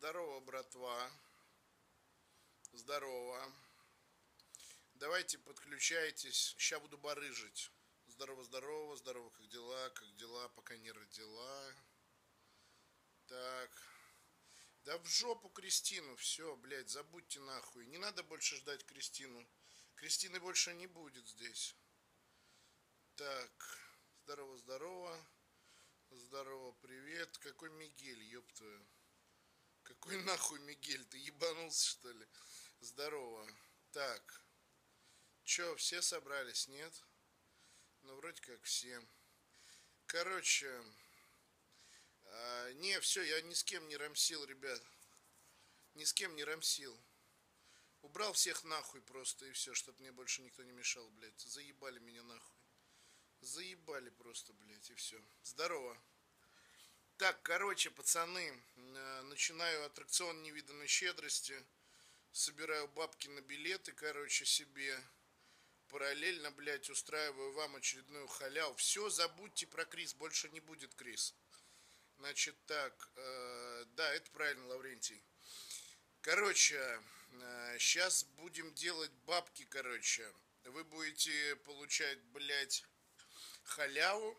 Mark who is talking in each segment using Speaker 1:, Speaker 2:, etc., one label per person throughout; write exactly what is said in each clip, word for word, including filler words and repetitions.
Speaker 1: Здорово, братва. Здорово. Давайте подключайтесь. Сейчас буду барыжить. Здорово, здорово, здорово, как дела, как дела, пока не родила. Так. Да в жопу Кристину, все, блядь, забудьте нахуй. Не надо больше ждать Кристину. Кристины больше не будет здесь. Так. Здорово, здорово. Здорово, привет. Какой Мигель, ёб твою. Какой нахуй Мигель? Ты ебанулся, что ли? Здорово. Так. Чё, все собрались, нет? Ну, вроде как все. Короче. А, не, все, я ни с кем не рамсил, ребят. Ни с кем не рамсил. Убрал всех нахуй просто и все, чтобы мне больше никто не мешал, блядь. Заебали меня нахуй. Заебали просто, блядь, и все. Здорово. Так, короче, пацаны, начинаю аттракцион невиданной щедрости. Собираю бабки на билеты, короче, себе. Параллельно, блядь, устраиваю вам очередную халяву. Все, забудьте про Крис, больше не будет Крис. Значит, так, э, да, это правильно, Лаврентий. Короче, э, сейчас будем делать бабки, короче. Вы будете получать, блядь, халяву.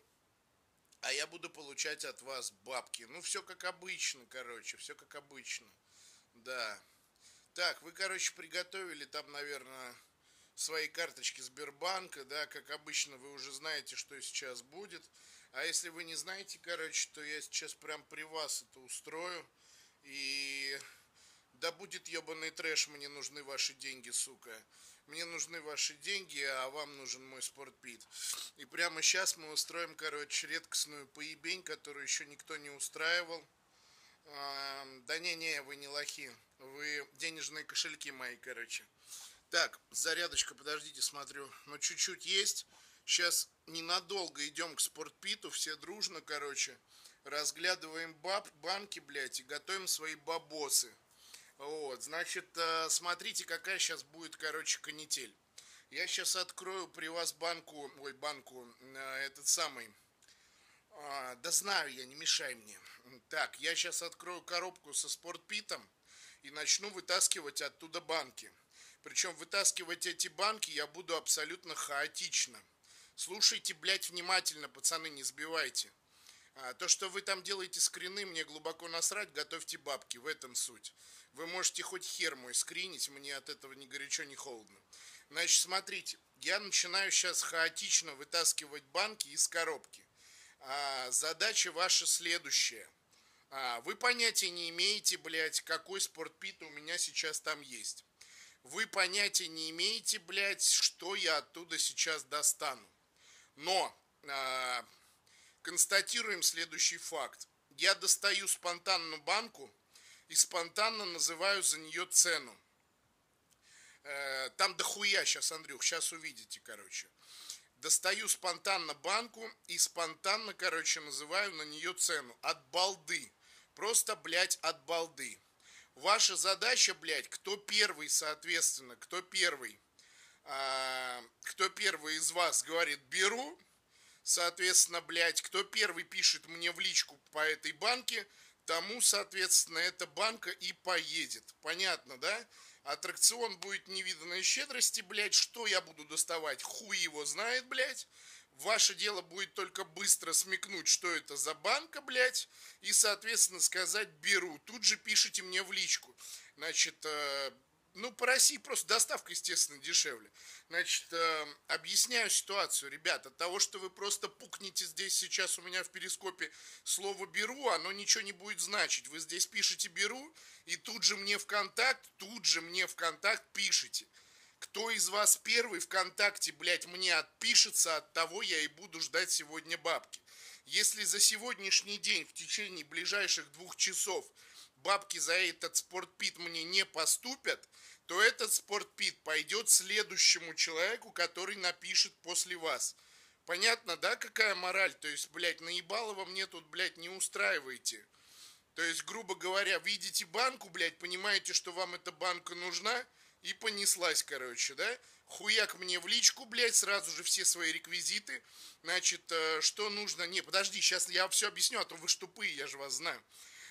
Speaker 1: А я буду получать от вас бабки. Ну, все как обычно, короче, все как обычно. Да. Так, вы, короче, приготовили там, наверное, свои карточки Сбербанка, да, как обычно, вы уже знаете, что сейчас будет. А если вы не знаете, короче, то я сейчас прям при вас это устрою. И да будет ебаный трэш, мне нужны ваши деньги, сука. Мне нужны ваши деньги, а вам нужен мой спортпит. И прямо сейчас мы устроим, короче, редкостную поебень, которую еще никто не устраивал. А, да не-не, вы не лохи. Вы денежные кошельки мои, короче. Так, зарядочка, подождите, смотрю. Ну, чуть-чуть есть. Сейчас ненадолго идем к спортпиту, все дружно, короче. Разглядываем баб, банки, блядь, и готовим свои бабосы. Вот, значит, смотрите, какая сейчас будет, короче, канитель. Я сейчас открою при вас банку, ой, банку, этот самый, а, да знаю я, не мешай мне. Так, я сейчас открою коробку со спортпитом и начну вытаскивать оттуда банки. Причем вытаскивать эти банки я буду абсолютно хаотично. Слушайте, блядь, внимательно, пацаны, не сбивайте. А, то, что вы там делаете скрины, мне глубоко насрать, готовьте бабки, в этом суть. Вы можете хоть хер мой скринить, мне от этого ни горячо, ни холодно. Значит, смотрите, я начинаю сейчас хаотично вытаскивать банки из коробки. А, задача ваша следующая. А, вы понятия не имеете, блядь, какой спортпит у меня сейчас там есть. Вы понятия не имеете, блядь, что я оттуда сейчас достану. Но... А, констатируем следующий факт. Я достаю спонтанно банку и спонтанно называю за нее цену. Э, там дохуя сейчас, Андрюх, сейчас увидите, короче. Достаю спонтанно банку и спонтанно, короче, называю на нее цену. От балды. Просто, блядь, от балды. Ваша задача, блядь, кто первый, соответственно, кто первый, э, кто первый из вас говорит «беру», соответственно, блядь, кто первый пишет мне в личку по этой банке, тому, соответственно, эта банка и поедет. Понятно, да? Аттракцион будет невиданной щедрости, блядь. Что я буду доставать? Хуй его знает, блядь. Ваше дело будет только быстро смекнуть, что это за банка, блядь, и, соответственно, сказать «беру». Тут же пишите мне в личку. Значит, э, ну, по России просто доставка, естественно, дешевле. Значит, э, объясняю ситуацию, ребят. От того, что вы просто пукнете здесь сейчас у меня в перископе слово «беру», оно ничего не будет значить. Вы здесь пишете «беру», и тут же мне в контакт, тут же мне в контакт пишите. Кто из вас первый ВКонтакте, блядь, мне отпишется, от того я и буду ждать сегодня бабки. Если за сегодняшний день в течение ближайших двух часов бабки за этот спортпит мне не поступят, то этот спортпит пойдет следующему человеку, который напишет после вас. Понятно, да, какая мораль? То есть, блядь, наебалово мне тут, блядь, не устраиваете. То есть, грубо говоря, видите банку, блядь, понимаете, что вам эта банка нужна, и понеслась, короче, да? Хуяк мне в личку, блядь, сразу же все свои реквизиты. Значит, что нужно... Не, подожди, сейчас я все объясню, а то вы ж тупые, я же вас знаю.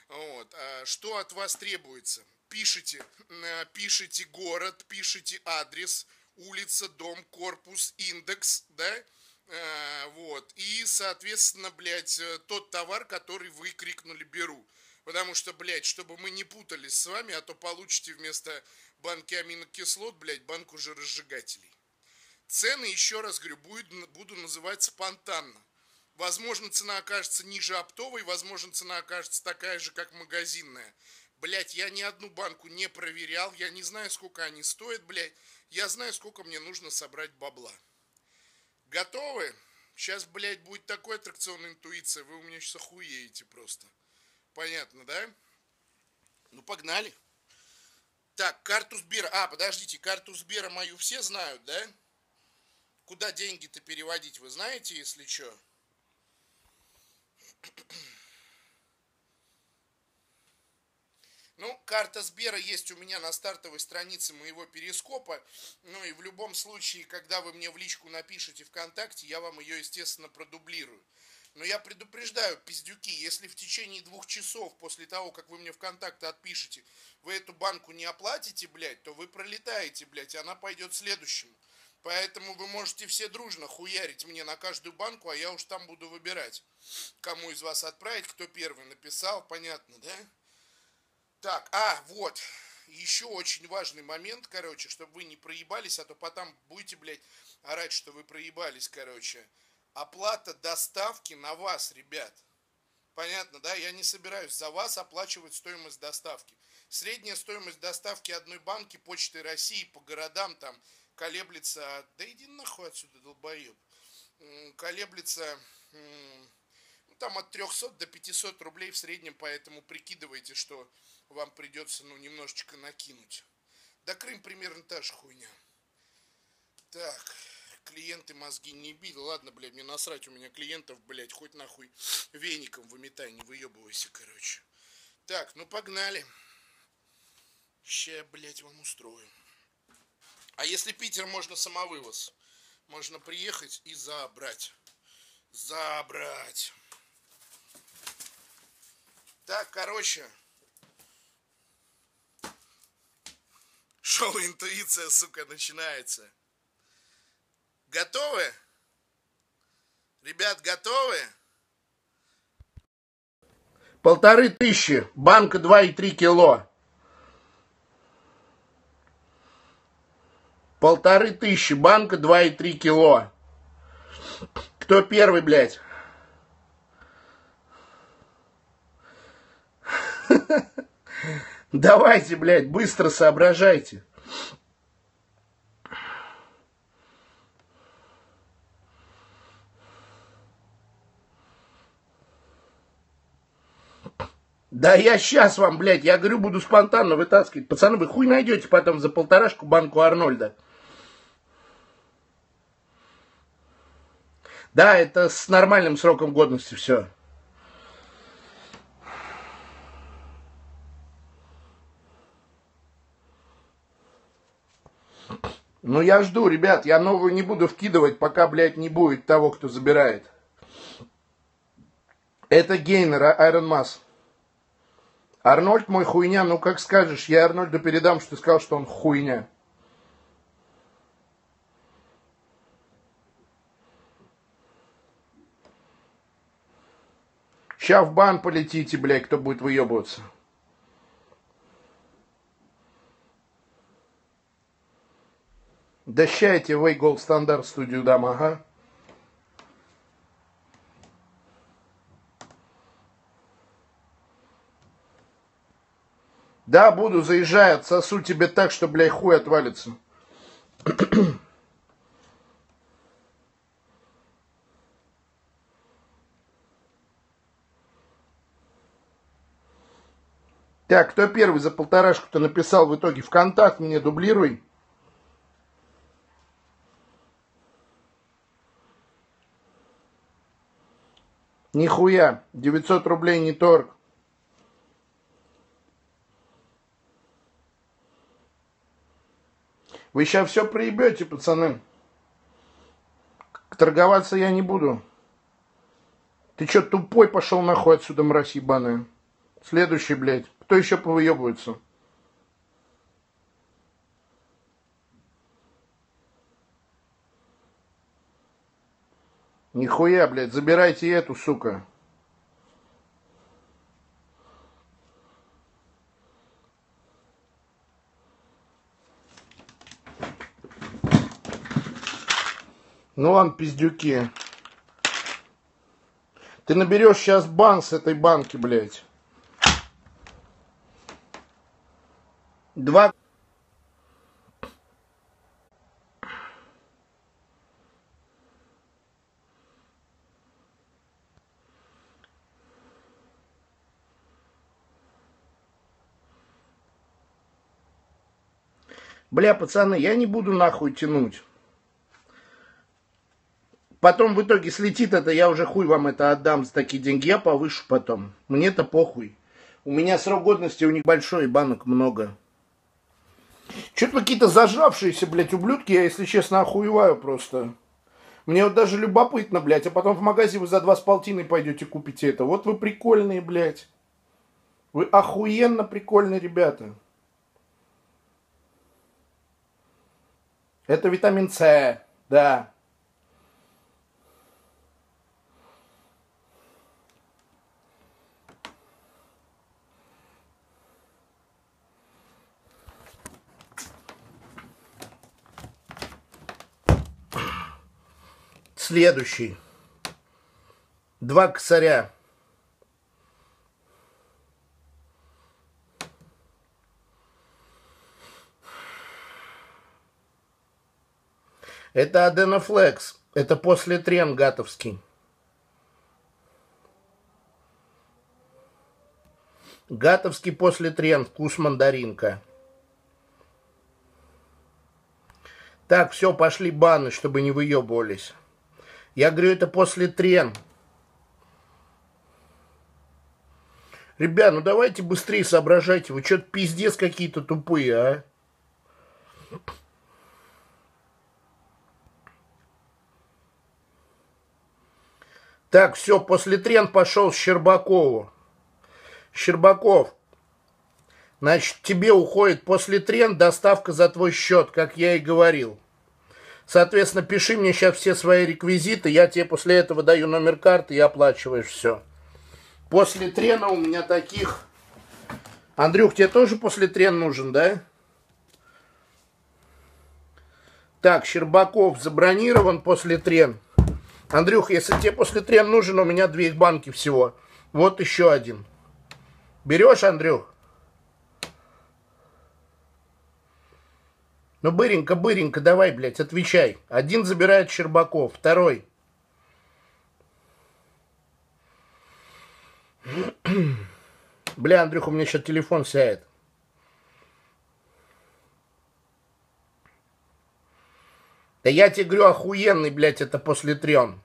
Speaker 1: Вот. Что от вас требуется? Пишите, пишите город, пишите адрес, улица, дом, корпус, индекс, да? Вот. И, соответственно, блядь, тот товар, который вы крикнули «беру». Потому что, блядь, чтобы мы не путались с вами, а то получите вместо банки аминокислот, блядь, банку жиросжигателей. Цены, еще раз говорю, будет, буду называть спонтанно. Возможно, цена окажется ниже оптовой, возможно, цена окажется такая же, как магазинная. Блять, я ни одну банку не проверял, я не знаю, сколько они стоят, блять. Я знаю, сколько мне нужно собрать бабла. Готовы? Сейчас, блядь, будет такой аттракцион интуиция, вы у меня сейчас охуеете просто. Понятно, да? Ну, погнали. Так, карту Сбера. А, подождите, карту Сбера мою все знают, да? Куда деньги-то переводить, вы знаете, если что? Ну, карта Сбера есть у меня на стартовой странице моего перископа. Ну и в любом случае, когда вы мне в личку напишите ВКонтакте, я вам ее, естественно, продублирую. Но я предупреждаю, пиздюки, если в течение двух часов после того, как вы мне ВКонтакте отпишете, вы эту банку не оплатите, блядь, то вы пролетаете, блядь, и она пойдет следующему. Поэтому вы можете все дружно хуярить мне на каждую банку, а я уж там буду выбирать, кому из вас отправить, кто первый написал, понятно, да? Так, а, вот, еще очень важный момент, короче, чтобы вы не проебались, а то потом будете, блядь, орать, что вы проебались, короче. Оплата доставки на вас, ребят. Понятно, да? Я не собираюсь за вас оплачивать стоимость доставки. Средняя стоимость доставки одной банки Почты России по городам там колеблется... Да иди нахуй отсюда, долбоеб. Колеблется... Ну, там от трехсот до пятисот рублей в среднем, поэтому прикидывайте, что вам придется, ну, немножечко накинуть. Да Крым примерно та же хуйня. Так, клиенты мозги не били. Ладно, блядь, мне насрать, у меня клиентов, блядь, хоть нахуй веником выметай, не выебывайся, короче. Так, ну погнали. Ща, блядь, вам устрою. А если Питер, можно самовывоз. Можно приехать и забрать. Забрать. Так, короче. Шоу «Интуиция», сука, начинается. Готовы? Ребят, готовы? Полторы тысячи. Банка два и три кило. Полторы тысячи. Банка два и три кило. Кто первый, блядь? Давайте, блядь, быстро соображайте. Да я сейчас вам, блядь, я говорю, буду спонтанно вытаскивать. Пацаны, вы хуй найдете потом за полторашку банку Арнольда. Да, это с нормальным сроком годности все. Ну я жду, ребят, я новую не буду вкидывать, пока, блядь, не будет того, кто забирает. Это Гейнер, Iron Mass. Арнольд мой хуйня, ну как скажешь, я Арнольду передам, что ты сказал, что он хуйня. Ща в бан полетите, блядь, кто будет выебываться. Да ща я тебе Way Gold Standard студию дам, ага. Да, буду, заезжай, отсосу тебе так, что, блядь, хуй отвалится. Так, кто первый за полторашку-то написал в итоге? ВКонтакт мне дублируй. Нихуя, девятьсот рублей не торг. Вы сейчас все проебете, пацаны. Торговаться я не буду. Ты чё, тупой, пошел нахуй отсюда, мразь ебаная. Следующий, блядь. Кто еще повыебывается? Нихуя, блядь, забирайте эту, сука. Ну ладно, пиздюки. Ты наберешь сейчас бан с этой банки, блядь. Два. Бля, пацаны, я не буду нахуй тянуть. Потом в итоге слетит это, я уже хуй вам это отдам за такие деньги, я повышу потом. Мне-то похуй. У меня срок годности у них большой, и банок много. Что-то какие-то зажавшиеся, блядь, ублюдки, я, если честно, охуеваю просто. Мне вот даже любопытно, блядь, а потом в магазин вы за два с полтиной пойдете купите это. Вот вы прикольные, блядь. Вы охуенно прикольные ребята. Это витамин С, да. Следующий. Два косаря. Это Аденофлекс. Это после трен гатовский. Гатовский после трен. Вкус мандаринка. Так, все, пошли баны, чтобы не выебывались. Я говорю, это после трен. Ребят, ну давайте быстрее соображайте. Вы что-то пиздец какие-то тупые, а? Так, все, после трен пошел Щербакову. Щербаков, значит, тебе уходит после трен доставка за твой счет, как я и говорил. Соответственно, пиши мне сейчас все свои реквизиты, я тебе после этого даю номер карты и оплачиваешь все. После трена у меня таких... Андрюх, тебе тоже после трен нужен, да? Так, Щербаков забронирован после трен. Андрюх, если тебе после трен нужен, у меня две их банки всего. Вот еще один. Берешь, Андрюх? Ну, быренько, быренько, давай, блядь, отвечай. Один забирает Щербаков, второй. Бля, Андрюх, у меня сейчас телефон сядет. Да я тебе говорю, охуенный, блядь, это после трен.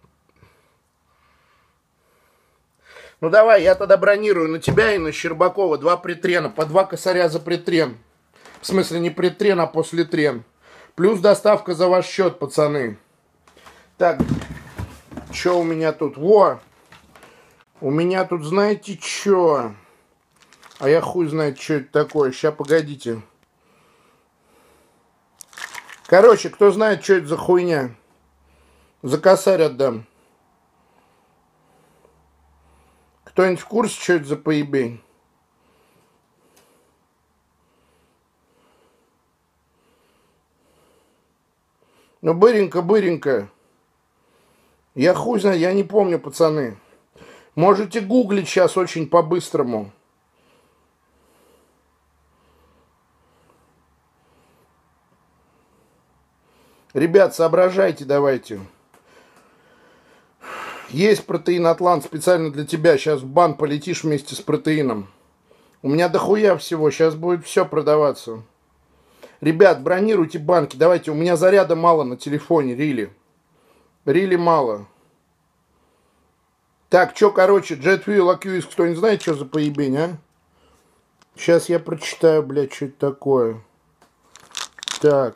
Speaker 1: Ну давай, я тогда бронирую на тебя и на Щербакова два притрена, по два косаря за притрен. В смысле, не притрен, а после трен. Плюс доставка за ваш счет, пацаны. Так, что у меня тут? Во! У меня тут, знаете, что? А я хуй знает, что это такое. Сейчас, погодите. Короче, кто знает, что это за хуйня? За косарь отдам. Кто-нибудь в курсе, что это за поебень? Ну, быренько, быренько. Я хуй знаю, я не помню, пацаны. Можете гуглить сейчас очень по-быстрому. Ребят, соображайте давайте. Есть протеин Атлант специально для тебя. Сейчас в бан полетишь вместе с протеином. У меня дохуя всего. Сейчас будет все продаваться. Ребят, бронируйте банки. Давайте, у меня заряда мало на телефоне, рили. Рили мало. Так, что, короче, JetWheel Accused, кто-нибудь знает, что за поебень, а? Сейчас я прочитаю, блядь, что это такое. Так.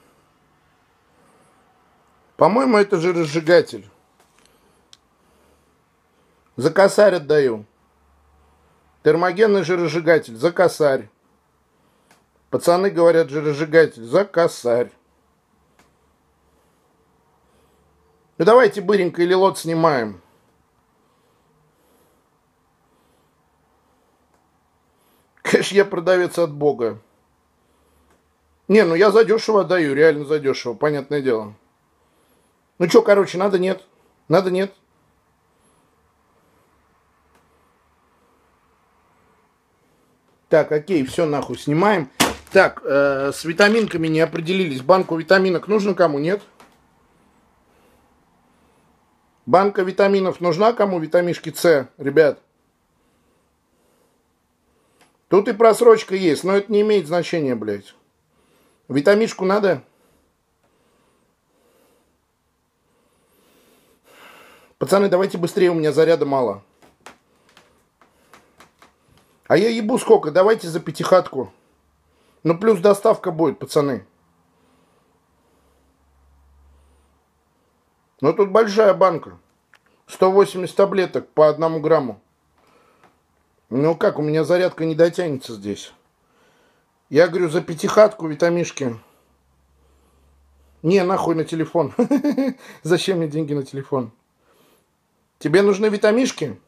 Speaker 1: По-моему, это же разжигатель. За косарь отдаю. Термогенный жиросжигатель. За косарь. Пацаны говорят, жиросжигатель. За косарь. Ну давайте быренько или лот снимаем. Конечно, я продавец от Бога. Не, ну я задешево отдаю, реально задешево, понятное дело. Ну что, короче, надо нет. Надо нет. Так, окей, все нахуй снимаем. Так, э, с витаминками не определились. Банку витаминок нужно кому, нет? Банка витаминов нужна кому? Витамишки С, ребят. Тут и просрочка есть, но это не имеет значения, блядь. Витамишку надо? Пацаны, давайте быстрее, у меня заряда мало. А я ебу сколько? Давайте за пятихатку. Ну, плюс доставка будет, пацаны. Ну, тут большая банка. сто восемьдесят таблеток по одному грамму. Ну, как, у меня зарядка не дотянется здесь. Я говорю, за пятихатку витамишки. Не, нахуй на телефон. Зачем мне деньги на телефон? Тебе нужны витамишки?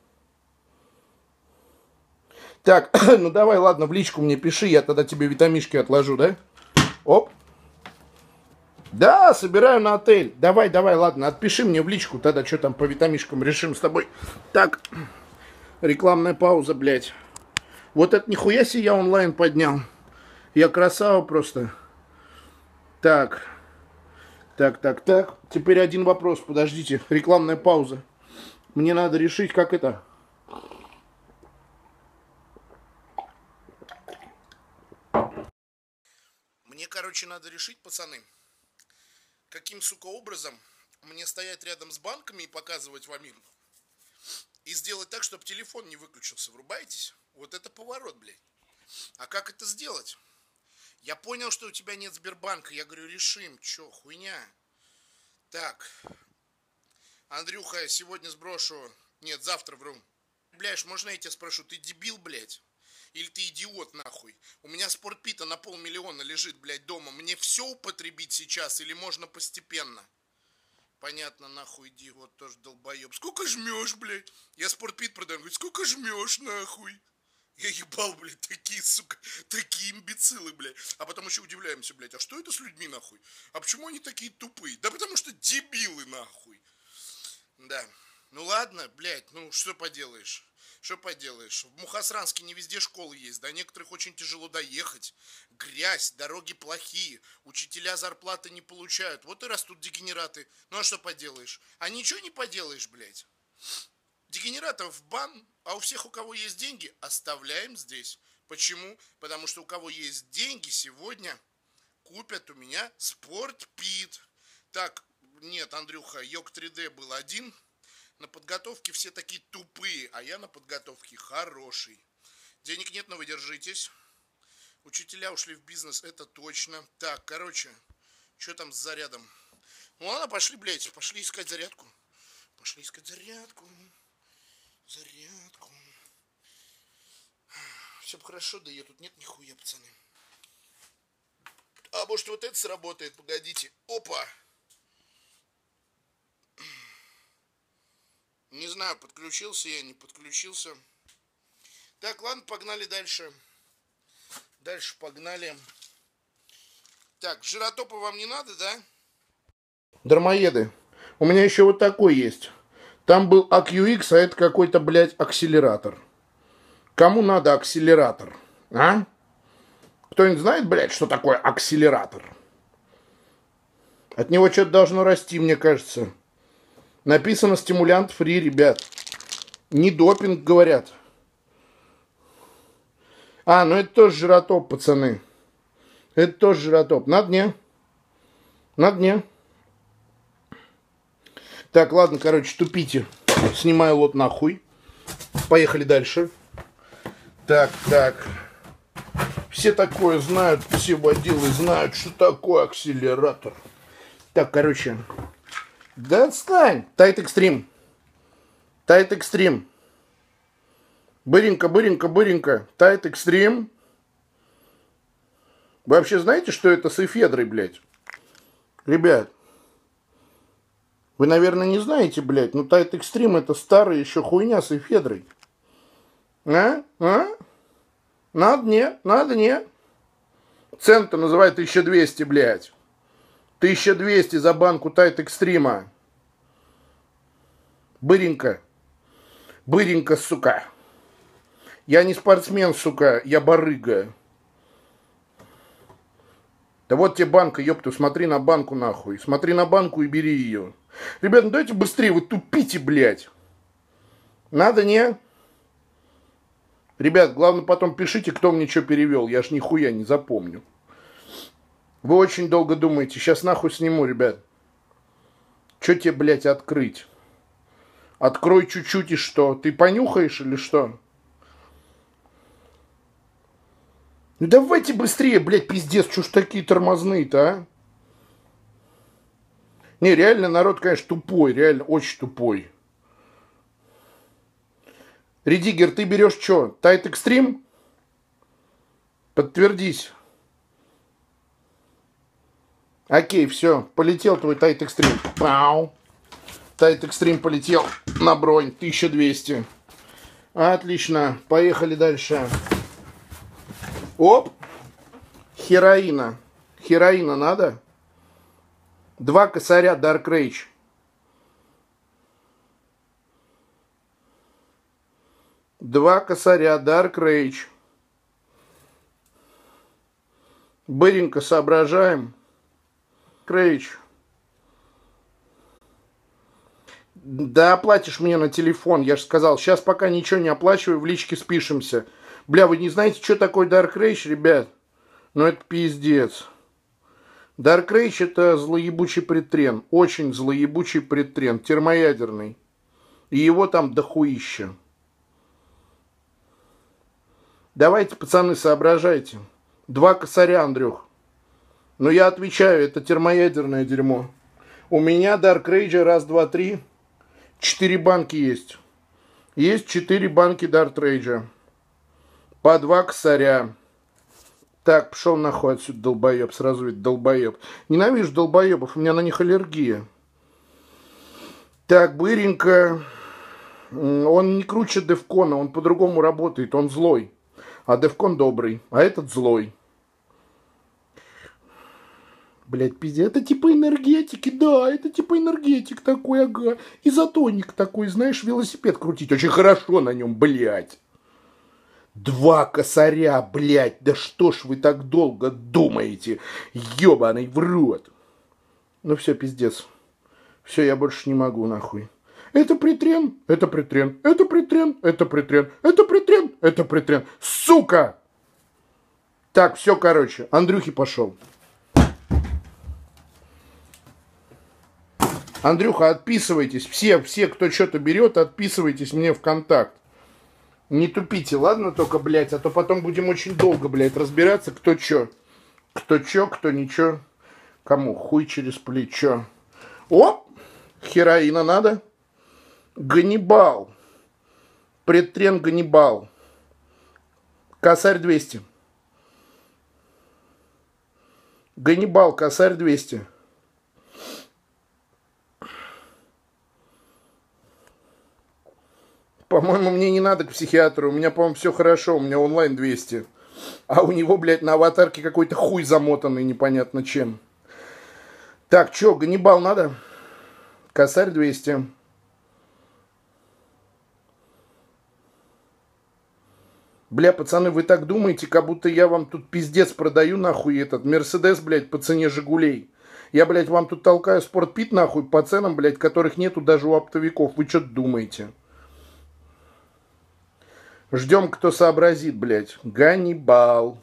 Speaker 1: Так, ну давай, ладно, в личку мне пиши, я тогда тебе витамишки отложу, да? Оп. Да, собираю на отель. Давай, давай, ладно, отпиши мне в личку, тогда что там по витамишкам решим с тобой. Так, рекламная пауза, блядь. Вот это нихуя себе я онлайн поднял. Я красава просто. Так, так, так, так. Теперь один вопрос, подождите, рекламная пауза. Мне надо решить, как это... Мне, короче, надо решить, пацаны, каким, сука, образом мне стоять рядом с банками и показывать вам им. И сделать так, чтобы телефон не выключился. Врубаетесь? Вот это поворот, блядь. А как это сделать? Я понял, что у тебя нет Сбербанка. Я говорю, решим. Чё, хуйня? Так. Андрюха, сегодня сброшу. Нет, завтра вру. Бляешь, можно я тебя спрошу? Ты дебил, блядь? Или ты идиот, нахуй? У меня спортпита на полмиллиона лежит, блядь, дома. Мне все употребить сейчас или можно постепенно? Понятно, нахуй, идиот, тоже долбоеб. Сколько жмешь, блядь? Я спортпит продаю. Говорит, сколько жмешь, нахуй? Я ебал, блядь, такие, сука, такие имбецилы, блядь. А потом еще удивляемся, блядь, а что это с людьми, нахуй? А почему они такие тупые? Да потому что дебилы, нахуй. Да. Ну ладно, блядь, ну что поделаешь? Что поделаешь? В Мухосранске не везде школы есть, до некоторых очень тяжело доехать. Грязь, дороги плохие, учителя зарплаты не получают. Вот и растут дегенераты. Ну а что поделаешь? А ничего не поделаешь, блядь. Дегенератов в бан, а у всех, у кого есть деньги, оставляем здесь. Почему? Потому что у кого есть деньги, сегодня купят у меня спортпит. Так, нет, Андрюха, Йог три дэ был один. На подготовке все такие тупые, а я на подготовке хороший. Денег нет, но вы держитесь. Учителя ушли в бизнес, это точно. Так, короче, что там с зарядом? Ну ладно, пошли, блядь, пошли искать зарядку. Пошли искать зарядку. Зарядку. Все хорошо, да ее тут нет нихуя, пацаны. А может вот это сработает, погодите. Опа! Не знаю, подключился я, не подключился. Так, ладно, погнали дальше. Дальше погнали. Так, жиротопа вам не надо, да? Дармоеды, у меня еще вот такой есть. Там был эй кью икс, а это какой-то, блядь, акселератор. Кому надо акселератор, а? Кто-нибудь знает, блядь, что такое акселератор? От него что-то должно расти, мне кажется. Написано стимулянт фри, ребят. Не допинг, говорят. А, ну это тоже жиротоп, пацаны. Это тоже жиротоп. На дне. На дне. Так, ладно, короче, тупите. Снимаю лот нахуй. Поехали дальше. Так, так. Все такое знают, все водилы знают, что такое акселератор. Так, короче. Да отстань. Тайт Экстрим. Тайт Экстрим. Быренько, быренько, быренько. Тайт Экстрим. Вы вообще знаете, что это с эфедрой, блядь? Ребят. Вы, наверное, не знаете, блядь. Но Тайт Экстрим это старая еще хуйня с эфедрой. А? А? Надо, не, надо, не. Цену-то называют тысяча двести, блядь. тысяча двести за банку Тайт Экстрима. Быренько. Быренько, сука. Я не спортсмен, сука, я барыга. Да вот тебе банка, ёпту, смотри на банку нахуй. Смотри на банку и бери ее. Ребят, ну давайте быстрее, вы тупите, блядь. Надо, не? Ребят, главное потом пишите, кто мне что перевел. Я ж нихуя не запомню. Вы очень долго думаете. Сейчас нахуй сниму, ребят. Че тебе, блядь, открыть? Открой чуть-чуть и что? Ты понюхаешь или что? Ну давайте быстрее, блядь, пиздец. Чё ж такие тормозные-то, а? Не, реально народ, конечно, тупой. Реально очень тупой. Редигер, ты берешь что? Тайт Экстрим? Подтвердись. Окей, все. Полетел твой Тайт Экстрим. Пау. Тайт Экстрим полетел на бронь. тысяча двести. Отлично. Поехали дальше. Оп. Хероина. Хероина надо? Два косаря Dark Rage. Два косаря Dark Rage. Быренько соображаем. Крейч. Да оплатишь мне на телефон, я же сказал. Сейчас пока ничего не оплачиваю, в личке спишемся. Бля, вы не знаете, что такое Dark Rage, ребят? Ну это пиздец. Dark Rage это злоебучий предтрен. Очень злоебучий предтрен. Термоядерный. И его там дохуища. Давайте, пацаны, соображайте. Два косаря, Андрюх. Но я отвечаю, это термоядерное дерьмо. У меня Dark Rage раз, два, три. Четыре банки есть. Есть четыре банки Dark Rage. По два косаря. Так, пошел нахуй отсюда, долбоеб. Сразу ведь долбоеб. Ненавижу долбоебов, у меня на них аллергия. Так, быренько. Он не круче Девкона, он по-другому работает, он злой. А Девкон добрый, а этот злой. Блять, пиздец, это типа энергетики, да, это типа энергетик такой, ага. Изотоник такой, знаешь, велосипед крутить очень хорошо на нем, блять. Два косаря, блять, да что ж вы так долго думаете, ебаный в рот. Ну все, пиздец. Все, я больше не могу, нахуй. Это притрен, это притрен, это притрен, это притрен, это притрен, это притрен. Сука! Так, все, короче, Андрюхи пошел. Андрюха, отписывайтесь. Все, все, кто что-то берет, отписывайтесь мне в контакт. Не тупите, ладно, только, блядь, а то потом будем очень долго, блядь, разбираться, кто что. Кто что, кто ничего. Кому хуй через плечо. О, хероина надо. Ганнибал. Предтрен Ганнибал. Косарь двести. Ганнибал, косарь двести. По-моему, мне не надо к психиатру. У меня, по-моему, все хорошо. У меня онлайн двести. А у него, блядь, на аватарке какой-то хуй замотанный непонятно чем. Так, чё, Ганнибал надо? Косарь двести. Бля, пацаны, вы так думаете, как будто я вам тут пиздец продаю, нахуй, этот Мерседес, блядь, по цене Жигулей. Я, блядь, вам тут толкаю спортпит, нахуй, по ценам, блядь, которых нету даже у оптовиков. Вы что думаете? Ждем, кто сообразит, блядь. Ганнибал.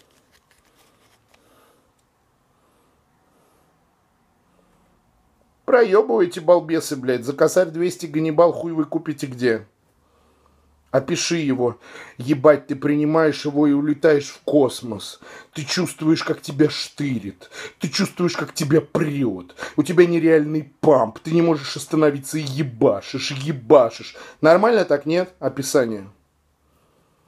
Speaker 1: Проебывайте, балбесы, блядь. За косарь двести Ганнибал хуй вы купите где? Опиши его. Ебать, ты принимаешь его и улетаешь в космос. Ты чувствуешь, как тебя штырит. Ты чувствуешь, как тебя прет. У тебя нереальный памп. Ты не можешь остановиться и ебашишь, ебашишь. Нормально так, нет? Описание.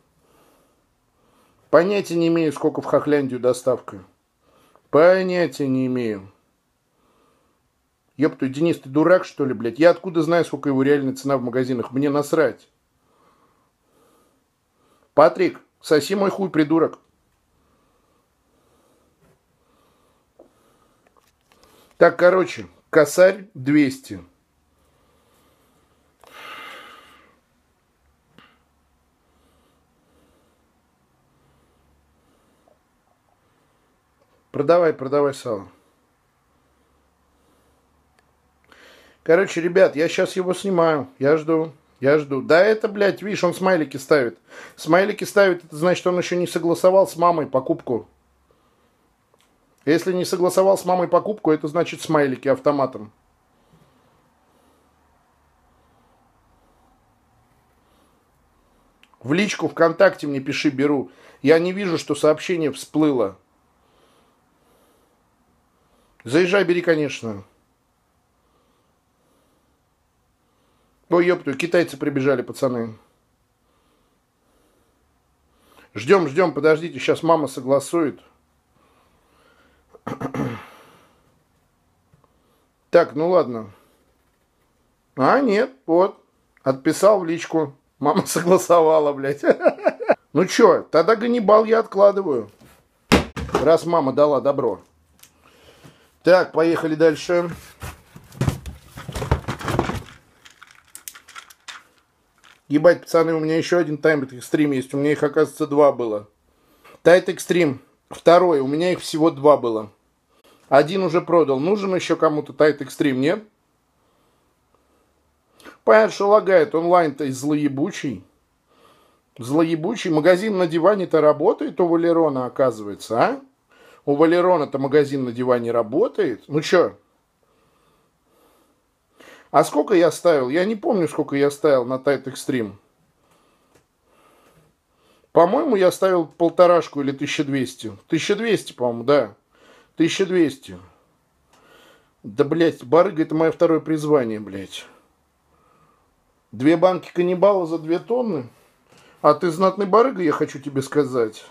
Speaker 2: Понятия не имею, сколько в Хохляндию доставка. Понятия не имею. Ёпту, Денис, ты дурак, что ли, блядь? Я откуда знаю, сколько его реальная цена в магазинах? Мне насрать. Патрик, соси мой хуй, придурок. Так, короче, косарь двести. Продавай, продавай сало. Короче, ребят, я сейчас его снимаю. Я жду. Я жду. Да это, блядь, видишь, он смайлики ставит. Смайлики ставит, это значит, он еще не согласовал с мамой покупку. Если не согласовал с мамой покупку, это значит смайлики автоматом. В личку ВКонтакте мне пиши, беру. Я не вижу, что сообщение всплыло. Заезжай, бери, конечно. Ой, ёпту, китайцы прибежали, пацаны. Ждем, ждем, подождите, сейчас мама согласует. Так, ну ладно. А, нет, вот. Отписал в личку. Мама согласовала, блядь. Ну чё, тогда Ганнибал я откладываю. Раз мама дала добро. Так, поехали дальше. Ебать, пацаны, у меня еще один Тайт Экстрим есть. У меня их, оказывается, два было. Тайт Экстрим. Второй. У меня их всего два было. Один уже продал. Нужен еще кому-то Тайт Экстрим, нет? Понятно, что лагает. Онлайн-то и злоебучий. Злоебучий. Магазин на диване-то работает у Валерона, оказывается, а? У Валерона-то магазин на диване работает. Ну чё? А сколько я ставил? Я не помню, сколько я ставил на Тайт Экстрим. По-моему, я ставил полторашку или тысячу двести. тысяча двести, по-моему, да. тысяча двести. Да, блядь, барыга — это мое второе призвание, блядь. Две банки каннибала за две тонны? А ты знатный барыга, я хочу тебе сказать.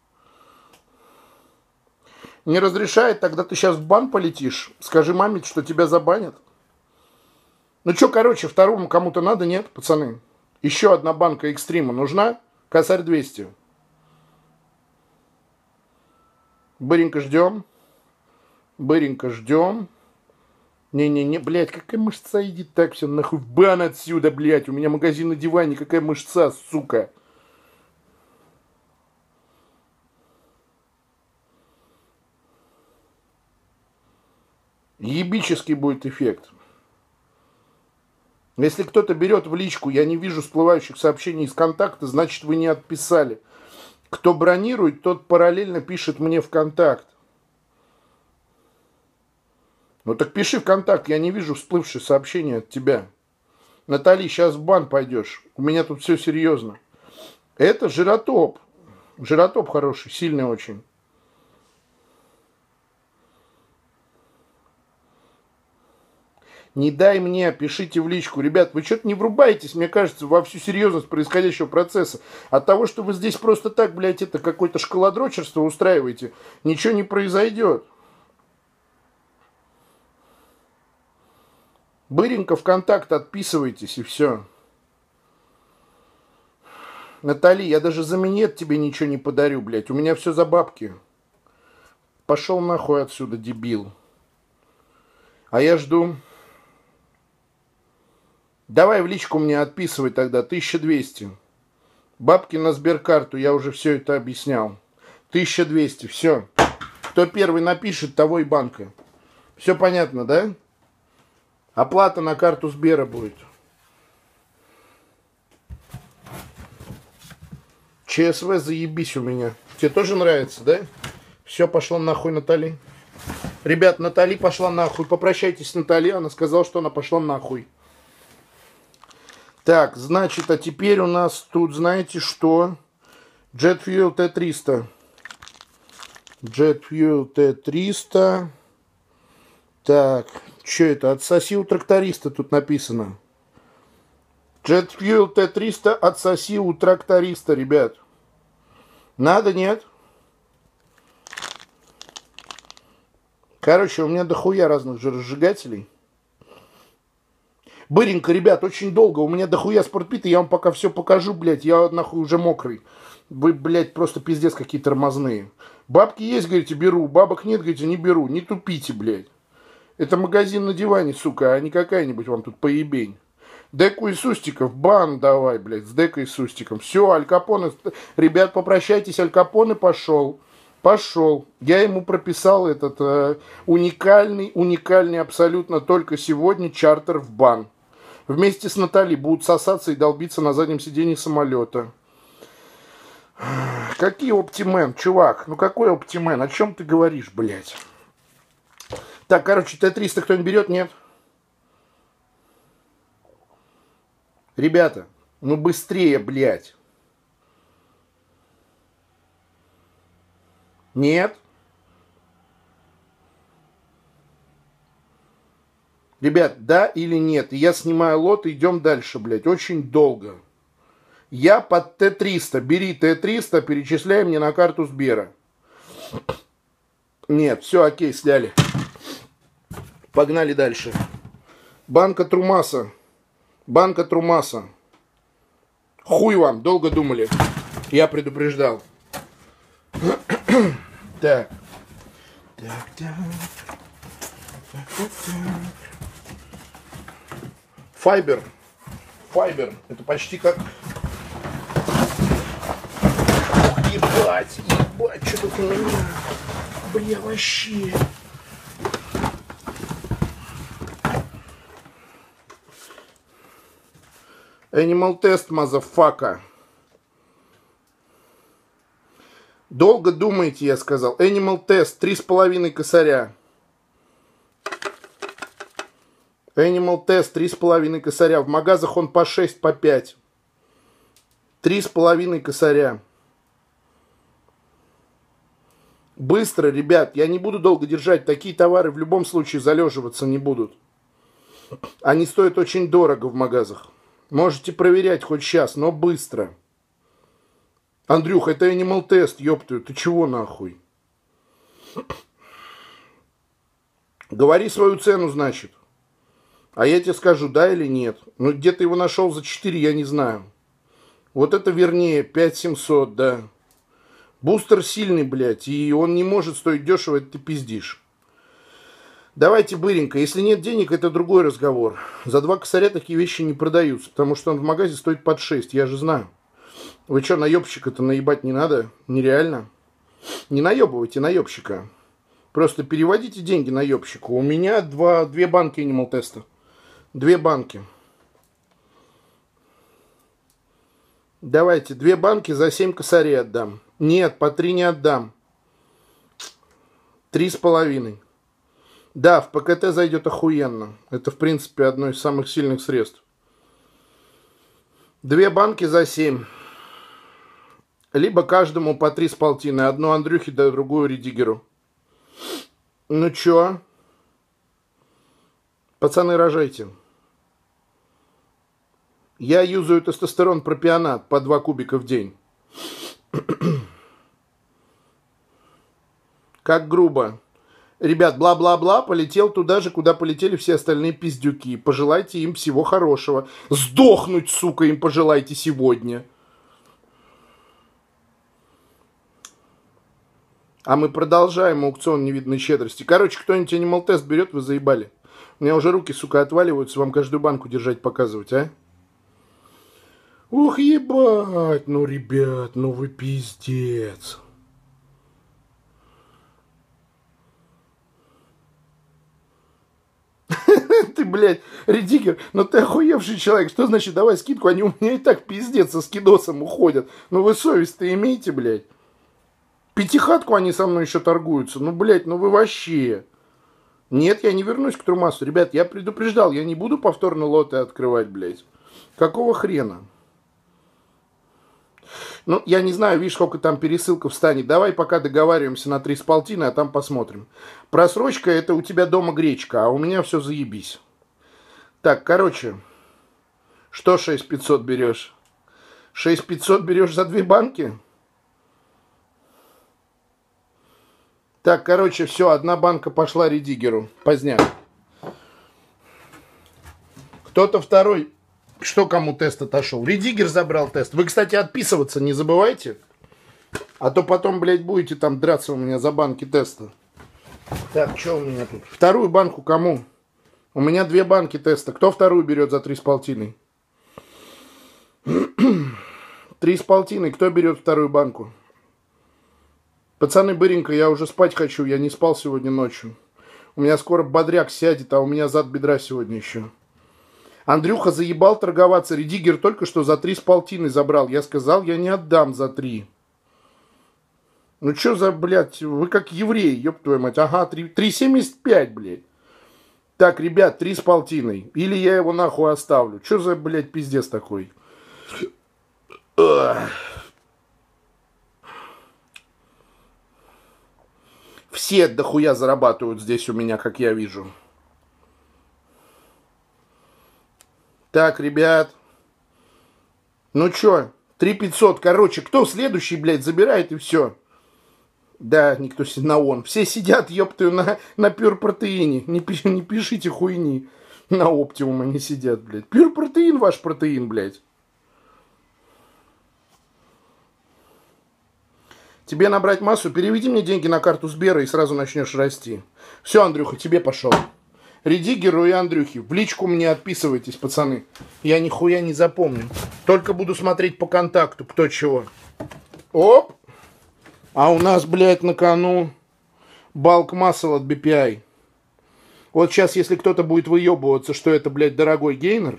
Speaker 2: Не разрешает, тогда ты сейчас в бан полетишь. Скажи маме, что тебя забанят. Ну что, короче, второму кому-то надо, нет, пацаны? Еще одна банка Экстрима нужна? Косарь двести. Быренько ждем. Быренько ждем. Не-не-не, блядь, какая мышца, иди так все нахуй в бан отсюда, блядь. У меня магазин на диване, какая мышца, сука. Ебический будет эффект. Если кто-то берет в личку, я не вижу всплывающих сообщений из контакта, значит, вы не отписали. Кто бронирует, тот параллельно пишет мне в контакт. Ну так пиши в контакт, я не вижу всплывшие сообщения от тебя. Натали, сейчас в бан пойдешь. У меня тут все серьезно. Это жиротоп. Жиротоп хороший, сильный очень. Не дай мне, пишите в личку. Ребят, вы что-то не врубаетесь, мне кажется, во всю серьезность происходящего процесса. От того, что вы здесь просто так, блядь, это какое-то школодрочерство устраиваете, ничего не произойдет. Быренько в контакт отписывайтесь и все. Натали, я даже за минет тебе ничего не подарю, блядь. У меня все за бабки. Пошел нахуй отсюда, дебил. А я жду... Давай в личку мне отписывай тогда, тысяча двести. Бабки на сберкарту, я уже все это объяснял. тысяча двести, все. Кто первый напишет, того и банка. Все понятно, да? Оплата на карту Сбера будет. ЧСВ заебись у меня. Тебе тоже нравится, да? Все, пошло нахуй, Натали. Ребят, Натали пошла нахуй. Попрощайтесь с Натали, она сказала, что она пошла нахуй. Так, значит, а теперь у нас тут, знаете что? Jet Fuel Т триста. Jet Fuel Т триста. Так, что это? Отсоси у тракториста тут написано. Jet Fuel Т триста отсоси у тракториста, ребят. Надо, нет? Короче, у меня дохуя разных же разжигателей. Быренько, ребят, очень долго. У меня дохуя спортпита, я вам пока все покажу, блядь. Я нахуй уже мокрый. Вы, блядь, просто пиздец какие тормозные. Бабки есть, говорите, беру. Бабок нет, говорите, не беру. Не тупите, блядь. Это магазин на диване, сука, а не какая-нибудь вам тут поебень. Деку и Сустиков, бан давай, блядь, с Декой и Сустиком. Все, Аль Капоне, ребят, попрощайтесь, Аль Капоне пошел. Пошел. Я ему прописал этот э, уникальный, уникальный абсолютно только сегодня чартер в бан. Вместе с Натали будут сосаться и долбиться на заднем сиденье самолета. Какие оптимен, чувак? Ну какой оптимен? О чем ты говоришь, блядь? Так, короче, Т триста кто-нибудь берет? Нет? Ребята, ну быстрее, блядь. Нет? Ребят, да или нет? Я снимаю лот, идем дальше, блядь. Очень долго. Я под Т триста. Бери Т триста, перечисляй мне на карту Сбера. Нет, все, окей, сняли. Погнали дальше. Банка Трумаса. Банка Трумаса. Хуй вам, долго думали. Я предупреждал. Так. Так, так. Так, так, так. Файбер. Файбер. Это почти как... Ебать, ебать, что тут у меня? Бля, вообще. Animal Test, мазафака. Долго думаете, я сказал. Animal Test, три с половиной косаря. Animal Test, три с половиной косаря. В магазах он по шесть, по пять. Три с половиной косаря. Быстро, ребят, я не буду долго держать. Такие товары в любом случае залеживаться не будут. Они стоят очень дорого в магазах. Можете проверять хоть сейчас, но быстро. Андрюх, это Animal Test, ёптую, ты чего нахуй? Говори свою цену, значит. А я тебе скажу, да или нет. Ну, где ты его нашел за четыре, я не знаю. Вот это вернее, пять семьсот, да. Бустер сильный, блядь, и он не может стоить дешево, это ты пиздишь. Давайте быренько. Если нет денег, это другой разговор. За два косаря такие вещи не продаются, потому что он в магазе стоит под шесть, я же знаю. Вы что, наебщика-то наебать не надо? Нереально. Не наебывайте наебщика. Просто переводите деньги наебщику. У меня два, две банки Animal Test. Две банки. Давайте, две банки за семь косарей отдам. Нет, по три не отдам. Три с половиной. Да, в ПКТ зайдет охуенно. Это, в принципе, одно из самых сильных средств. Две банки за семь. Либо каждому по три с полтиной. Одну Андрюхе, да другую Редигеру. Ну чё? Пацаны, рожайте. Я юзаю тестостерон пропионат по два кубика в день. Как грубо. Ребят, бла-бла-бла, полетел туда же, куда полетели все остальные пиздюки. Пожелайте им всего хорошего. Сдохнуть, сука, им пожелайте сегодня. А мы продолжаем аукцион невиданной щедрости. Короче, кто-нибудь Animal Test берет, вы заебали. У меня уже руки, сука, отваливаются вам каждую банку держать, показывать, а? Ух, ебать, ну, ребят, ну вы пиздец. Ты, блядь, Редигер, ну ты охуевший человек. Что значит, давай скидку? Они у меня и так пиздец со скидосом уходят. Ну вы совесть-то имеете, блядь? Пятихатку они со мной еще торгуются. Ну, блядь, ну вы вообще. Нет, я не вернусь к Трумасу. Ребят, я предупреждал, я не буду повторно лоты открывать, блядь. Какого хрена? Ну, я не знаю, видишь, сколько там пересылка встанет. Давай пока договариваемся на три с полтиной, а там посмотрим. Просрочка — это у тебя дома гречка, а у меня все заебись. Так, короче, что шесть пятьсот берешь? шесть пятьсот берешь за две банки? Так, короче, все, одна банка пошла Редигеру. Поздняк. Кто-то второй. Что кому тест отошел? Редигер забрал тест. Вы, кстати, отписываться не забывайте. А то потом, блядь, будете там драться у меня за банки теста. Так, что у меня тут? Вторую банку кому? У меня две банки теста. Кто вторую берет за три с полтиной? Три с полтиной. Кто берет вторую банку? Пацаны, быренько, я уже спать хочу. Я не спал сегодня ночью. У меня скоро бодряк сядет, а у меня зад бедра сегодня еще. Андрюха заебал торговаться. Редигер только что за три с полтиной забрал. Я сказал, я не отдам за три. Ну что за, блядь, вы как евреи, ёб твою мать. Ага, три семьдесят пять, блядь. Так, ребят, три с полтиной. Или я его нахуй оставлю. Что за, блядь, пиздец такой? Все дохуя зарабатывают здесь у меня, как я вижу. Так, ребят. Ну чё, три пятьсот. Короче, кто следующий, блядь, забирает и все. Да, никто на он. Все сидят, ёптаю, на, на пюр-протеине. Не, пиш, не пишите хуйни. На оптимум они сидят, блядь. Пюр-протеин ваш протеин, блядь. Тебе набрать массу, переведи мне деньги на карту Сбера и сразу начнешь расти. Все, Андрюха, тебе пошел. Редигеру и Андрюхе. В личку мне отписывайтесь, пацаны. Я нихуя не запомню. Только буду смотреть по контакту, кто чего. Оп! А у нас, блядь, на кону балк масл от би пи ай. Вот сейчас, если кто-то будет выебываться, что это, блядь, дорогой гейнер,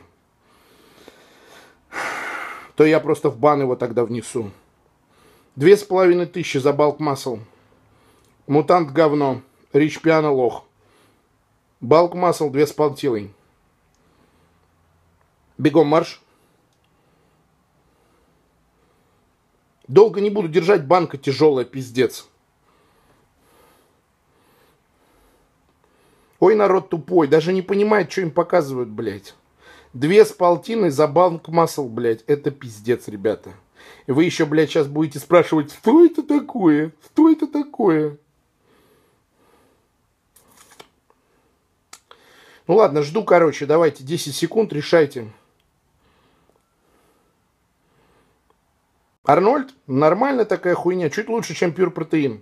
Speaker 2: то я просто в бан его тогда внесу. Две с половиной тысячи за балк масл. Мутант говно. Рич Пиано лох. Балк масл две с полтилой. Бегом марш. Долго не буду держать, банка тяжелая, пиздец. Ой, народ тупой, даже не понимает, что им показывают, блядь. Две с полтиной за банк масл, блядь, это пиздец, ребята. И вы еще, блядь, сейчас будете спрашивать, что это такое? Что это такое? Ну ладно, жду, короче, давайте десять секунд, решайте. Арнольд, нормальная такая хуйня, чуть лучше, чем Pure Protein.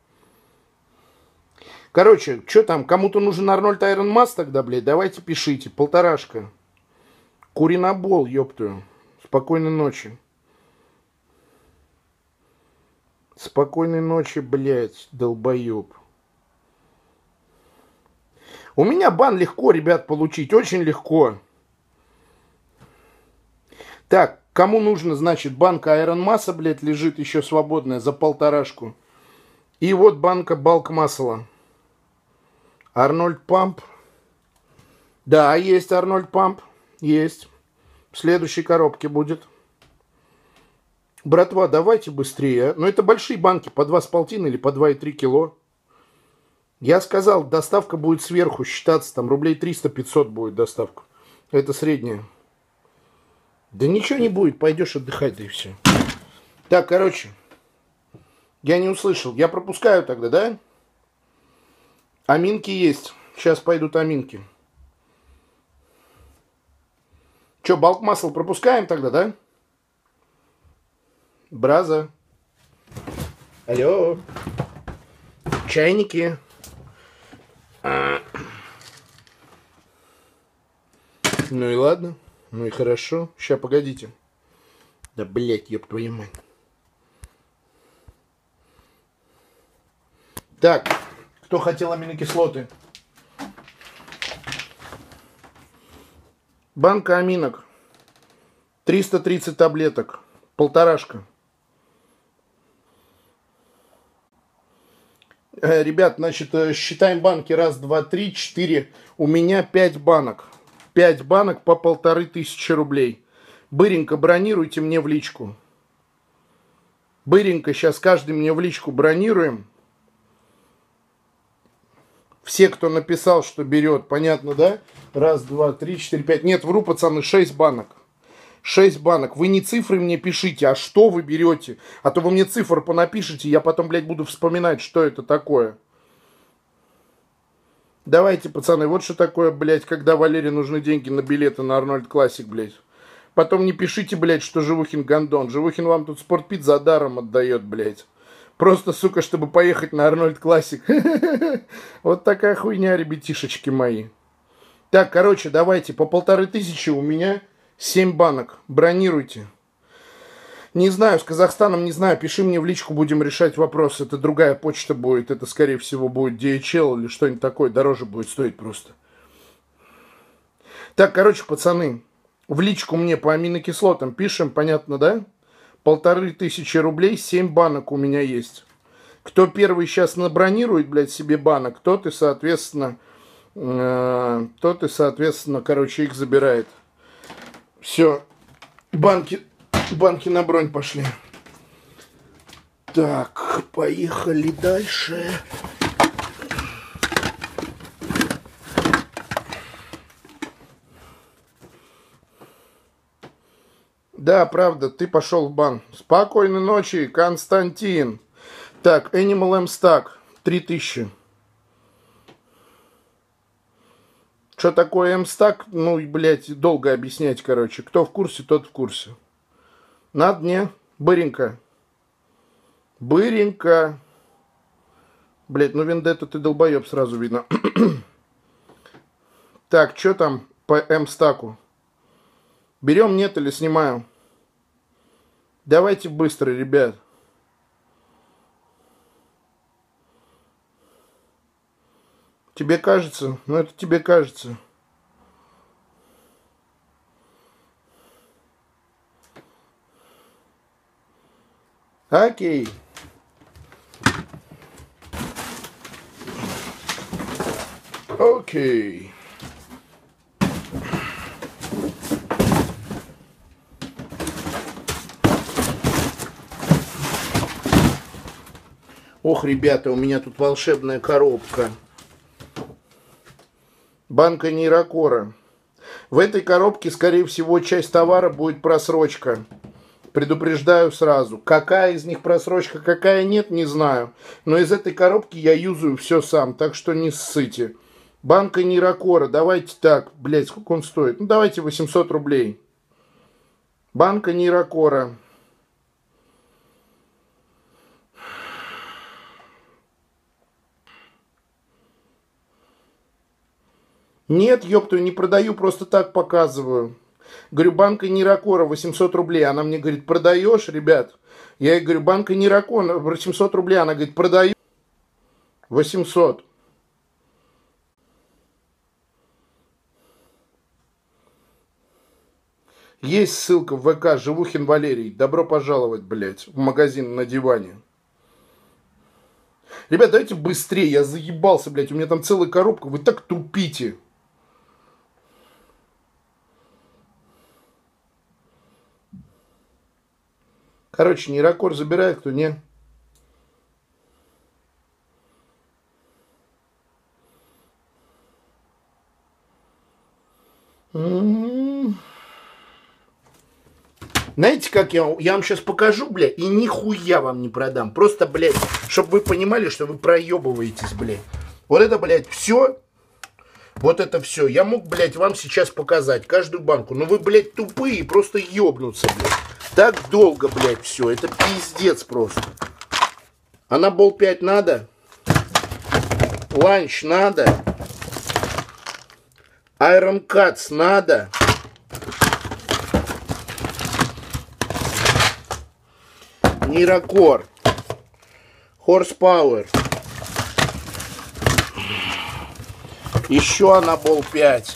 Speaker 2: Короче, что там, кому-то нужен Арнольд Iron Mass тогда, блядь, давайте пишите, полторашка. Куринобол, ёптую. Спокойной ночи. Спокойной ночи, блядь, долбоёб. У меня бан легко, ребят, получить, очень легко. Так. Кому нужно, значит, банка Iron Massa, блядь, лежит еще свободная за полторашку. И вот банка Балк Масла. Арнольд Памп. Да, есть Арнольд Памп. Есть. В следующей коробке будет. Братва, давайте быстрее. Но это большие банки, по два с полтиной или по два и три кило. Я сказал, доставка будет сверху считаться, там рублей триста-пятьсот будет доставка. Это средняя. Да ничего не будет, пойдешь отдыхать, да и все. Так, короче, я не услышал. Я пропускаю тогда, да? Аминки есть. Сейчас пойдут аминки. Че, балк масл пропускаем тогда, да? Браза. Алло. Чайники. А. Ну и ладно. Ну и хорошо. Сейчас, погодите. Да, блядь, ёб твою мать. Так, кто хотел аминокислоты? Банка аминок. триста тридцать таблеток. Полторашка. Э, ребят, значит, считаем банки. Раз, два, три, четыре. У меня пять банок. пять банок по полторы тысячи рублей. Быренько, бронируйте мне в личку. Быренько, сейчас каждый мне в личку бронируем. Все, кто написал, что берет, понятно, да? Раз, два, три, четыре, пять. Нет, вру, пацаны, шесть банок. шесть банок. Вы не цифры мне пишите, а что вы берете. А то вы мне цифр понапишите, я потом, блядь, буду вспоминать, что это такое. Давайте, пацаны, вот что такое, блядь, когда Валере нужны деньги на билеты на Арнольд Классик, блядь. Потом не пишите, блядь, что Живухин гондон. Живухин вам тут спортпит за даром отдает, блядь. Просто, сука, чтобы поехать на Арнольд Классик. Вот такая хуйня, ребятишечки мои. Так, короче, давайте, по полторы тысячи у меня семь банок. Бронируйте. Не знаю, с Казахстаном не знаю. Пиши мне в личку, будем решать вопрос. Это другая почта будет. Это, скорее всего, будет ди эйч эл или что-нибудь такое. Дороже будет стоить просто. Так, короче, пацаны, в личку мне по аминокислотам пишем, понятно, да? Полторы тысячи рублей, семь банок у меня есть. Кто первый сейчас набронирует, блядь, себе банок, тот и, соответственно, э, тот и, соответственно, короче, их забирает. Все, банки, банки на бронь пошли. Так, поехали дальше. Да, правда, ты пошел в бан. Спокойной ночи, Константин. Так, Animal M Stack, три тысячи. Что такое M Stack? Ну, блядь, долго объяснять, короче. Кто в курсе, тот в курсе. На дне. Быренько. Быренько. Блядь, ну Вендетта ты долбоеб, сразу видно. Так, что там по M Stack? Берем, нет или снимаем? Давайте быстро, ребят. Тебе кажется? Ну, это тебе кажется. Окей. Окей. Ох, ребята, у меня тут волшебная коробка. Банка нейрокора. В этой коробке, скорее всего, часть товара будет просрочка. Предупреждаю сразу. Какая из них просрочка, какая нет, не знаю. Но из этой коробки я юзаю все сам, так что не ссыте. Банка нейрокора. Давайте так. Блять, сколько он стоит? Ну, давайте восемьсот рублей. Банка нейрокора. Нет, ёпту, не продаю, просто так показываю. Говорю, банка нейрокора, восемьсот рублей. Она мне говорит, продаешь, ребят? Я ей говорю, банка нейрокора, восемьсот рублей. Она говорит, продаю. восемьсот. Есть ссылка в вэ ка, Живухин Валерий. Добро пожаловать, блядь, в магазин на диване. Ребят, давайте быстрее, я заебался, блядь. У меня там целая коробка, вы так тупите. Короче, нейрокор забирает, кто не. Знаете, как я, я вам сейчас покажу, бля, и нихуя вам не продам. Просто, блядь, чтобы вы понимали, что вы проебываетесь, блядь. Вот это, блядь, все. Вот это все. Я мог, блядь, вам сейчас показать каждую банку. Но вы, блядь, тупые, просто ебнутся, блядь. Так долго, блядь, все. Это пиздец просто. А на бол пять надо? Ланч надо? Iron Cuts надо? Нейрокор. Horsepower. Еще на бол пять.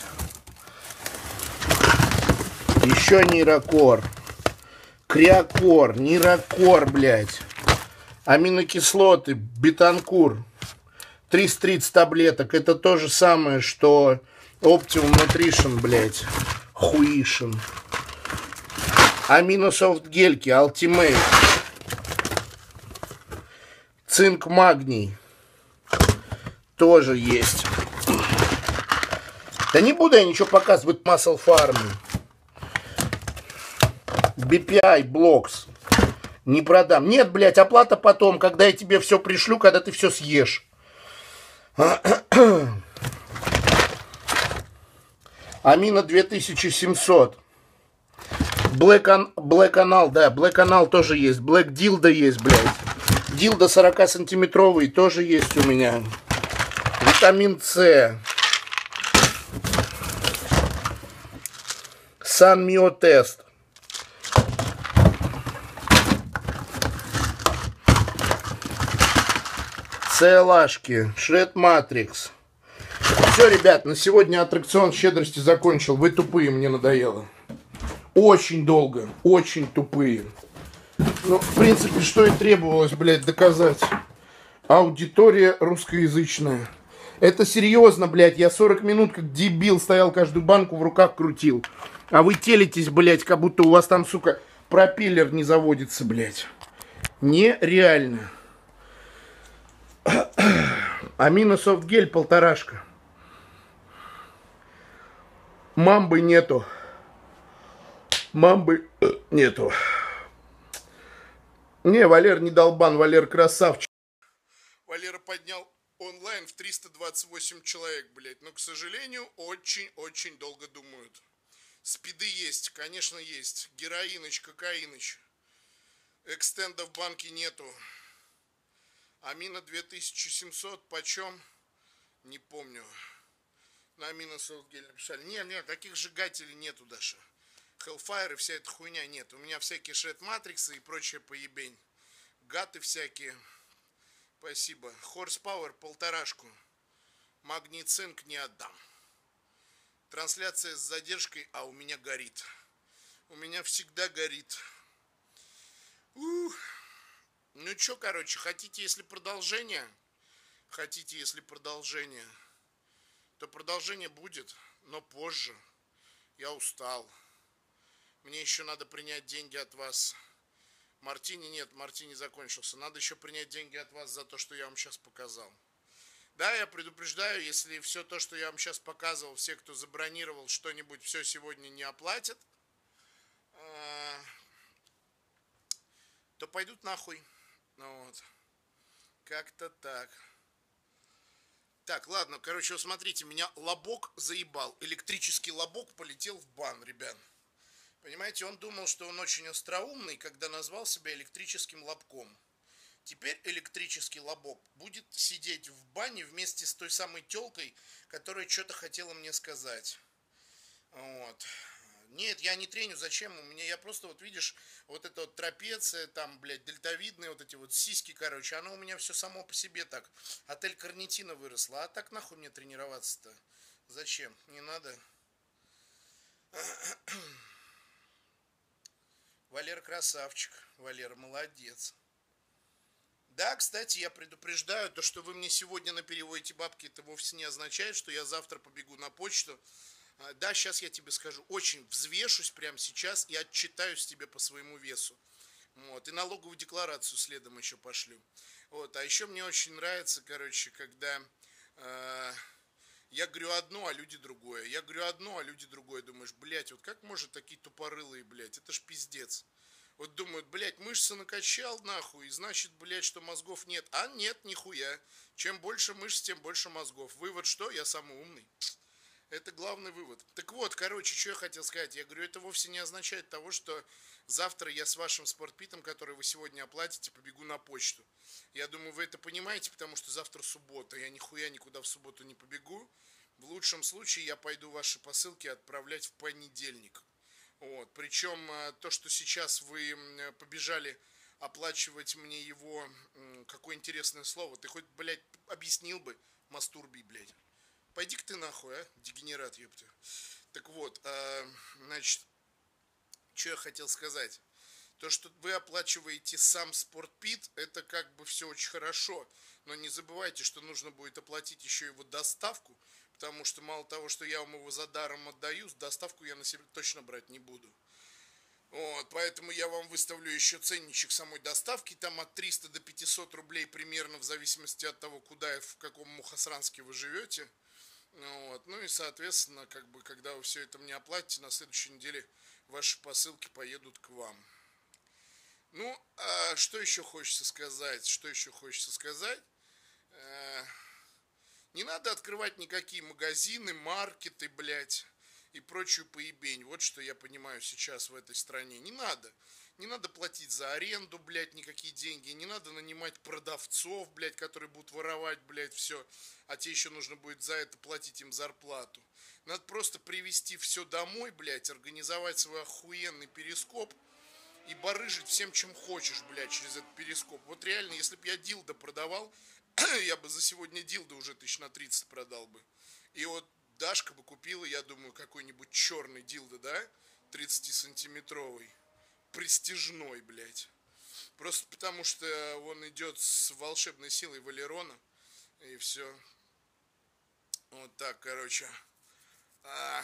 Speaker 2: Еще нейрокор. Криокор. Нейрокор, блядь. Аминокислоты. Бетанкур. триста тридцать таблеток. Это то же самое, что Optimum Nutrition, блядь. Хуишин. Аминософт гельки. Ultimate. Цинк, магний. Тоже есть. Да не буду я ничего показывать. Muscle Farm. би пи ай Blocks. Не продам. Нет, блядь, оплата потом, когда я тебе все пришлю, когда ты все съешь. Амина две тысячи семьсот. Black, Black Anal, да, Black Anal тоже есть. Black Dildo есть, блядь. Дилдо сорок сантиметровый тоже есть у меня. Витамин С. Сан Мио Тест. ЦЛАшки. Шред Матрикс. Все, ребят, на сегодня аттракцион щедрости закончил. Вы тупые, мне надоело. Очень долго, очень тупые. Ну, в принципе, что и требовалось, блядь, доказать. Аудитория русскоязычная. Это серьезно, блядь, я сорок минут как дебил стоял, каждую банку в руках крутил. А вы телитесь, блядь, как будто у вас там, сука, пропеллер не заводится, блядь. Нереально. Амина Софтгель полторашка. Мамбы нету. Мамбы нету. Не, Валер не долбан, Валер красавчик.
Speaker 1: Валера поднял онлайн в триста двадцать восемь человек, блядь. Но, к сожалению, очень-очень долго думают. Спиды есть, конечно, есть. Героиныч, кокаиныч. Экстенда в банке нету. Амина две тысячи семьсот, почем? Не помню. На Амина Софтгель написали. Нет, нет, таких сжигателей нету даже. Hellfire и вся эта хуйня нет. У меня всякие Шред Матриксы и прочая поебень. Гаты всякие. Спасибо. Horsepower полторашку. Магний цинк не отдам. Трансляция с задержкой, а у меня горит. У меня всегда горит. Ух. Ну чё, короче, хотите, если продолжение? Хотите, если продолжение? То продолжение будет, но позже. Я устал. Мне еще надо принять деньги от вас. Мартини нет, Мартини закончился. Надо еще принять деньги от вас за то, что я вам сейчас показал. Да, я предупреждаю, если все то, что я вам сейчас показывал, все, кто забронировал что-нибудь, все сегодня не оплатят, то пойдут нахуй. Ну вот. Как-то так. Так, ладно, короче, вот смотрите, меня лобок заебал. Электрический лобок полетел в бан, ребят. Понимаете, он думал, что он очень остроумный, когда назвал себя электрическим лобком. Теперь электрический лобок будет сидеть в бане вместе с той самой телкой, которая что-то хотела мне сказать. Вот. Нет, я не треню, зачем? У меня, я просто, вот видишь, вот эта вот трапеция, там, блядь, дельтовидные вот эти вот сиськи, короче, оно у меня все само по себе так. От L-карнитина выросла, а так нахуй мне тренироваться-то? Зачем? Не надо. Валера красавчик, Валера молодец. Да, кстати, я предупреждаю, то, что вы мне сегодня напереводите бабки, это вовсе не означает, что я завтра побегу на почту. Да, сейчас я тебе скажу, очень взвешусь прямо сейчас и отчитаюсь тебе по своему весу. Вот, и налоговую декларацию следом еще пошлю. Вот, а еще мне очень нравится, короче, когда э, я говорю одно, а люди другое. Я говорю одно, а люди другое. Думаешь, блядь, вот как может такие тупорылые, блядь, это ж пиздец. Вот думают, блядь, мышцы накачал нахуй, и значит, блядь, что мозгов нет. А нет, нихуя. Чем больше мышц, тем больше мозгов. Вывод что? Я самый умный. Это главный вывод. Так вот, короче, что я хотел сказать. Я говорю, это вовсе не означает того, что завтра я с вашим спортпитом, который вы сегодня оплатите, побегу на почту. Я думаю, вы это понимаете, потому что завтра суббота. Я нихуя никуда в субботу не побегу. В лучшем случае я пойду ваши посылки отправлять в понедельник. Вот. Причем то, что сейчас вы побежали оплачивать мне его, какое интересное слово. Ты хоть, блядь, объяснил бы, мастурбий, блядь. Пойди-ка ты нахуй, а, дегенерат, ёпта. Так вот, э, значит, что я хотел сказать. То, что вы оплачиваете сам спортпит, это как бы все очень хорошо. Но не забывайте, что нужно будет оплатить еще его доставку. Потому что мало того, что я вам его за даром отдаю, доставку я на себя точно брать не буду. Вот, поэтому я вам выставлю еще ценничек самой доставки. Там от триста до пятисот рублей примерно, в зависимости от того, куда и в каком Мухосранске вы живете. Вот. Ну и, соответственно, как бы, когда вы все это мне оплатите, на следующей неделе ваши посылки поедут к вам. Ну, а что еще хочется сказать? Что еще хочется сказать? Не надо открывать никакие магазины, маркеты, блядь, и прочую поебень. Вот что я понимаю сейчас в этой стране. Не надо. Не надо платить за аренду, блядь, никакие деньги. Не надо нанимать продавцов, блядь, которые будут воровать, блядь, все. А тебе еще нужно будет за это платить им зарплату. Надо просто привезти все домой, блядь, организовать свой охуенный перископ и барыжить всем, чем хочешь, блядь, через этот перископ. Вот реально, если бы я дилдо продавал, я бы за сегодня дилдо уже тысяч на тридцать продал бы. И вот Дашка бы купила, я думаю, какой-нибудь черный дилдо, да? тридцатисантиметровый. Престижной, блядь. Просто потому, что он идет с волшебной силой Валерона. И все. Вот так, короче. А...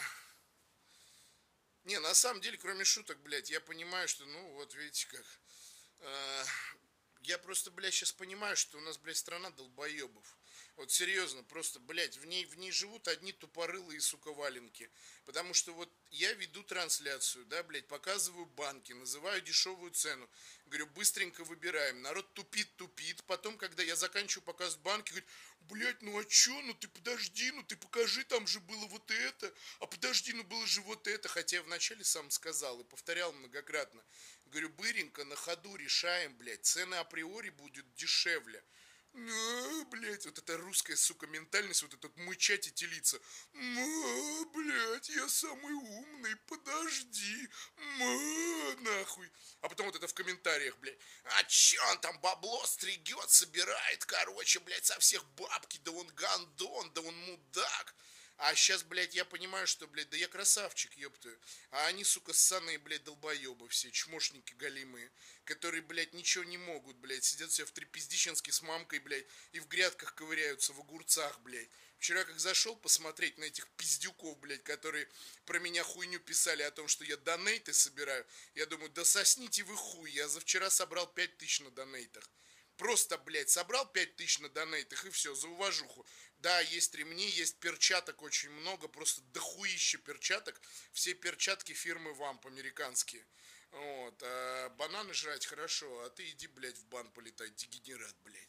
Speaker 1: Не, на самом деле, кроме шуток, блядь, я понимаю, что, ну, вот видите как. А... Я просто, блядь, сейчас понимаю, что у нас, блядь, страна долбоебов. Вот серьезно, просто, блядь, в ней, в ней живут одни тупорылые, сука, валенки. Потому что вот я веду трансляцию, да, блядь, показываю банки, называю дешевую цену. Говорю, быстренько выбираем. Народ тупит-тупит. Потом, когда я заканчиваю показывать банки, говорит, блядь, ну а чё, ну ты подожди, ну ты покажи, там же было вот это. А подожди, ну было же вот это. Хотя я вначале сам сказал и повторял многократно. Говорю, быренько, на ходу решаем, блядь, цены априори будут дешевле. А, блядь, вот эта русская, сука, ментальность, вот этот мычать и телиться. А, блядь, я самый умный, подожди. Ма, нахуй. А потом вот это в комментариях, блядь. А чё он там бабло стригет, собирает, короче, блядь, со всех бабки, да он гандон, да он мудак. А сейчас, блядь, я понимаю, что, блядь, да я красавчик, ёптаю. А они, сука, ссаные, блядь, долбоебы все, чмошники голимые, которые, блядь, ничего не могут, блядь, сидят все в трепиздиченске с мамкой, блядь, и в грядках ковыряются, в огурцах, блядь. Вчера как зашел посмотреть на этих пиздюков, блядь, которые про меня хуйню писали о том, что я донейты собираю, я думаю, да сосните вы хуй, я за вчера собрал пять тысяч на донейтах. Просто, блядь, собрал пять тысяч на донейтах и все, за уважуху. Да, есть ремни, есть перчаток очень много, просто дохуище перчаток. Все перчатки фирмы Вамп американские. Вот, а бананы жрать хорошо, а ты иди, блядь, в бан полетай, дегенерат, блядь.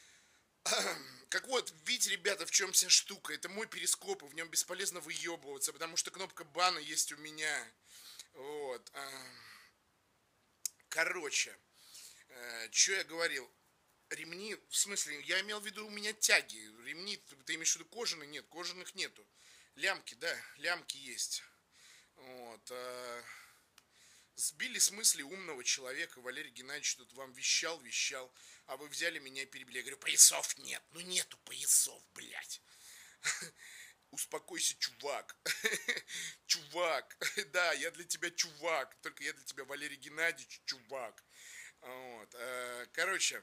Speaker 1: Как вот, видите, ребята, в чем вся штука. Это мой перископ, и в нем бесполезно выебываться, потому что кнопка бана есть у меня. Вот. Короче, что я говорил? Ремни, в смысле, я имел в виду, у меня тяги. Ремни, ты имеешь в виду кожаные? Нет, кожаных нету. Лямки, да, лямки есть. Вот. А... Сбили с мысли умного человека. Валерий Геннадьевич тут вам вещал, вещал. А вы взяли меня и перебили. Я говорю, поясов нет. Ну нету поясов, блядь. Успокойся, чувак. Чувак. Да, я для тебя чувак. Только я для тебя Валерий Геннадьевич, чувак. Вот. Короче,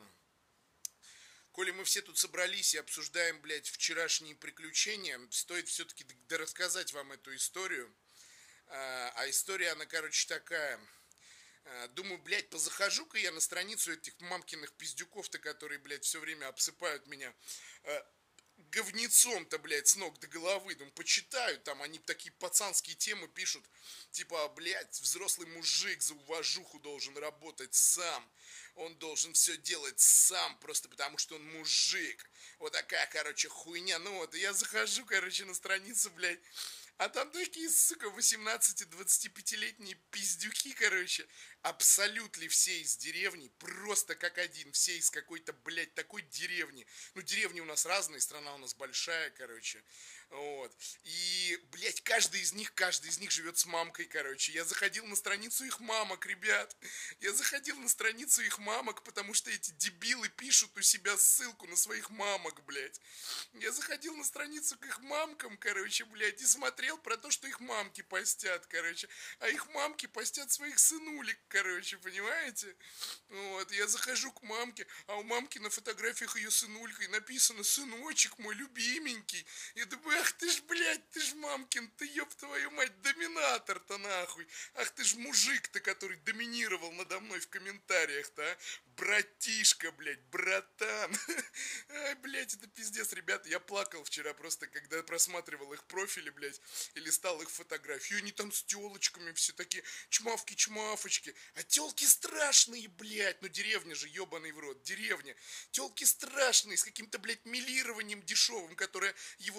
Speaker 1: коли мы все тут собрались и обсуждаем, блядь, вчерашние приключения, стоит все-таки рассказать вам эту историю. А история, она, короче, такая. Думаю, блядь, позахожу-ка я на страницу этих мамкиных пиздюков-то, которые, блядь, все время обсыпают меня говнецом-то, блядь, с ног до головы. Думаю, почитаю, там они такие пацанские темы пишут. Типа, блядь, взрослый мужик за уважуху должен работать сам. Он должен все делать сам, просто потому что он мужик. Вот такая, короче, хуйня. Ну вот, я захожу, короче, на страницу, блядь. А там такие, сука, восемнадцати-двадцатипятилетние пиздюки, короче, абсолютно все из деревни, просто как один, все из какой-то, блядь, такой деревни. Ну, деревни у нас разные, страна у нас большая, короче, вот. И, блядь, каждый из них, каждый из них живет с мамкой, короче. Я заходил на страницу их мамок, ребят. Я заходил на страницу их мамок, потому что эти дебилы пишут у себя ссылку на своих мамок, блядь. Я заходил на страницу к их мамкам, короче, блядь, и смотрел про то, что их мамки постят, короче. А их мамки постят своих сынулек, короче, понимаете? Вот, я захожу к мамке, а у мамки на фотографиях ее сынулькой написано «Сыночек мой любименький». Я думаю, ах ты ж, блядь, ты ж мамкин, ты ёб твою мать, доминатор-то нахуй. Ах ты ж мужик-то, который доминировал надо мной в комментариях-то, а? Братишка, блядь, братан. Ай, блядь, это пиздец, ребята. Я плакал вчера просто, когда просматривал их профили, блядь, и листал их фотографии. Они там с тёлочками все такие, чмавки-чмафочки. А тёлки страшные, блядь. Ну, деревня же, ёбаный в рот, деревня. Тёлки страшные, с каким-то, блядь, милированием дешевым, которое его же мама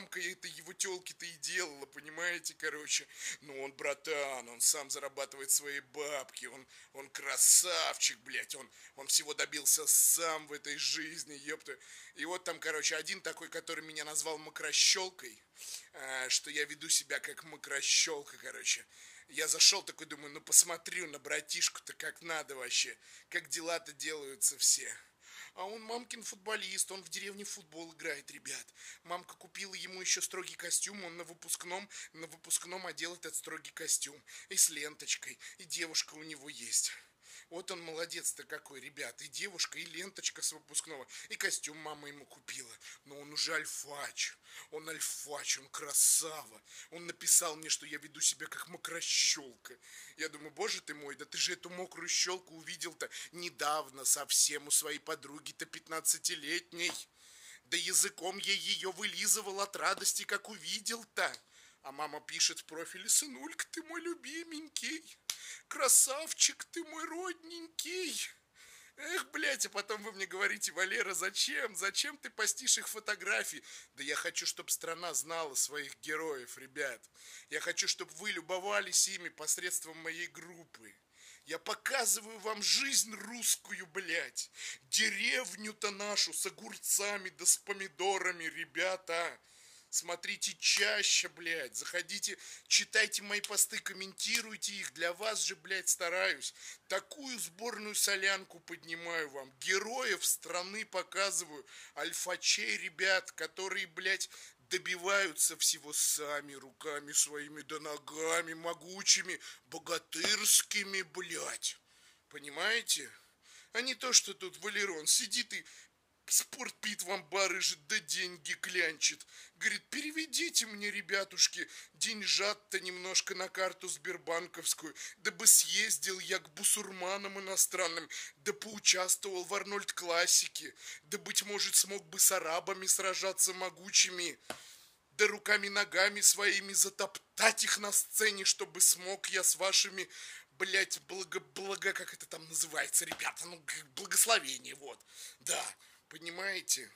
Speaker 1: мамка это его тёлки-то и делала, понимаете, короче. Ну, он братан, он сам зарабатывает свои бабки, он, он красавчик, блядь, он, он всего добился сам в этой жизни, ёпта. И вот там, короче, один такой, который меня назвал мокрощелкой, что я веду себя как мокрощелка, короче. Я зашел такой, думаю, ну посмотрю на братишку-то как надо вообще, как дела-то делаются все. А он мамкин футболист, он в деревне в футбол играет, ребят. Мамка купила ему еще строгий костюм, он на выпускном, на выпускном одел этот строгий костюм. И с ленточкой, и девушка у него есть. Вот он молодец-то какой, ребят. И девушка, и ленточка с выпускного, и костюм мама ему купила. Но он уже альфач. Он альфач, он красава. Он написал мне, что я веду себя как мокрощелка. Я думаю, боже ты мой, да ты же эту мокрую щелку увидел-то недавно совсем у своей подруги-то пятнадцатилетней. Да языком я ее вылизывал от радости, как увидел-то. А мама пишет в профиле: сынулька, ты мой любименький. Красавчик, ты мой родненький. Эх, блядь, а потом вы мне говорите: Валера, зачем? Зачем ты постишь их фотографии? Да я хочу, чтобы страна знала своих героев, ребят. Я хочу, чтобы вы любовались ими посредством моей группы. Я показываю вам жизнь русскую, блядь. Деревню-то нашу с огурцами да с помидорами, ребята. Смотрите чаще, блядь, заходите, читайте мои посты, комментируйте их, для вас же, блядь, стараюсь. Такую сборную солянку поднимаю вам, героев страны показываю, альфачей, ребят, которые, блядь, добиваются всего сами, руками своими да ногами могучими, богатырскими, блядь, понимаете? А не то, что тут Валерон сидит и Спортпит вам барыжит, да деньги клянчит. Говорит, переведите мне, ребятушки, деньжат-то немножко на карту сбербанковскую, да бы съездил я к бусурманам иностранным, да поучаствовал в Арнольд Классике, да, быть может, смог бы с арабами сражаться могучими, да руками-ногами своими затоптать их на сцене, чтобы смог я с вашими, блять, благо, благо, как это там называется, ребята, ну, благословение, вот, да. Понимаете?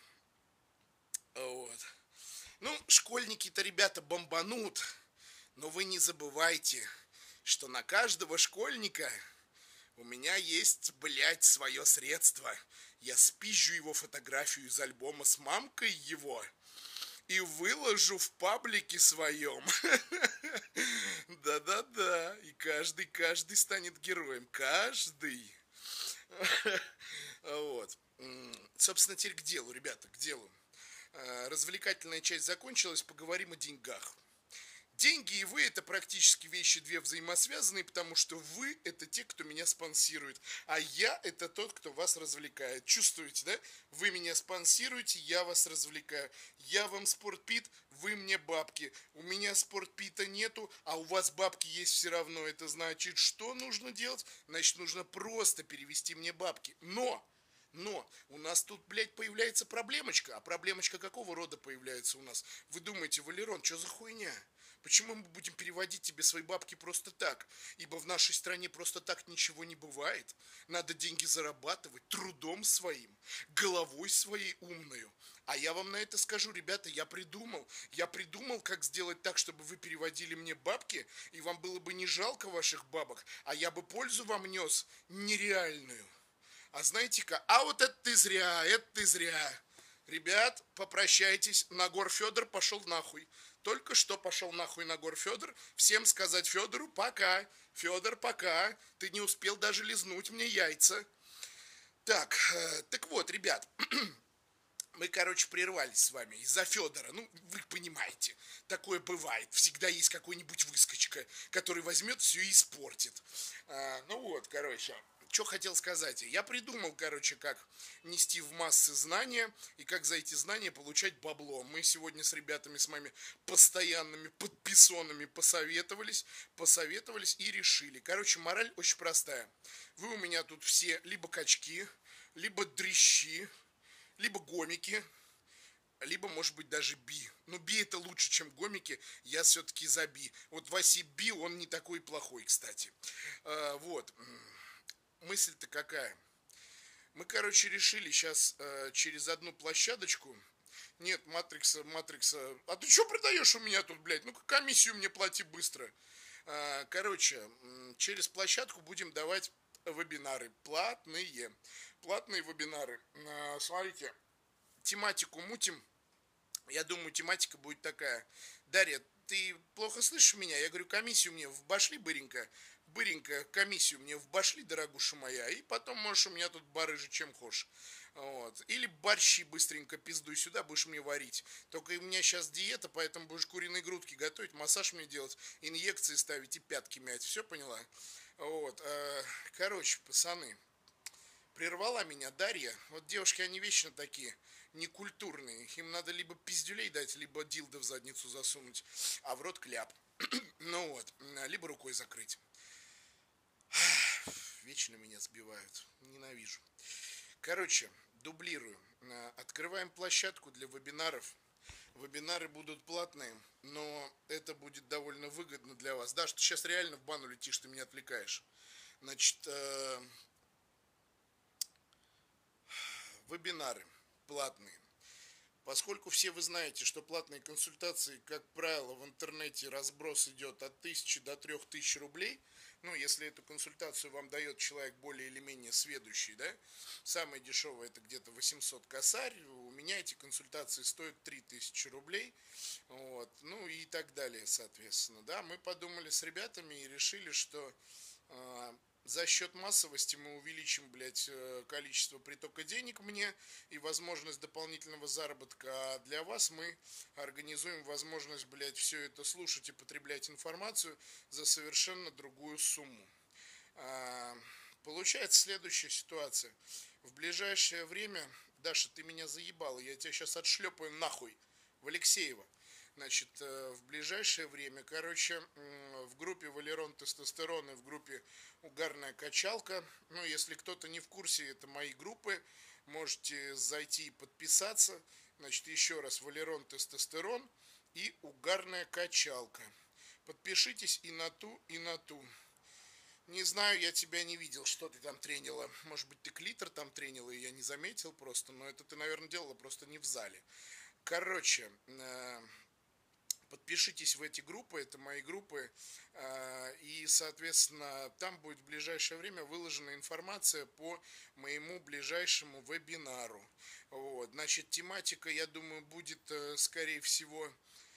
Speaker 1: Вот. Ну, школьники-то, ребята, бомбанут. Но вы не забывайте, что на каждого школьника у меня есть, блядь, свое средство. Я спизжу его фотографию из альбома с мамкой его и выложу в паблике своем. Да-да-да. И каждый, каждый станет героем. Каждый. Вот. Собственно, теперь к делу, ребята, к делу. Развлекательная часть закончилась, поговорим о деньгах. Деньги и вы — это практически вещи две взаимосвязанные, потому что вы — это те, кто меня спонсирует, а я — это тот, кто вас развлекает. Чувствуете, да? Вы меня спонсируете, я вас развлекаю. Я вам спортпит, вы мне бабки. У меня спортпита нету, а у вас бабки есть все равно. Это значит, что нужно делать? Значит, нужно просто перевести мне бабки. Но... Но у нас тут, блядь, появляется проблемочка. А проблемочка какого рода появляется у нас? Вы думаете, Валерон, что за хуйня? Почему мы будем переводить тебе свои бабки просто так? Ибо в нашей стране просто так ничего не бывает. Надо деньги зарабатывать трудом своим, головой своей умною. А я вам на это скажу, ребята, я придумал. Я придумал, как сделать так, чтобы вы переводили мне бабки, и вам было бы не жалко ваших бабок, а я бы пользу вам нес нереальную. А знаете-ка, а вот это ты зря, это ты зря. Ребят, попрощайтесь, Нагор Федор пошел нахуй. Только что пошел нахуй Нагор Федор. Всем сказать Федору пока. Федор, пока. Ты не успел даже лизнуть мне яйца. Так, э, так вот, ребят. Мы, короче, прервались с вами из-за Федора. Ну, вы понимаете, такое бывает. Всегда есть какой-нибудь выскочка, который возьмет все и испортит. А, ну вот, короче... Что хотел сказать? Я придумал, короче, как нести в массы знания и как за эти знания получать бабло. Мы сегодня с ребятами, с моими постоянными подписонами посоветовались, посоветовались и решили. Короче, мораль очень простая. Вы у меня тут все либо качки, либо дрищи, либо гомики, либо, может быть, даже би. Но би это лучше, чем гомики. Я все-таки за би. Вот Васи Би, он не такой плохой, кстати. А, вот. Мысль-то какая? Мы, короче, решили сейчас э, через одну площадочку Нет, Матрикса, Матрикса. А ты что продаешь у меня тут, блядь? Ну-ка комиссию мне плати быстро. А, короче, через площадку будем давать вебинары. Платные. Платные вебинары. А, смотрите, тематику мутим. Я думаю, тематика будет такая. Дарья, ты плохо слышишь меня? Я говорю, комиссию мне вбашли, быренько. Быренько, комиссию мне вбашли, дорогуша моя. И потом можешь у меня тут барыжи чем хочешь. Вот. Или борщи быстренько пиздуй сюда, будешь мне варить. Только у меня сейчас диета, поэтому будешь куриные грудки готовить, массаж мне делать, инъекции ставить и пятки мять. Все поняла? Вот. Короче, пацаны, прервала меня Дарья. Вот девушки, они вечно такие некультурные. Им надо либо пиздюлей дать, либо дилдо в задницу засунуть, а в рот кляп. Ну вот, либо рукой закрыть. Вечно меня сбивают. Ненавижу. Короче, дублирую. Открываем площадку для вебинаров. Вебинары будут платные, но это будет довольно выгодно для вас. Да, что сейчас реально в бану летишь, ты меня отвлекаешь. Значит, э, вебинары платные. Поскольку все вы знаете, что платные консультации, как правило, в интернете разброс идет от тысячи до трех тысяч рублей, ну, если эту консультацию вам дает человек более или менее сведущий, да, самое дешевое это где-то восемьсот косарь, у меня эти консультации стоят три тысячи рублей, вот, ну и так далее, соответственно, да, мы подумали с ребятами и решили, что э, за счет массовости мы увеличим, блядь, количество притока денег мне и возможность дополнительного заработка. А для вас мы организуем возможность, блядь, все это слушать и потреблять информацию за совершенно другую сумму. А, получается следующая ситуация. В ближайшее время, Даша, ты меня заебала, я тебя сейчас отшлепаю нахуй в Алексеево. Значит, в ближайшее время, короче, в группе Валерон Тестостерон и в группе Угарная Качалка, ну, если кто-то не в курсе, это мои группы, можете зайти и подписаться. Значит, еще раз, Валерон Тестостерон и Угарная Качалка. Подпишитесь и на ту, и на ту. Не знаю, я тебя не видел, что ты там тренила. Может быть, ты клитор там тренила, и я не заметил просто, но это ты, наверное, делала просто не в зале. Короче, подпишитесь в эти группы, это мои группы, и, соответственно, там будет в ближайшее время выложена информация по моему ближайшему вебинару. Вот. Значит, тематика, я думаю, будет, скорее всего,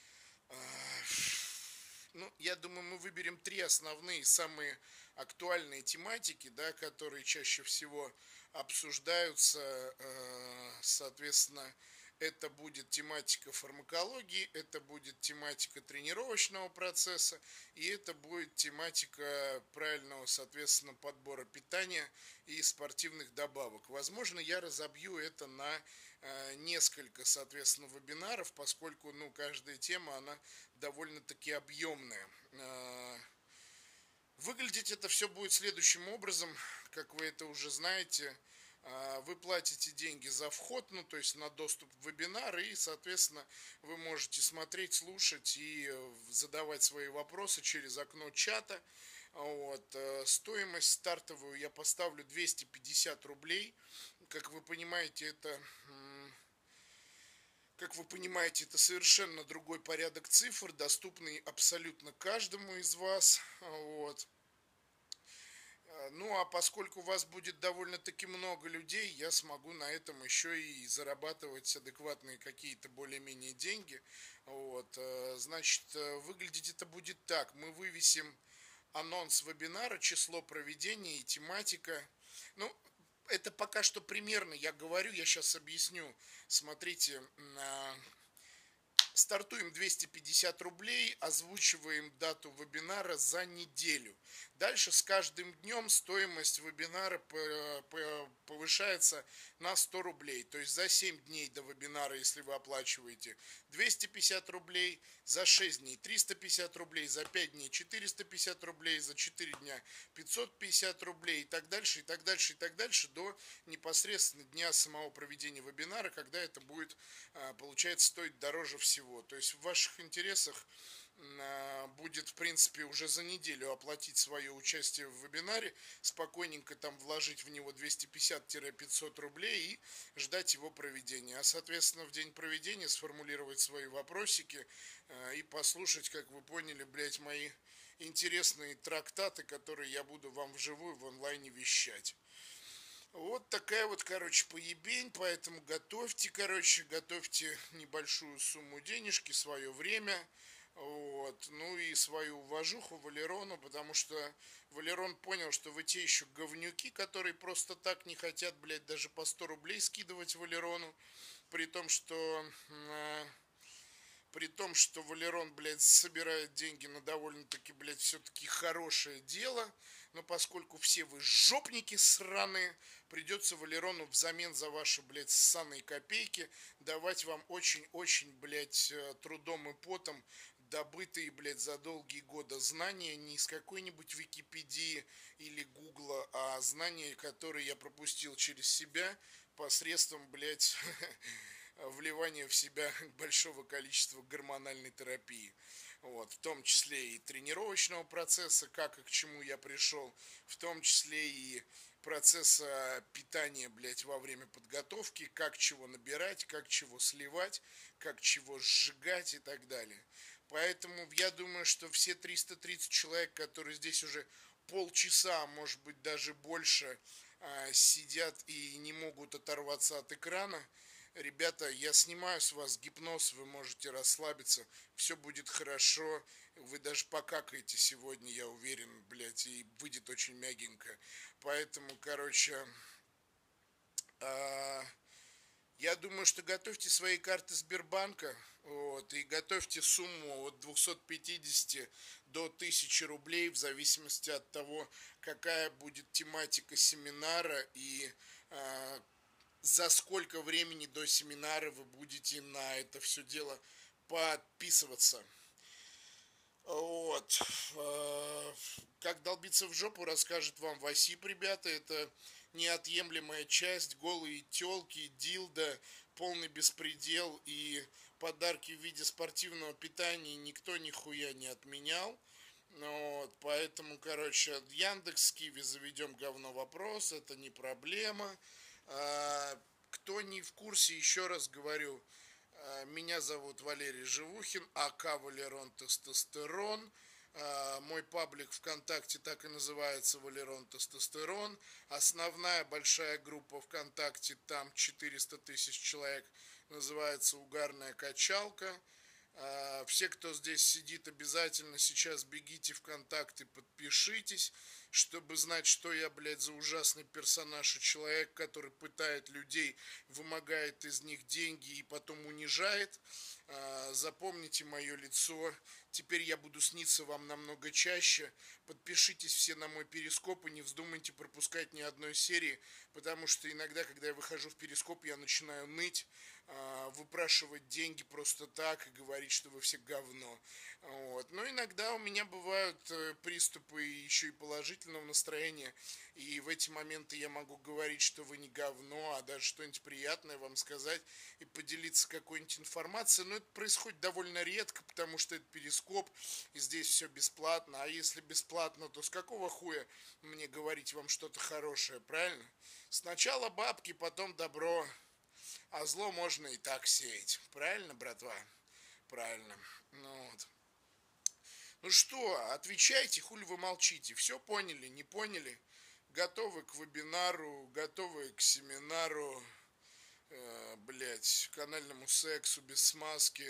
Speaker 1: ну, я думаю, мы выберем три основные, самые актуальные тематики, да, которые чаще всего обсуждаются, соответственно, это будет тематика фармакологии, это будет тематика тренировочного процесса, и это будет тематика правильного, соответственно, подбора питания и спортивных добавок. Возможно, я разобью это на э, несколько, соответственно, вебинаров, поскольку, ну, каждая тема, она довольно-таки объемная. Э, выглядеть это все будет следующим образом, как вы это уже знаете. Вы платите деньги за вход, ну, то есть на доступ в вебинар, и, соответственно, вы можете смотреть, слушать и задавать свои вопросы через окно чата. Вот. Стоимость стартовую я поставлю двести пятьдесят рублей. Как вы понимаете, это... Как вы понимаете, это совершенно другой порядок цифр, доступный абсолютно каждому из вас. Вот. Ну, а поскольку у вас будет довольно-таки много людей, я смогу на этом еще и зарабатывать адекватные какие-то более-менее деньги. Вот. Значит, выглядеть это будет так. Мы вывесим анонс вебинара, число проведения и тематика. Ну, это пока что примерно, я говорю, я сейчас объясню. Смотрите, стартуем двести пятьдесят рублей, озвучиваем дату вебинара за неделю. Дальше с каждым днем стоимость вебинара повышается на сто рублей. То есть за семь дней до вебинара, если вы оплачиваете, двести пятьдесят рублей, за шесть дней триста пятьдесят рублей, за пять дней четыреста пятьдесят рублей, за четыре дня пятьсот пятьдесят рублей и так дальше, и так дальше, и так дальше до непосредственно дня самого проведения вебинара, когда это будет, получается, стоить дороже всего. То есть в ваших интересах будет, в принципе, уже за неделю оплатить свое участие в вебинаре, спокойненько там вложить в него двести пятьдесят - пятьсот рублей и ждать его проведения. А, соответственно, в день проведения сформулировать свои вопросики и послушать, как вы поняли, блядь, мои интересные трактаты, которые я буду вам вживую в онлайне вещать. Вот такая вот, короче, поебень, поэтому готовьте, короче, готовьте небольшую сумму денежки, свое время, вот, ну и свою уважуху Валерону, потому что Валерон понял, что вы те еще говнюки, которые просто так не хотят, блядь, даже по сто рублей скидывать Валерону, при том, что... Э, при том, что Валерон, блядь, собирает деньги на довольно-таки, блядь, все-таки хорошее дело. Но поскольку все вы жопники сраные, придется Валерону взамен за ваши, блядь, ссаные копейки давать вам очень-очень, блядь, трудом и потом добытые, блядь, за долгие годы знания не из какой-нибудь Википедии или Гугла, а знания, которые я пропустил через себя посредством, блядь, вливание в себя большого количества гормональной терапии. Вот, в том числе и тренировочного процесса, как и к чему я пришел, в том числе и процесса питания, блядь, во время подготовки, как чего набирать, как чего сливать, как чего сжигать и так далее. Поэтому я думаю, что все триста тридцать человек, которые здесь уже полчаса, а может быть даже больше, сидят и не могут оторваться от экрана, ребята, я снимаю с вас гипноз, вы можете расслабиться, все будет хорошо, вы даже покакаете сегодня, я уверен, блядь, и выйдет очень мягенько. Поэтому, короче, а, я думаю, что готовьте свои карты Сбербанка, вот, и готовьте сумму от двухсот пятидесяти до тысячи рублей, в зависимости от того, какая будет тематика семинара и а, за сколько времени до семинара вы будете на это все дело подписываться. Вот. Как долбиться в жопу, расскажет вам Васип, ребята. Это неотъемлемая часть. Голые телки, дилда, полный беспредел и подарки в виде спортивного питания никто нихуя не отменял. Вот, поэтому, короче, Яндекс, Киви заведем говно вопрос, это не проблема. Кто не в курсе, еще раз говорю, меня зовут Валерий Живухин, АК Валерон Тестостерон. Мой паблик ВКонтакте так и называется, Валерон Тестостерон. Основная большая группа ВКонтакте, там четыреста тысяч человек, называется Угарная качалка. Все, кто здесь сидит, обязательно сейчас бегите в ВКонтакте, подпишитесь, чтобы знать, что я, блядь, за ужасный персонаж и человек, который пытает людей, вымогает из них деньги и потом унижает. Запомните мое лицо. Теперь я буду сниться вам намного чаще. Подпишитесь все на мой перископ и не вздумайте пропускать ни одной серии, потому что иногда, когда я выхожу в перископ, я начинаю ныть, выпрашивать деньги просто так и говорить, что вы все говно. Вот. Но иногда у меня бывают приступы еще и положительного настроения, и в эти моменты я могу говорить, что вы не говно, а даже что-нибудь приятное вам сказать и поделиться какой-нибудь информацией. Но это происходит довольно редко, потому что это перископ, и здесь все бесплатно. А если бесплатно, то с какого хуя мне говорить вам что-то хорошее, правильно? Сначала бабки, потом добро. А зло можно и так сеять. Правильно, братва? Правильно. Ну вот. Ну что, отвечайте, хули вы молчите. Все поняли, не поняли? Готовы к вебинару, готовы к семинару, э, блять, к анальному сексу без смазки.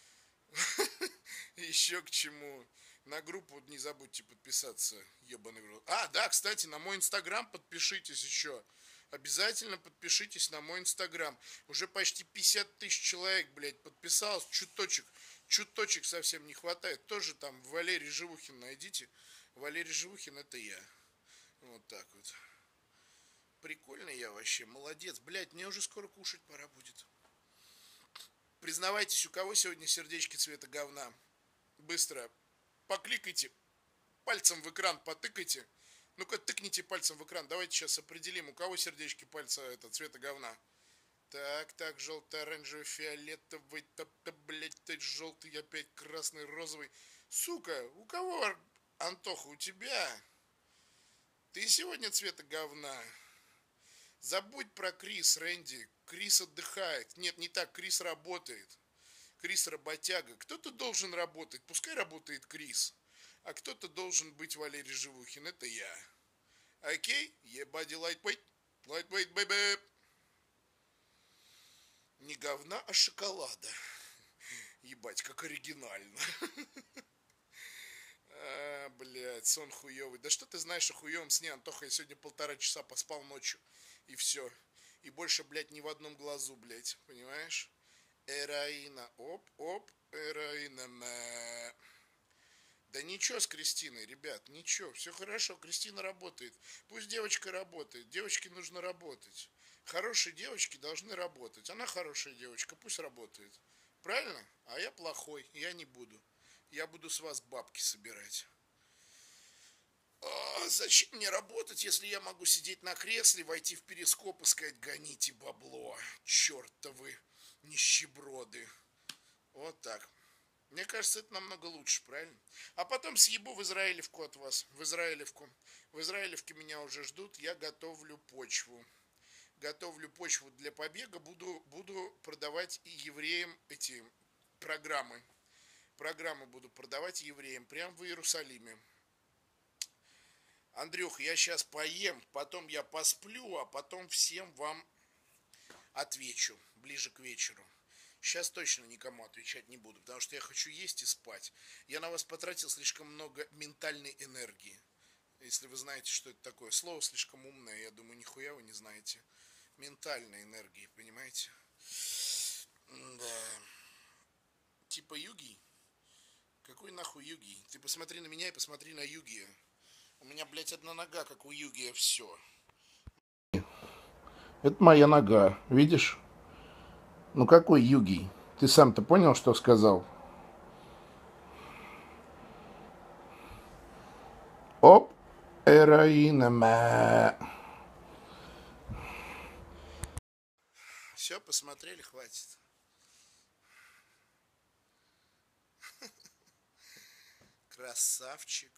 Speaker 1: Еще к чему. На группу не забудьте подписаться, ебаный в рот. А, да, кстати, на мой инстаграм подпишитесь еще. Обязательно подпишитесь на мой инстаграм. Уже почти пятьдесят тысяч человек, блядь, подписалось. Чуточек, чуточек совсем не хватает. Тоже там Валерий Живухин найдите. Валерий Живухин — это я. Вот так вот. Прикольно я вообще, молодец. Блядь, мне уже скоро кушать пора будет. Признавайтесь, у кого сегодня сердечки цвета говна? Быстро покликайте, пальцем в экран потыкайте. Ну-ка, тыкните пальцем в экран. Давайте сейчас определим, у кого сердечки пальца это цвета говна. Так, так, желтый, оранжевый, фиолетовый, та, та, блядь, ты желтый, опять красный, розовый. Сука, у кого, Антоха, у тебя? Ты сегодня цвета говна. Забудь про Крис, Рэнди. Крис отдыхает. Нет, не так, Крис работает. Крис работяга. Кто-то должен работать. Пускай работает Крис. А кто-то должен быть Валерий Живухин. Это я. Окей? Ебади лайтвейт. Лайтвейт, бэйбэ. Не говна, а шоколада. Ебать, как оригинально. А, блядь, сон хуёвый. Да что ты знаешь о хуёвом сне, Антоха? Я сегодня полтора часа поспал ночью. И все. И больше, блядь, ни в одном глазу, блядь. Понимаешь? Эраина. Оп, оп. Эраина. Мэ. Да ничего с Кристиной, ребят, ничего. Все хорошо, Кристина работает. Пусть девочка работает. Девочке нужно работать. Хорошие девочки должны работать. Она хорошая девочка, пусть работает. Правильно? А я плохой, я не буду. Я буду с вас бабки собирать. А зачем мне работать, если я могу сидеть на кресле, войти в перископ и сказать: гоните бабло, чертовы нищеброды. Вот так. Мне кажется, это намного лучше, правильно? А потом съебу в Израилевку от вас. В Израилевку. В Израилевке меня уже ждут. Я готовлю почву. Готовлю почву для побега. Буду, буду продавать и евреям эти программы. Программы буду продавать евреям прямо в Иерусалиме. Андрюх, я сейчас поем, потом я посплю, а потом всем вам отвечу ближе к вечеру. Сейчас точно никому отвечать не буду, потому что я хочу есть и спать. Я на вас потратил слишком много ментальной энергии. Если вы знаете, что это такое. Слово слишком умное, я думаю, нихуя вы не знаете. Ментальной энергии, понимаете? Да. Типа Юги? Какой нахуй Юги? Ты посмотри на меня и посмотри на Югия. У меня, блядь, одна нога, как у Югия, все.
Speaker 2: Это моя нога, видишь? Ну какой Югий? Ты сам-то понял, что сказал? Оп, эроина, мэ.
Speaker 1: Все, посмотрели, хватит. Красавчик.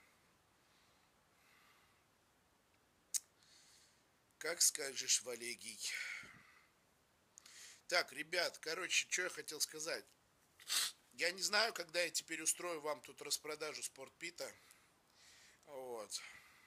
Speaker 1: Как скажешь, Валегий. Так, ребят, короче, что я хотел сказать. Я не знаю, когда я теперь устрою вам тут распродажу спортпита. Вот.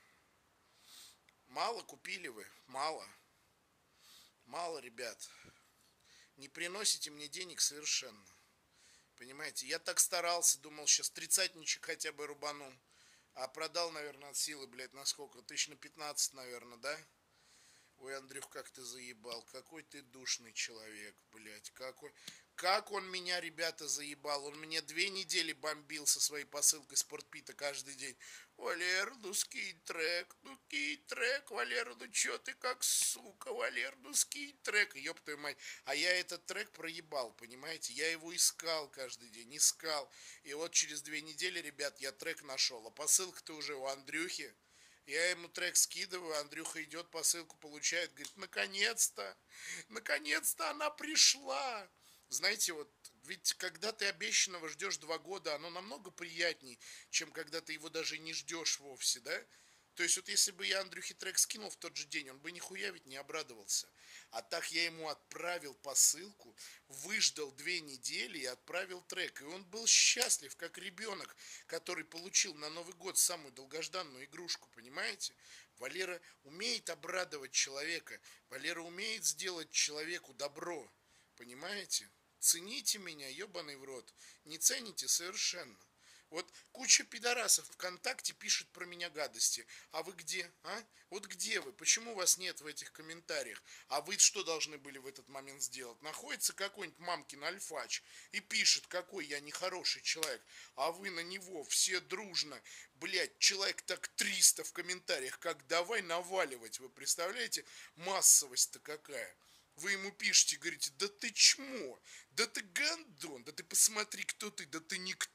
Speaker 1: Мало купили вы? Мало. Мало, ребят. Не приносите мне денег совершенно. Понимаете, я так старался, думал, сейчас тридцатничек хотя бы рубану. А продал, наверное, от силы, блядь, на сколько? Тысяч на пятнадцать, наверное, да? Ой, Андрюх, как ты заебал. Какой ты душный человек, блядь. Какой... Как он меня, ребята, заебал. Он мне две недели бомбил со своей посылкой спортпита каждый день. Валер, ну скинь трек, ну кинь трек, Валер, ну чё ты как сука, Валер, ну скинь трек. Ёб твою мать. А я этот трек проебал, понимаете? Я его искал каждый день, искал. И вот через две недели, ребят, я трек нашел. А посылка-то уже у Андрюхи. Я ему трек скидываю, Андрюха идет, посылку получает, говорит: наконец-то, наконец-то она пришла. Знаете, вот, ведь когда ты обещанного ждешь два года, оно намного приятней, чем когда ты его даже не ждешь вовсе, да? То есть вот если бы я Андрюхе трек скинул в тот же день, он бы нихуя ведь не обрадовался. А так я ему отправил посылку, выждал две недели и отправил трек. И он был счастлив, как ребенок, который получил на Новый год самую долгожданную игрушку, понимаете? Валера умеет обрадовать человека. Валера умеет сделать человеку добро, понимаете? Цените меня, ебаный в рот. Не цените совершенно. Вот куча пидорасов ВКонтакте пишет про меня гадости. А вы где? А? Вот где вы? Почему вас нет в этих комментариях? А вы что должны были в этот момент сделать? Находится какой-нибудь мамкин альфач и пишет, какой я нехороший человек. А вы на него все дружно. Блять, человек так триста в комментариях. Как давай наваливать. Вы представляете? Массовость-то какая. Вы ему пишете, говорите: да ты чмо, да ты гандон, да ты посмотри, кто ты, да ты никто.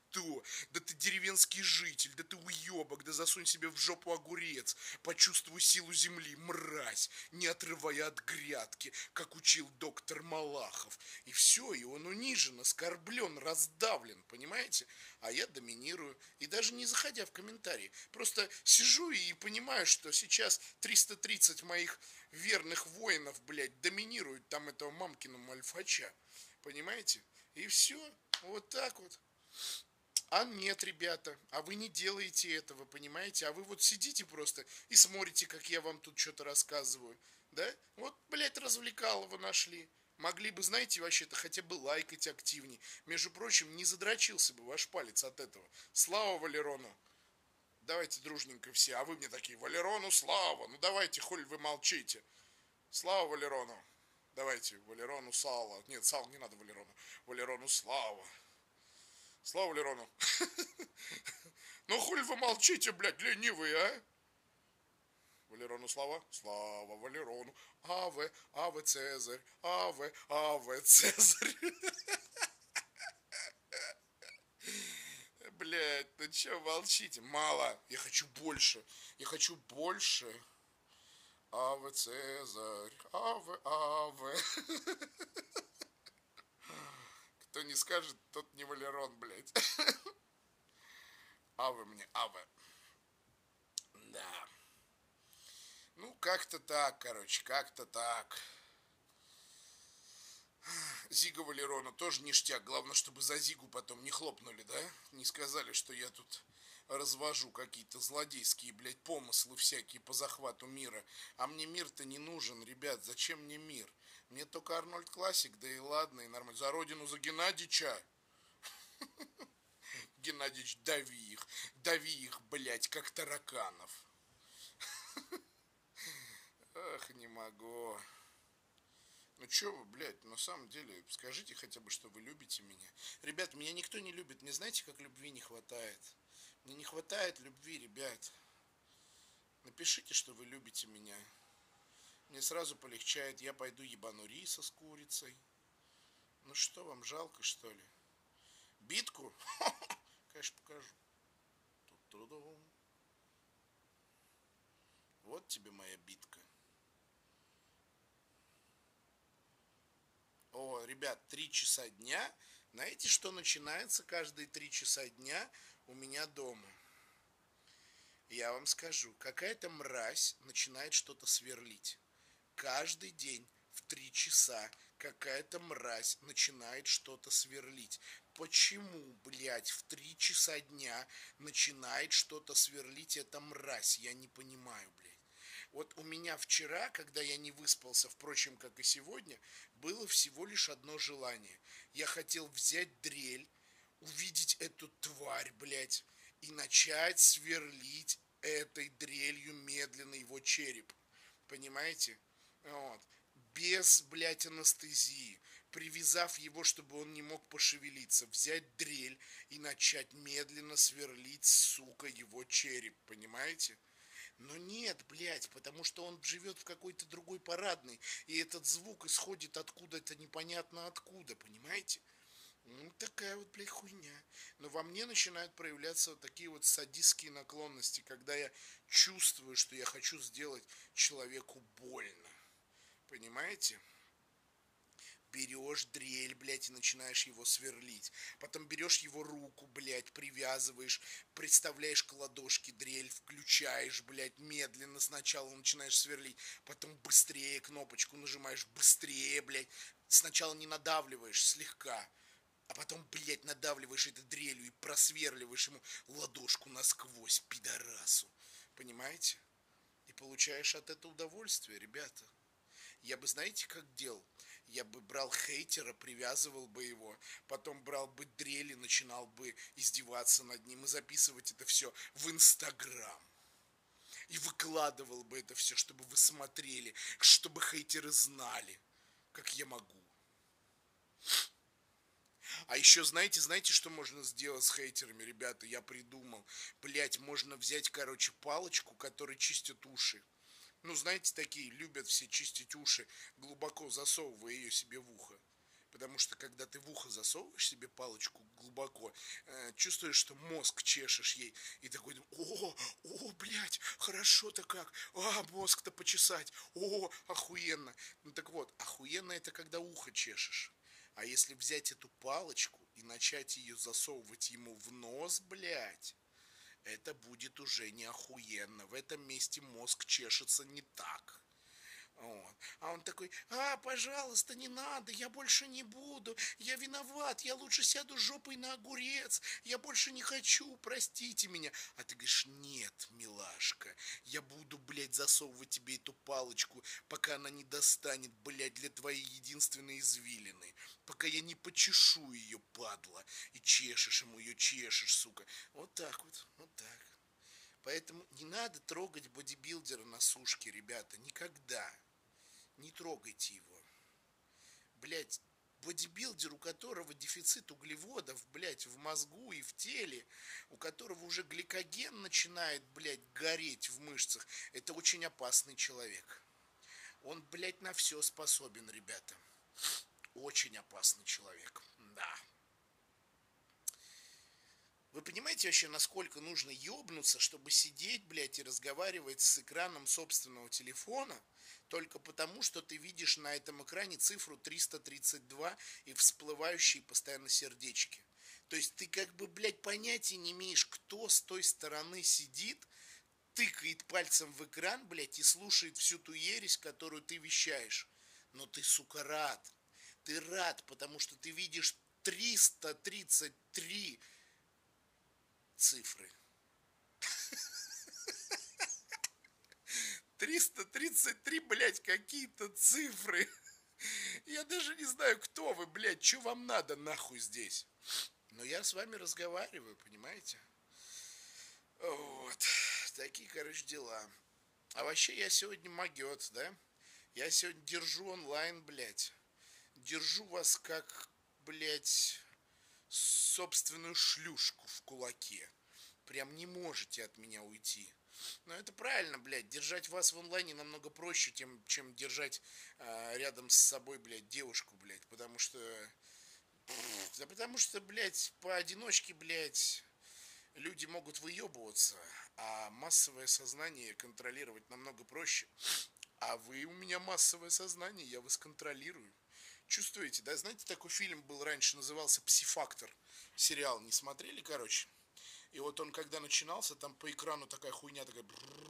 Speaker 1: кто? Да ты деревенский житель, да ты уебок, да засунь себе в жопу огурец. Почувствуй силу земли, мразь, не отрывая от грядки, как учил доктор Малахов. И все, и он унижен, оскорблен, раздавлен, понимаете? А я доминирую, и даже не заходя в комментарии. Просто сижу и понимаю, что сейчас триста тридцать моих верных воинов, блядь, доминируют там этого мамкина мальфача. Понимаете? И все. Вот так вот. А нет, ребята, а вы не делаете этого, понимаете? А вы вот сидите просто и смотрите, как я вам тут что-то рассказываю. Да? Вот, блядь, развлекалово нашли. Могли бы, знаете, вообще-то хотя бы лайкать активнее. Между прочим, не задрочился бы ваш палец от этого. Слава Валерону. Давайте дружненько все. А вы мне такие: Валерону слава. Ну давайте, хули вы молчите. Слава Валерону. Давайте, Валерону сало. Нет, сало не надо Валерону. Валерону слава. Слава Валерону. Ну хули вы молчите, блядь, ленивые, а? Валерону слава. Слава Валерону. Аве, аве Цезарь. Аве, аве Цезарь. Блядь, ну чё молчите? Мало. Я хочу больше. Я хочу больше. Аве Цезарь. Аве, аве. Кто не скажет, тот не Валерон, блядь. Аве мне, аве. Да. Ну, как-то так, короче, как-то так. Зига Валерона тоже ништяк. Главное, чтобы за Зигу потом не хлопнули, да? Не сказали, что я тут развожу какие-то злодейские, блядь, помыслы всякие по захвату мира. А мне мир-то не нужен, ребят. Зачем мне мир? Мне только Арнольд Классик, да и ладно, и нормально. За родину, за Геннадича. Геннадич, дави их. Дави их, блядь, как тараканов. Ах, не могу. Ну чё вы, блядь, на самом деле, скажите хотя бы, что вы любите меня. Ребят, меня никто не любит. Мне знаете, как любви не хватает? Мне не хватает любви, ребят. Напишите, что вы любите меня. Мне сразу полегчает. Я пойду ебану риса с курицей. Ну что, вам жалко, что ли? Битку? Конечно, покажу. Вот тебе моя битка. О, ребят, три часа дня. Знаете, что начинается каждые три часа дня у меня дома? Я вам скажу, какая-то мразь начинает что-то сверлить. Каждый день в три часа какая-то мразь начинает что-то сверлить. Почему, блядь, в три часа дня начинает что-то сверлить эта мразь? Я не понимаю, блядь. Вот у меня вчера, когда я не выспался, впрочем, как и сегодня, было всего лишь одно желание. Я хотел взять дрель, увидеть эту тварь, блядь, и начать сверлить этой дрелью медленно его череп. Понимаете? Вот. Без, блядь, анестезии. Привязав его, чтобы он не мог пошевелиться. Взять дрель и начать медленно сверлить, сука, его череп. Понимаете? Но нет, блядь, потому что он живет в какой-то другой парадной, и этот звук исходит откуда-то непонятно откуда, понимаете? Ну, такая вот, блядь, хуйня. Но во мне начинают проявляться вот такие вот садистские наклонности, когда я чувствую, что я хочу сделать человеку больно. Понимаете? Берешь дрель, блядь, и начинаешь его сверлить. Потом берешь его руку, блядь, привязываешь, представляешь к ладошке дрель, включаешь, блядь, медленно сначала начинаешь сверлить, потом быстрее кнопочку нажимаешь, быстрее, блядь. Сначала не надавливаешь, слегка, а потом, блядь, надавливаешь этой дрелью и просверливаешь ему ладошку насквозь, пидорасу. Понимаете? И получаешь от этого удовольствие, ребята. Я бы, знаете, как делал? Я бы брал хейтера, привязывал бы его, потом брал бы дрель и начинал бы издеваться над ним и записывать это все в Инстаграм. И выкладывал бы это все, чтобы вы смотрели, чтобы хейтеры знали, как я могу. А еще, знаете, знаете, что можно сделать с хейтерами, ребята? Я придумал. Блять, можно взять, короче, палочку, которая чистит уши. Ну, знаете, такие любят все чистить уши, глубоко засовывая ее себе в ухо. Потому что, когда ты в ухо засовываешь себе палочку глубоко, э, чувствуешь, что мозг чешешь ей, и такой, о, о, блядь, хорошо-то как, а, мозг-то почесать, о, охуенно. Ну так вот, охуенно это когда ухо чешешь. А если взять эту палочку и начать ее засовывать ему в нос, блядь, это будет уже не охуенно. В этом месте мозг чешется не так. Вот. А он такой, а, пожалуйста, не надо, я больше не буду, я виноват, я лучше сяду жопой на огурец, я больше не хочу, простите меня. А ты говоришь, нет, милашка, я буду, блядь, засовывать тебе эту палочку, пока она не достанет, блядь, для твоей единственной извилины, пока я не почешу ее, падла, и чешешь ему ее, чешешь, сука. Вот так вот, вот так. Поэтому не надо трогать бодибилдера на сушке, ребята, никогда. Не трогайте его. Блять, бодибилдер, у которого дефицит углеводов, блять, в мозгу и в теле, у которого уже гликоген начинает, блять, гореть в мышцах, это очень опасный человек. Он, блять, на все способен, ребята. Очень опасный человек. Да. Вы понимаете вообще, насколько нужно ёбнуться, чтобы сидеть, блядь, и разговаривать с экраном собственного телефона, только потому, что ты видишь на этом экране цифру триста тридцать два и всплывающие постоянно сердечки. То есть ты как бы, блядь, понятия не имеешь, кто с той стороны сидит, тыкает пальцем в экран, блядь, и слушает всю ту ересь, которую ты вещаешь. Но ты, сука, рад. Ты рад, потому что ты видишь триста тридцать три цифры. триста тридцать три, блядь, какие-то цифры. Я даже не знаю, кто вы, блядь, что вам надо нахуй здесь. Но я с вами разговариваю, понимаете? Вот. Такие, короче, дела. А вообще я сегодня могет, да? Я сегодня держу онлайн, блядь. Держу вас как, блядь, собственную шлюшку в кулаке. Прям не можете от меня уйти. Но это правильно, блядь. Держать вас в онлайне намного проще, тем, чем держать э, рядом с собой, блядь, девушку, блядь. Потому что... Да потому что, блядь, поодиночке, блядь, люди могут выебываться, а массовое сознание контролировать намного проще. А вы у меня массовое сознание, я вас контролирую. Чувствуете, да? Знаете, такой фильм был раньше, назывался «Псифактор». Сериал не смотрели, короче? И вот он, когда начинался, там по экрану такая хуйня, такая...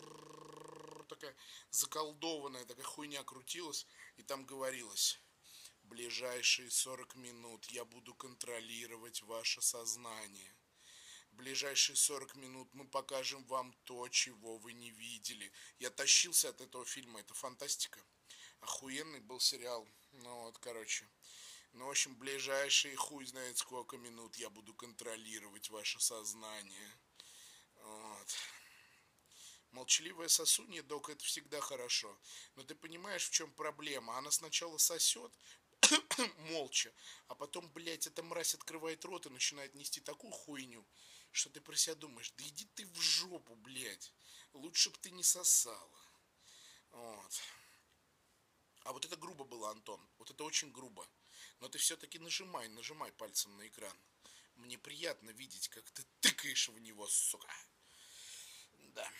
Speaker 1: такая заколдованная, такая хуйня крутилась, и там говорилось: ближайшие сорок минут я буду контролировать ваше сознание. Ближайшие сорок минут мы покажем вам то, чего вы не видели. Я тащился от этого фильма, это фантастика. Охуенный был сериал. Ну вот, короче. Ну, в общем, ближайшие хуй знает сколько минут я буду контролировать ваше сознание. Вот. Молчаливая сосунья, док, это всегда хорошо. Но ты понимаешь, в чем проблема? Она сначала сосет, молча, а потом, блядь, эта мразь открывает рот и начинает нести такую хуйню, что ты про себя думаешь: да иди ты в жопу, блядь. Лучше бы ты не сосала. Вот. А вот это грубо было, Антон. Вот это очень грубо. Но ты все-таки нажимай, нажимай пальцем на экран. Мне приятно видеть, как ты тыкаешь в него, сука. Да.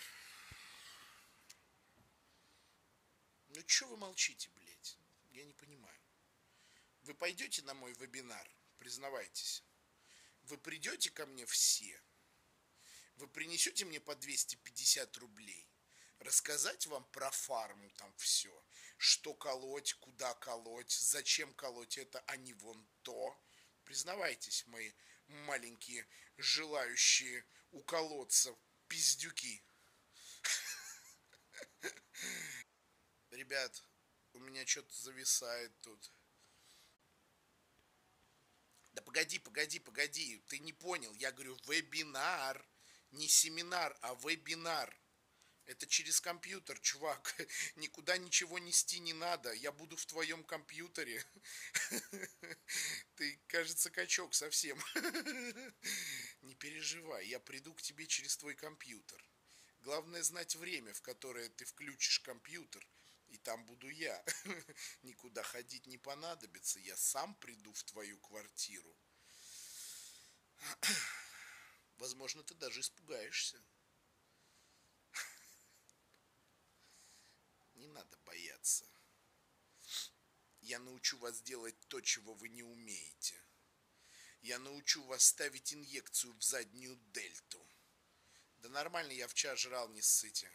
Speaker 1: Ну че вы молчите, блядь? Я не понимаю. Вы пойдете на мой вебинар? Признавайтесь. Вы придете ко мне все? Вы принесете мне по двести пятьдесят рублей? Рассказать вам про фарму, там все. Что колоть, куда колоть, зачем колоть это, а не вон то. Признавайтесь, мои маленькие, желающие уколоться пиздюки. Ребят, у меня что-то зависает тут. Да погоди, погоди, погоди, ты не понял. Я говорю вебинар, не семинар, а вебинар. Это через компьютер, чувак. Никуда ничего нести не надо. Я буду в твоем компьютере. Ты, кажется, качок совсем. Не переживай, я приду к тебе через твой компьютер. Главное знать время, в которое ты включишь компьютер И там буду я. Никуда ходить не понадобится. Я сам приду в твою квартиру. Возможно, ты даже испугаешься. Не надо бояться. Я научу вас делать то, чего вы не умеете. Я научу вас ставить инъекцию в заднюю дельту. Да нормально, я в час жрал, не ссыте.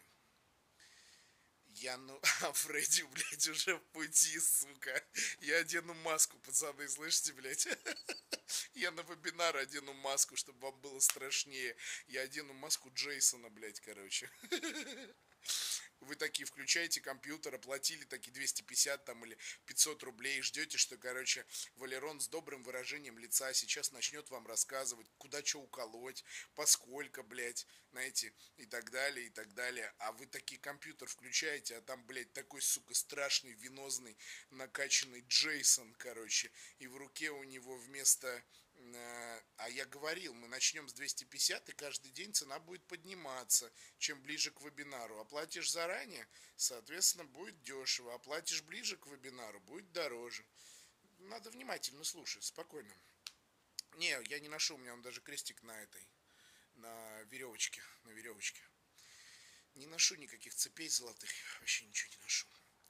Speaker 1: Я, ну, а Фредди, блядь, уже в пути, сука. Я одену маску, пацаны, слышите, блядь? Я на вебинар одену маску, чтобы вам было страшнее. Я одену маску Джейсона, блядь, короче. Вы такие включаете компьютер, оплатили такие двести пятьдесят там или пятьсот рублей, ждете, что, короче, Валерон с добрым выражением лица сейчас начнет вам рассказывать, куда что уколоть, поскольку, блядь, знаете, и так далее, и так далее. А вы такие компьютер включаете, а там, блядь, такой, сука, страшный, венозный, накачанный Джейсон, короче, и в руке у него вместо... А я говорил, мы начнем с двухсот пятидесяти, и каждый день цена будет подниматься, чем ближе к вебинару. Оплатишь заранее, соответственно, будет дешево. Оплатишь ближе к вебинару, будет дороже. Надо внимательно слушать, спокойно. Не, я не ношу, у меня он даже крестик на этой, на веревочке, на веревочке. Не ношу никаких цепей золотых, вообще ничего не ношу.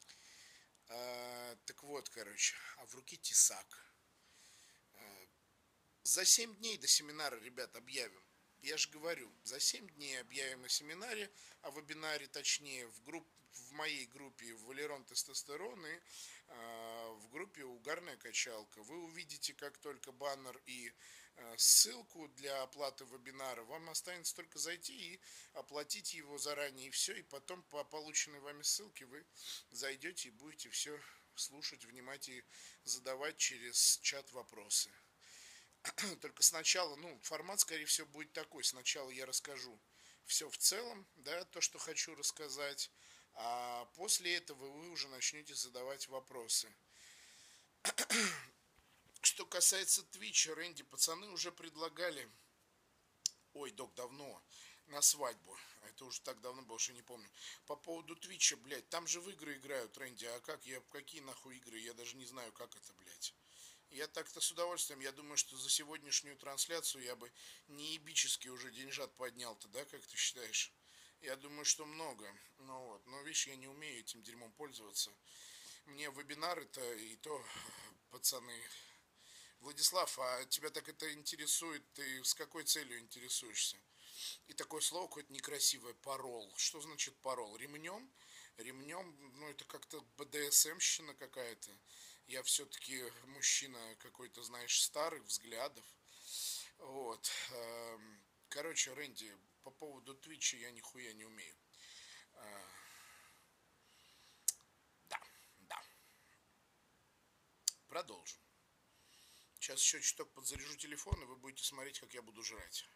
Speaker 1: А, так вот, короче, а в руке тесак. За семь дней до семинара, ребят, объявим. Я же говорю, за семь дней объявим о семинаре, о вебинаре, точнее, в, групп, в моей группе Валерон Тестостерон и э, в группе Угарная качалка. Вы увидите, как только баннер и э, ссылку для оплаты вебинара. Вам останется только зайти и оплатить его заранее, и все. И потом по полученной вами ссылке вы зайдете и будете все слушать, внимать и задавать через чат вопросы. Только сначала, ну, формат, скорее всего, будет такой. Сначала я расскажу все в целом, да, то, что хочу рассказать. А после этого вы уже начнете задавать вопросы. Что касается Твича, Рэнди, пацаны уже предлагали... Ой, док, давно. На свадьбу. Это уже так давно было, что не помню. По поводу Твича, блядь, там же в игры играют, Рэнди. А как я, какие нахуй игры? Я даже не знаю, как это, блядь. Я так-то с удовольствием, я думаю, что за сегодняшнюю трансляцию я бы неебически уже деньжат поднял-то, да, как ты считаешь? Я думаю, что много. Ну вот, но видишь, я не умею этим дерьмом пользоваться. Мне вебинары-то и то, пацаны. Владислав, а тебя так это интересует? Ты с какой целью интересуешься? И такое слово какое-то некрасивое, парол. Что значит парол? Ремнем? Ремнем, ну это как-то бэ дэ эс эм-щина какая-то. Я все-таки мужчина какой-то, знаешь, старых взглядов. Вот. Короче, Рэнди, по поводу Твича я нихуя не умею. Да, да. Продолжим. Сейчас еще чуток подзаряжу телефон, и вы будете смотреть, как я буду жрать.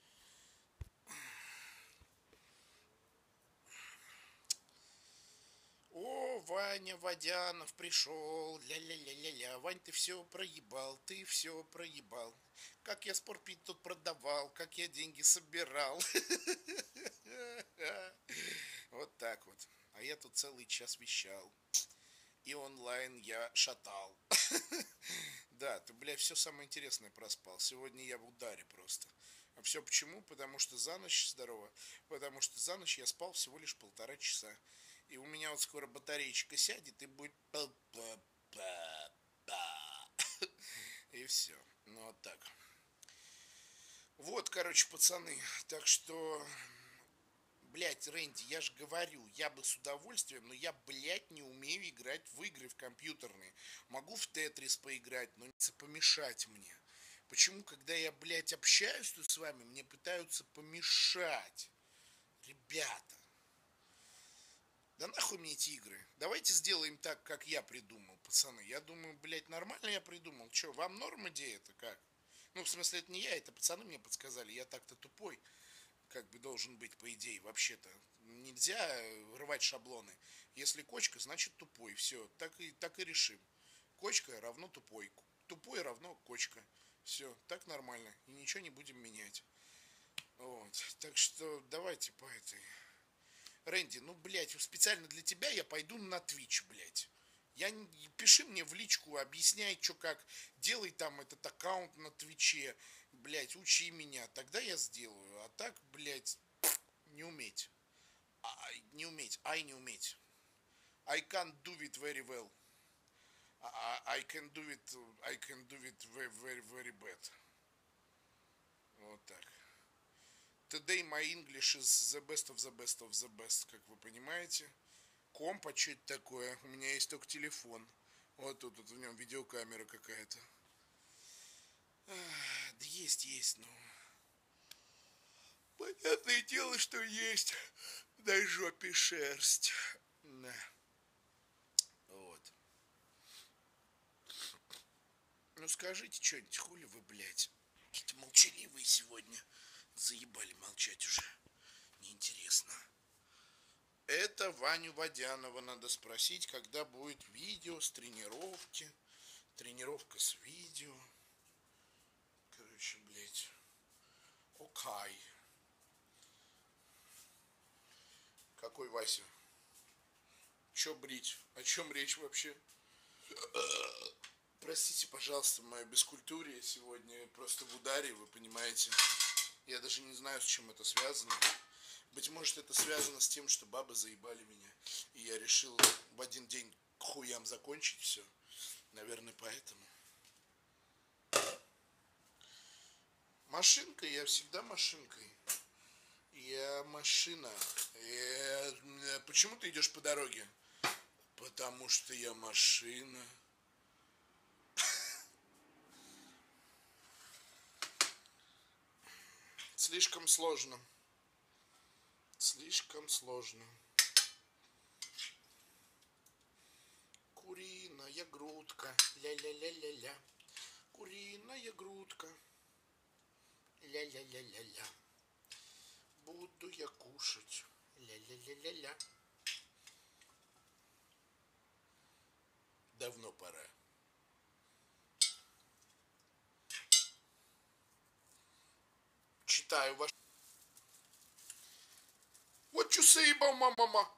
Speaker 1: О, Ваня Водянов пришел, ля-ля-ля-ля-ля. Вань, ты все проебал, ты все проебал. Как я спортпит тут продавал, как я деньги собирал. Вот так вот. А я тут целый час вещал. И онлайн я шатал. Да, ты, блядь, все самое интересное проспал. Сегодня я в ударе просто. А все почему? Потому что за ночь, здорово, потому что за ночь я спал всего лишь полтора часа. И у меня вот скоро батареечка сядет и будет... И все. Ну вот так. Вот, короче, пацаны. Так что... Блять, Рэнди, я же говорю, я бы с удовольствием, но я, блядь, не умею играть в игры, в компьютерные. Могу в Тетрис поиграть, но не помешать мне. Почему, когда я, блядь, общаюсь тут с вами, мне пытаются помешать? Ребята. Да нахуй мне эти игры. Давайте сделаем так, как я придумал, пацаны. Я думаю, блядь, нормально я придумал. Че, вам норм идея-то как? Ну, в смысле, это не я, это пацаны мне подсказали. Я так-то тупой, как бы должен быть, по идее, вообще-то. Нельзя рвать шаблоны. Если кочка, значит тупой. Все, так и, так и решим. Кочка равно тупой. Тупой равно кочка. Все, так нормально. И ничего не будем менять. Вот. Так что давайте по этой... Рэнди, ну, блядь, специально для тебя я пойду на Twitch, блядь. Я не... Пиши мне в личку, объясняй, что как. Делай там этот аккаунт на Твиче. Блядь, учи меня. Тогда я сделаю. А так, блядь, не уметь. А, не уметь. Ай, не уметь. I can't do it very well. I, I can do it. I can do it very, very, very bad. Вот так. Today my English is the best of the best of the best, как вы понимаете. Комп, а что это такое? У меня есть только телефон. Вот тут, тут в нем видеокамера какая-то. Да есть, есть, ну. Понятное дело, что есть на жопе шерсть. Да. Вот. Ну скажите что-нибудь, хули вы, блядь. Какие-то молчаливые сегодня. Заебали молчать уже. Неинтересно. Это Ваню Водянова надо спросить, когда будет видео с тренировки. Тренировка с видео. Короче, блядь. Окей. Какой Вася? Чё брить? О чем речь вообще? Простите, пожалуйста, мое бескультурие сегодня просто в ударе, вы понимаете. Я даже не знаю, с чем это связано. Быть может, это связано с тем, что бабы заебали меня. И я решил в один день к хуям закончить все. Наверное, поэтому. Машинкой, я всегда машинкой. Я машина. Я... Почему ты идешь по дороге? Потому что я машина. Слишком сложно. Слишком сложно. Куриная грудка. Ля-ля-ля-ля-ля. Куриная грудка. Ля-ля-ля-ля-ля. Буду я кушать. Ля-ля-ля-ля-ля. Давно пора. Читаю ваш... What you say about my mama?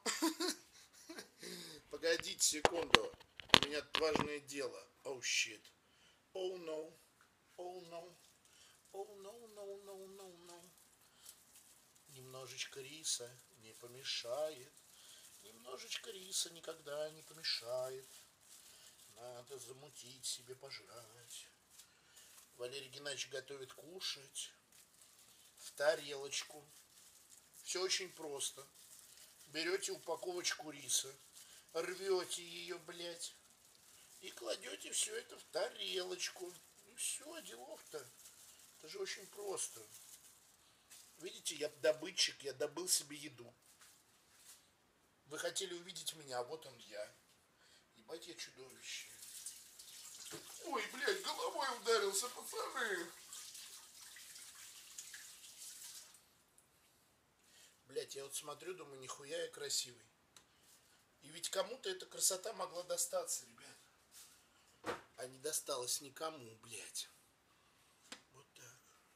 Speaker 1: Погодите секунду. У меня тут важное дело. Oh shit. Oh no. Oh no. Oh no, no, no, no, no. Немножечко риса не помешает. Немножечко риса никогда не помешает. Надо замутить себе пожрать. Валерий Геннадьевич готовит кушать. В тарелочку. Все очень просто. Берете упаковочку риса, рвете ее, блядь, и кладете все это в тарелочку. И все, делов-то. Это же очень просто. Видите, я добытчик, я добыл себе еду. Вы хотели увидеть меня, а вот он я. Ебать, я чудовище. Ой, блядь, головой ударился, пацаны. Блядь, я вот смотрю, думаю, нихуя я красивый. И ведь кому-то эта красота могла достаться, ребят. А не досталось никому, блядь. Вот так.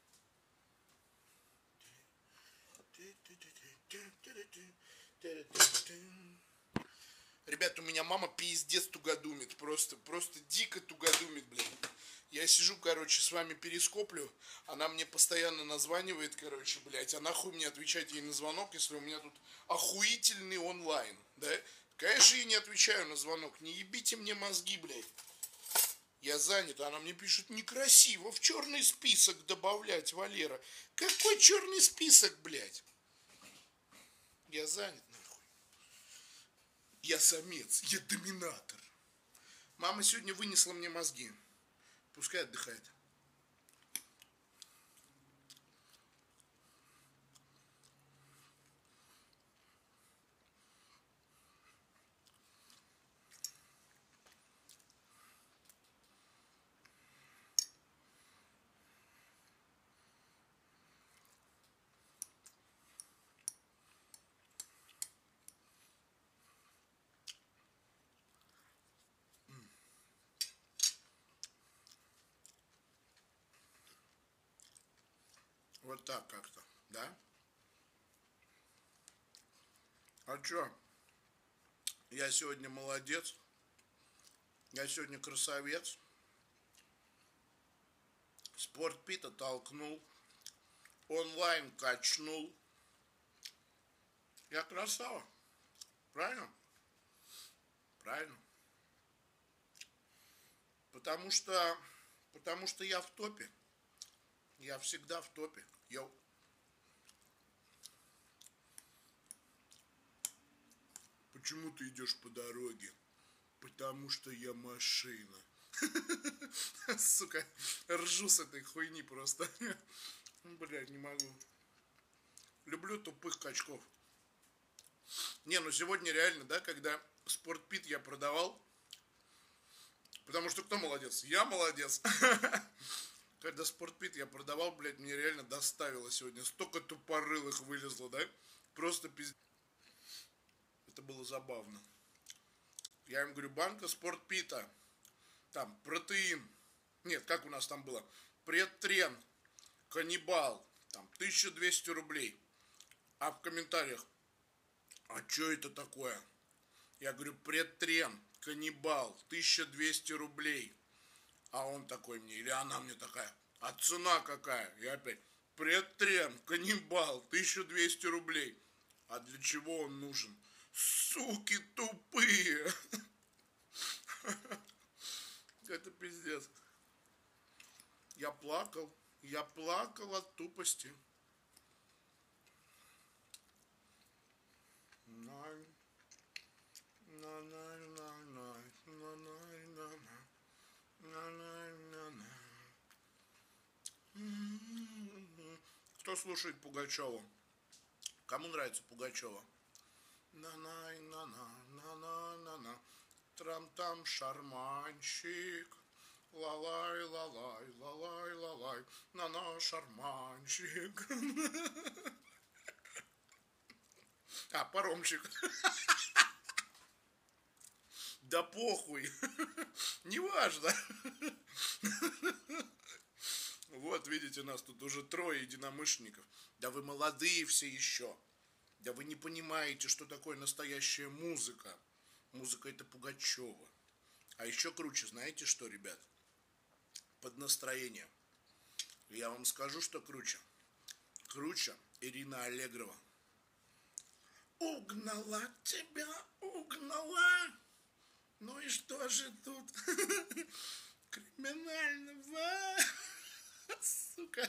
Speaker 1: Ребят, у меня мама пиздец тугодумит. Просто, просто дико тугодумит, блядь. Я сижу, короче, с вами перископлю. Она мне постоянно названивает, короче, блядь. А нахуй мне отвечать ей на звонок, если у меня тут охуительный онлайн, да? Конечно, я не отвечаю на звонок. Не ебите мне мозги, блядь. Я занят. Она мне пишет: некрасиво в черный список добавлять, Валера. Какой черный список, блядь? Я занят, нахуй. Я самец, я доминатор. Мама сегодня вынесла мне мозги. Пускай отдыхает. Вот так как-то, да? А чё? Я сегодня молодец. Я сегодня красавец. Спортпит оттолкнул. Онлайн качнул. Я красава. Правильно? Правильно. Потому что, потому что я в топе. Я всегда в топе. Йоу. Почему ты идешь по дороге? Потому что я машина. Сука, ржу с этой хуйни просто. Блядь, не могу. Люблю тупых качков. Не, ну сегодня реально, да, когда Спортпит я продавал. Потому что кто молодец? Я молодец. Когда Спортпит я продавал, блядь, мне реально доставило сегодня. Столько тупорылых вылезло, да? Просто пиздец. Это было забавно. Я им говорю, банка Спортпита. Там, протеин. Нет, как у нас там было? Предтрен. Каннибал. Там, тысяча двести рублей. А в комментариях, а что это такое? Я говорю, предтрен. Каннибал. тысяча двести рублей. А он такой мне, или она мне такая, а цена какая? Я опять, предтрен, каннибал, тысяча двести рублей. А для чего он нужен? Суки тупые. Это пиздец. Я плакал, я плакал от тупости. Кто слушает Пугачева? Кому нравится Пугачева? На-най, на-на, на-на, на-на. Трам-там шарманщик. Лалай, лалай, лалай, лалай. На-на, шарманщик. А, паромщик. Да похуй. Неважно. Вот, видите, нас тут уже трое единомышленников. Да вы молодые все еще. Да вы не понимаете, что такое настоящая музыка. Музыка это Пугачева. А еще круче, знаете что, ребят? Под настроение. Я вам скажу, что круче. Круче Ирина Аллегрова. Угнала тебя, угнала. Ну и что же тут криминального? Сука.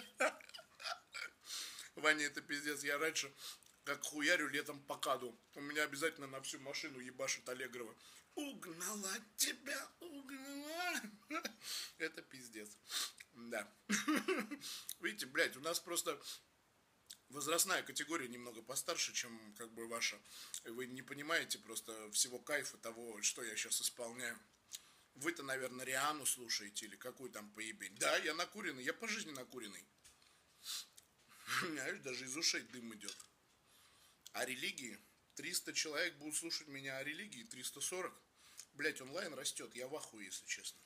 Speaker 1: Ваня, это пиздец. Я раньше как хуярю летом по каду. У меня обязательно на всю машину ебашит Аллегрова. Угнала тебя, угнала. Это пиздец. Да. Видите, блядь, у нас просто возрастная категория немного постарше, чем как бы ваша. Вы не понимаете просто всего кайфа того, что я сейчас исполняю. Вы-то, наверное, Риану слушаете или какую там поебень. Да, я накуренный, я по жизни накуренный. У меня даже из ушей дым идет. О религии. триста человек будут слушать меня о религии, триста сорок. Блять, онлайн растет, я в ахуе, если честно.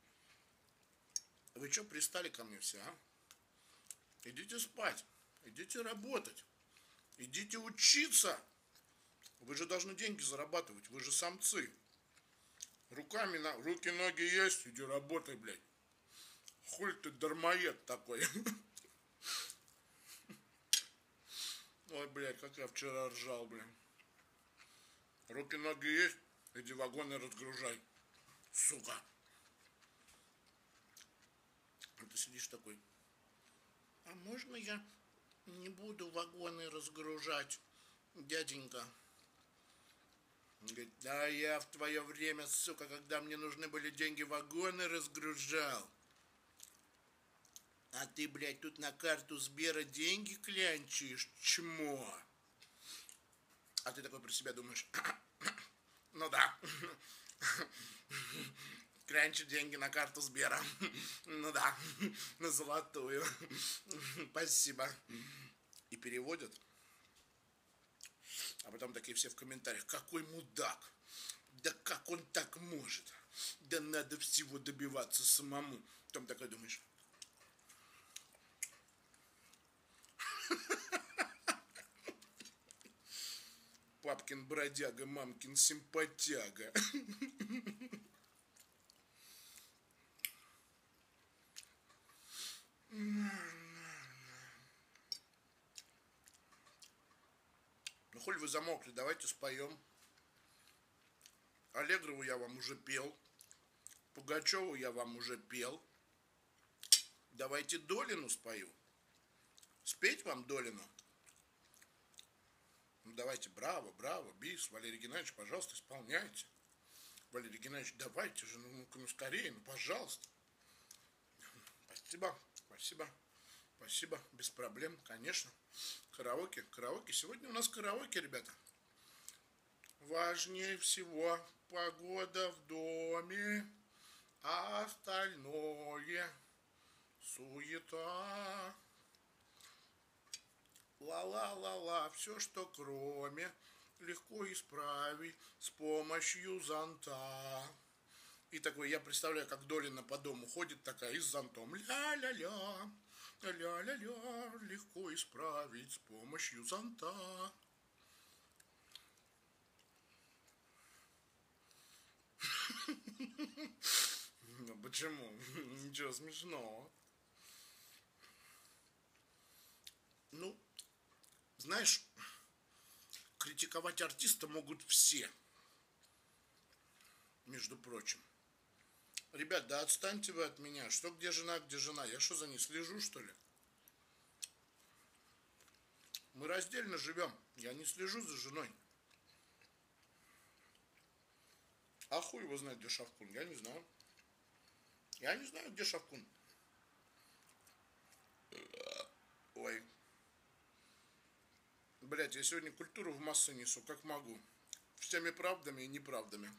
Speaker 1: Вы что пристали ко мне все, а? Идите спать, идите работать, идите учиться. Вы же должны деньги зарабатывать, вы же самцы. Руками, на... руки, ноги есть, иди работай, блядь. Хуй ты дармоед такой. Ой, блядь, как я вчера ржал, блядь. Руки, ноги есть, иди вагоны разгружай. Сука. А ты сидишь такой. А можно я не буду вагоны разгружать, дяденька? Он говорит, да я в твое время, сука, когда мне нужны были деньги, вагоны разгружал. А ты, блядь, тут на карту Сбера деньги клянчишь, чмо. А ты такой про себя думаешь, ну да, клянчу деньги на карту Сбера. Ну да, на золотую. Спасибо. И переводят. А потом такие все в комментариях, какой мудак. Да как он так может? Да надо всего добиваться самому. Потом такой думаешь. Папкин бродяга, мамкин симпатяга. Ну, холь вы замокли, давайте споем. Аллегрову я вам уже пел. Пугачеву я вам уже пел. Давайте Долину спою. Спеть вам Долину? Ну, давайте, браво, браво, бис. Валерий Геннадьевич, пожалуйста, исполняйте. Валерий Геннадьевич, давайте же, ну-ка, ну, скорее, ну, пожалуйста. Спасибо, спасибо, спасибо, без проблем, конечно. Караоке, караоке. Сегодня у нас караоке, ребята. Важнее всего погода в доме, а остальное суета. Ла-ла-ла-ла, все, что кроме, легко исправить с помощью зонта. И такой, я представляю, как Долина по дому ходит такая и с зонтом. Ля-ля-ля, ля-ля-ля, легко исправить с помощью зонта. Ну почему? Ничего смешного. Ну, знаешь, критиковать артиста могут все, между прочим. Ребят, да отстаньте вы от меня. Что, где жена, где жена? Я что, за ней слежу, что ли? Мы раздельно живем. Я не слежу за женой. А хуй его знает, где Шавкун. Я не знаю. Я не знаю, где Шавкун. Ой. Блять, я сегодня культуру в массы несу, как могу. Всеми правдами и неправдами.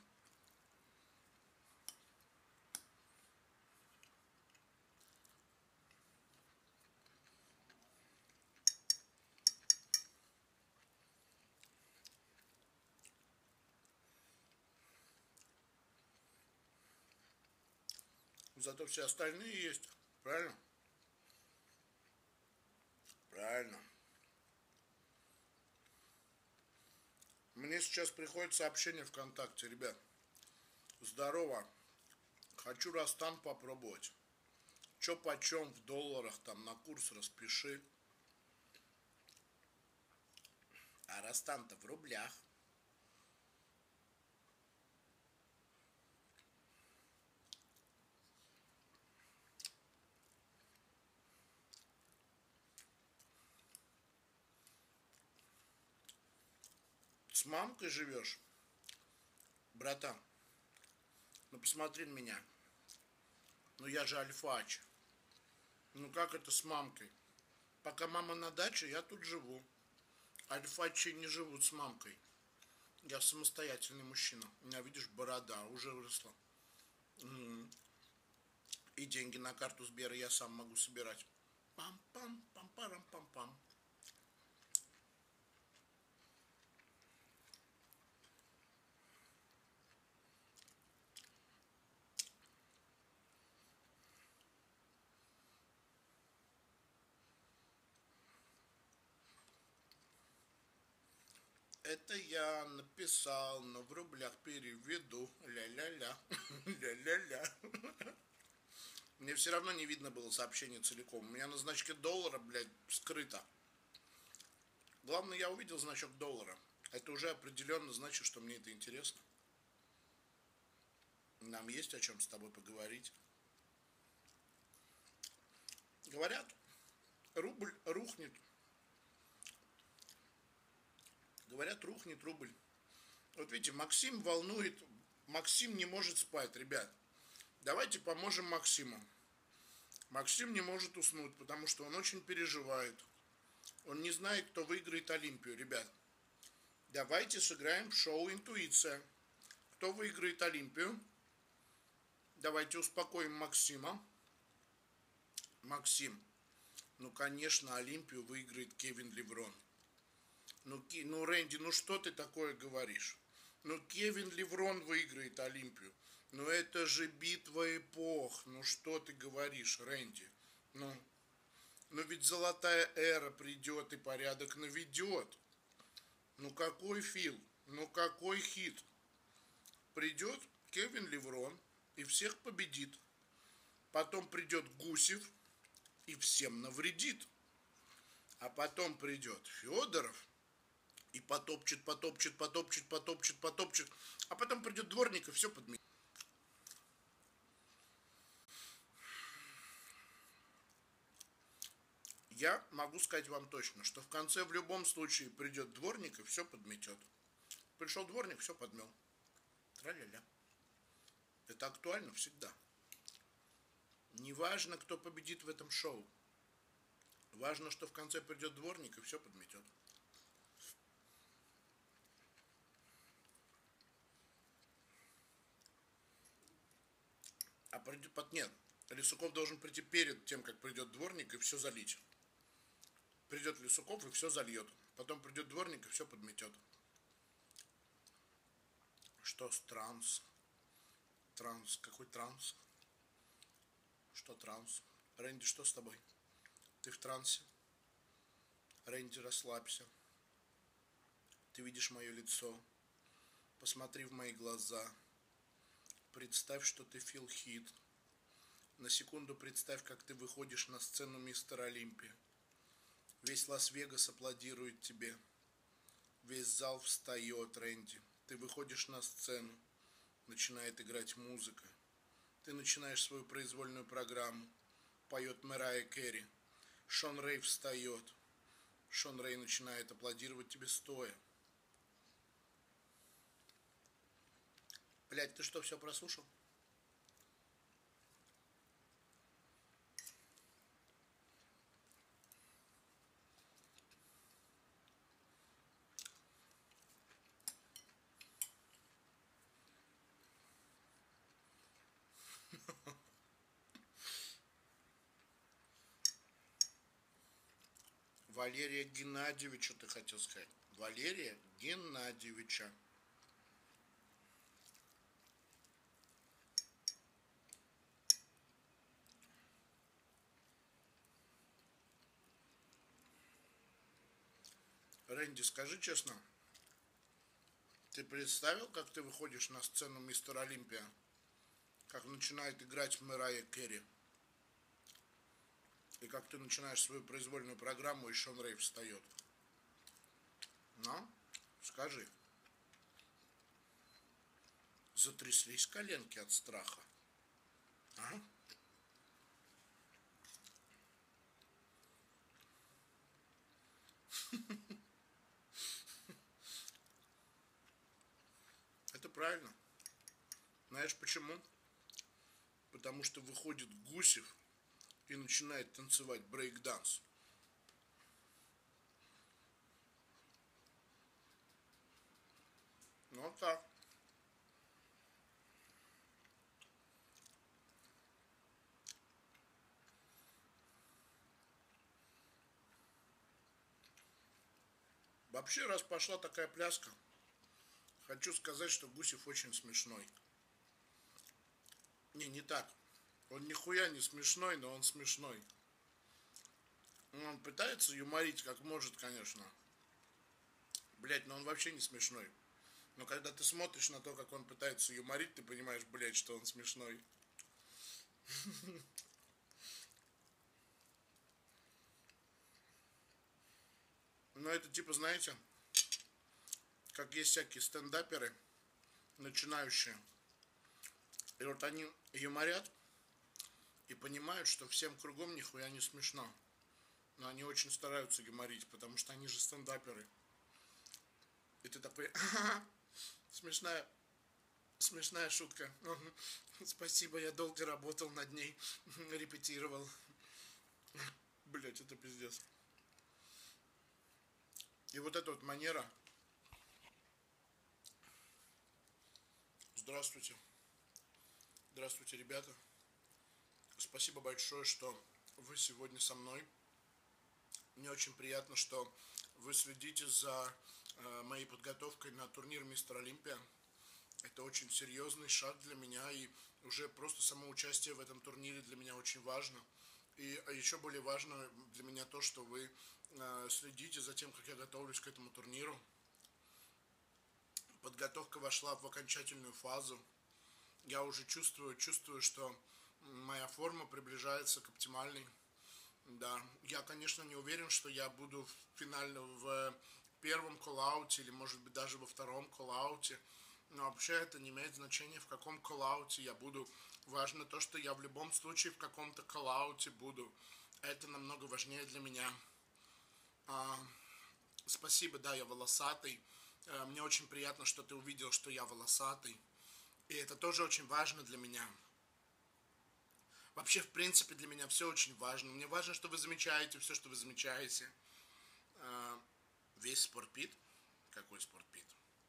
Speaker 1: Зато все остальные есть. Правильно? Правильно. Мне сейчас приходит сообщение ВКонтакте. Ребят, здорово. Хочу Растан попробовать. Чё почем в долларах, там на курс распиши. А Растан-то в рублях. С мамкой живешь, братан? Ну посмотри на меня. Ну я же альфач. Ну как это с мамкой? Пока мама на даче, я тут живу. Альфачи не живут с мамкой. Я самостоятельный мужчина. У меня, видишь, борода уже выросла. И деньги на карту Сбера я сам могу собирать. Пам-пам, пам-парам-пам-пам. Это я написал, но в рублях переведу. Ля-ля-ля. Ля-ля-ля. Мне все равно не видно было сообщение целиком. У меня на значке доллара, блядь, скрыто. Главное, я увидел значок доллара. Это уже определенно значит, что мне это интересно. Нам есть о чем с тобой поговорить. Говорят, рубль рухнет. Говорят, рухнет рубль. Вот видите, Максим волнует. Максим не может спать, ребят. Давайте поможем Максиму. Максим не может уснуть, потому что он очень переживает. Он не знает, кто выиграет Олимпию, ребят. Давайте сыграем в шоу «Интуиция». Кто выиграет Олимпию? Давайте успокоим Максима. Максим, ну, конечно, Олимпию выиграет Кевин Леврон. Ну, Ки, ну, Рэнди, ну что ты такое говоришь? Ну, Кевин Леврон выиграет Олимпию. Ну, это же битва эпох. Ну, что ты говоришь, Рэнди? Ну, ну ведь золотая эра придет и порядок наведет. Ну какой Фил? Ну какой хит? Придет Кевин Леврон и всех победит. Потом придет Гусев и всем навредит. А потом придет Федоров и потопчет, потопчет, потопчет, потопчет, потопчет. А потом придет Дворник и все подменит. Я могу сказать вам точно, что в конце в любом случае придет Дворник и все подметет. Пришел Дворник, все подмел. Тра-ля-ля. Это актуально всегда. Неважно, кто победит в этом шоу. Важно, что в конце придет Дворник и все подметет. А придет под нет. Лисуков должен прийти перед тем, как придет Дворник и все залить. Придет Лисуков и все зальет. Потом придет Дворник и все подметет. Что с транс? Транс. Какой транс? Что транс? Рэнди, что с тобой? Ты в трансе? Рэнди, расслабься. Ты видишь мое лицо. Посмотри в мои глаза. Представь, что ты Фил Хит. На секунду представь, как ты выходишь на сцену Мистер Олимпия. Весь Лас-Вегас аплодирует тебе. Весь зал встает, Рэнди. Ты выходишь на сцену. Начинает играть музыка. Ты начинаешь свою произвольную программу. Поет Мэрайя Кэри. Шон Рэй встает. Шон Рэй начинает аплодировать тебе стоя. Блядь, ты что, все прослушал? Валерия Геннадьевича ты хотел сказать. Валерия Геннадьевича. Рэнди, скажи честно, ты представил, как ты выходишь на сцену Мистер Олимпия? Как начинает играть Мэрайя Кэри? И как ты начинаешь свою произвольную программу, и Шон Рэй встает? Ну, скажи. Затряслись коленки от страха. А? Это правильно. Знаешь почему? Потому что выходит Гусев и начинает танцевать брейк-данс. Ну так. Вообще, раз пошла такая пляска, хочу сказать, что Гусев очень смешной. Не, не так. Он нихуя не смешной, но он смешной. Он пытается юморить как может, конечно. Блять, но он вообще не смешной. Но когда ты смотришь на то, как он пытается юморить, ты понимаешь, блять, что он смешной. Но это типа, знаете, как есть всякие стендаперы, начинающие. И вот они юморят и понимают, что всем кругом нихуя не смешно. Но они очень стараются юморить, потому что они же стендаперы. И ты такой, ага, смешная, смешная шутка. Угу. Спасибо, я долго работал над ней, репетировал. Блять, это пиздец. И вот эта вот манера. Здравствуйте. Здравствуйте, ребята. Спасибо большое, что вы сегодня со мной. Мне очень приятно, что вы следите за э, моей подготовкой на турнир Мистер Олимпия. Это очень серьезный шаг для меня, и уже просто само участие в этом турнире для меня очень важно. И еще более важно для меня то, что вы э, следите за тем, как я готовлюсь к этому турниру. Подготовка вошла в окончательную фазу. Я уже чувствую, чувствую, что моя форма приближается к оптимальной. Да, я, конечно, не уверен, что я буду в финально в первом коллауте или, может быть, даже во втором коллауте. Но вообще это не имеет значения, в каком коллауте я буду. Важно то, что я в любом случае в каком-то коллауте буду. Это намного важнее для меня. А, спасибо, да, я волосатый. А, мне очень приятно, что ты увидел, что я волосатый. И это тоже очень важно для меня. Вообще, в принципе, для меня все очень важно. Мне важно, что вы замечаете все, что вы замечаете. А, весь спортпит? Какой спортпит?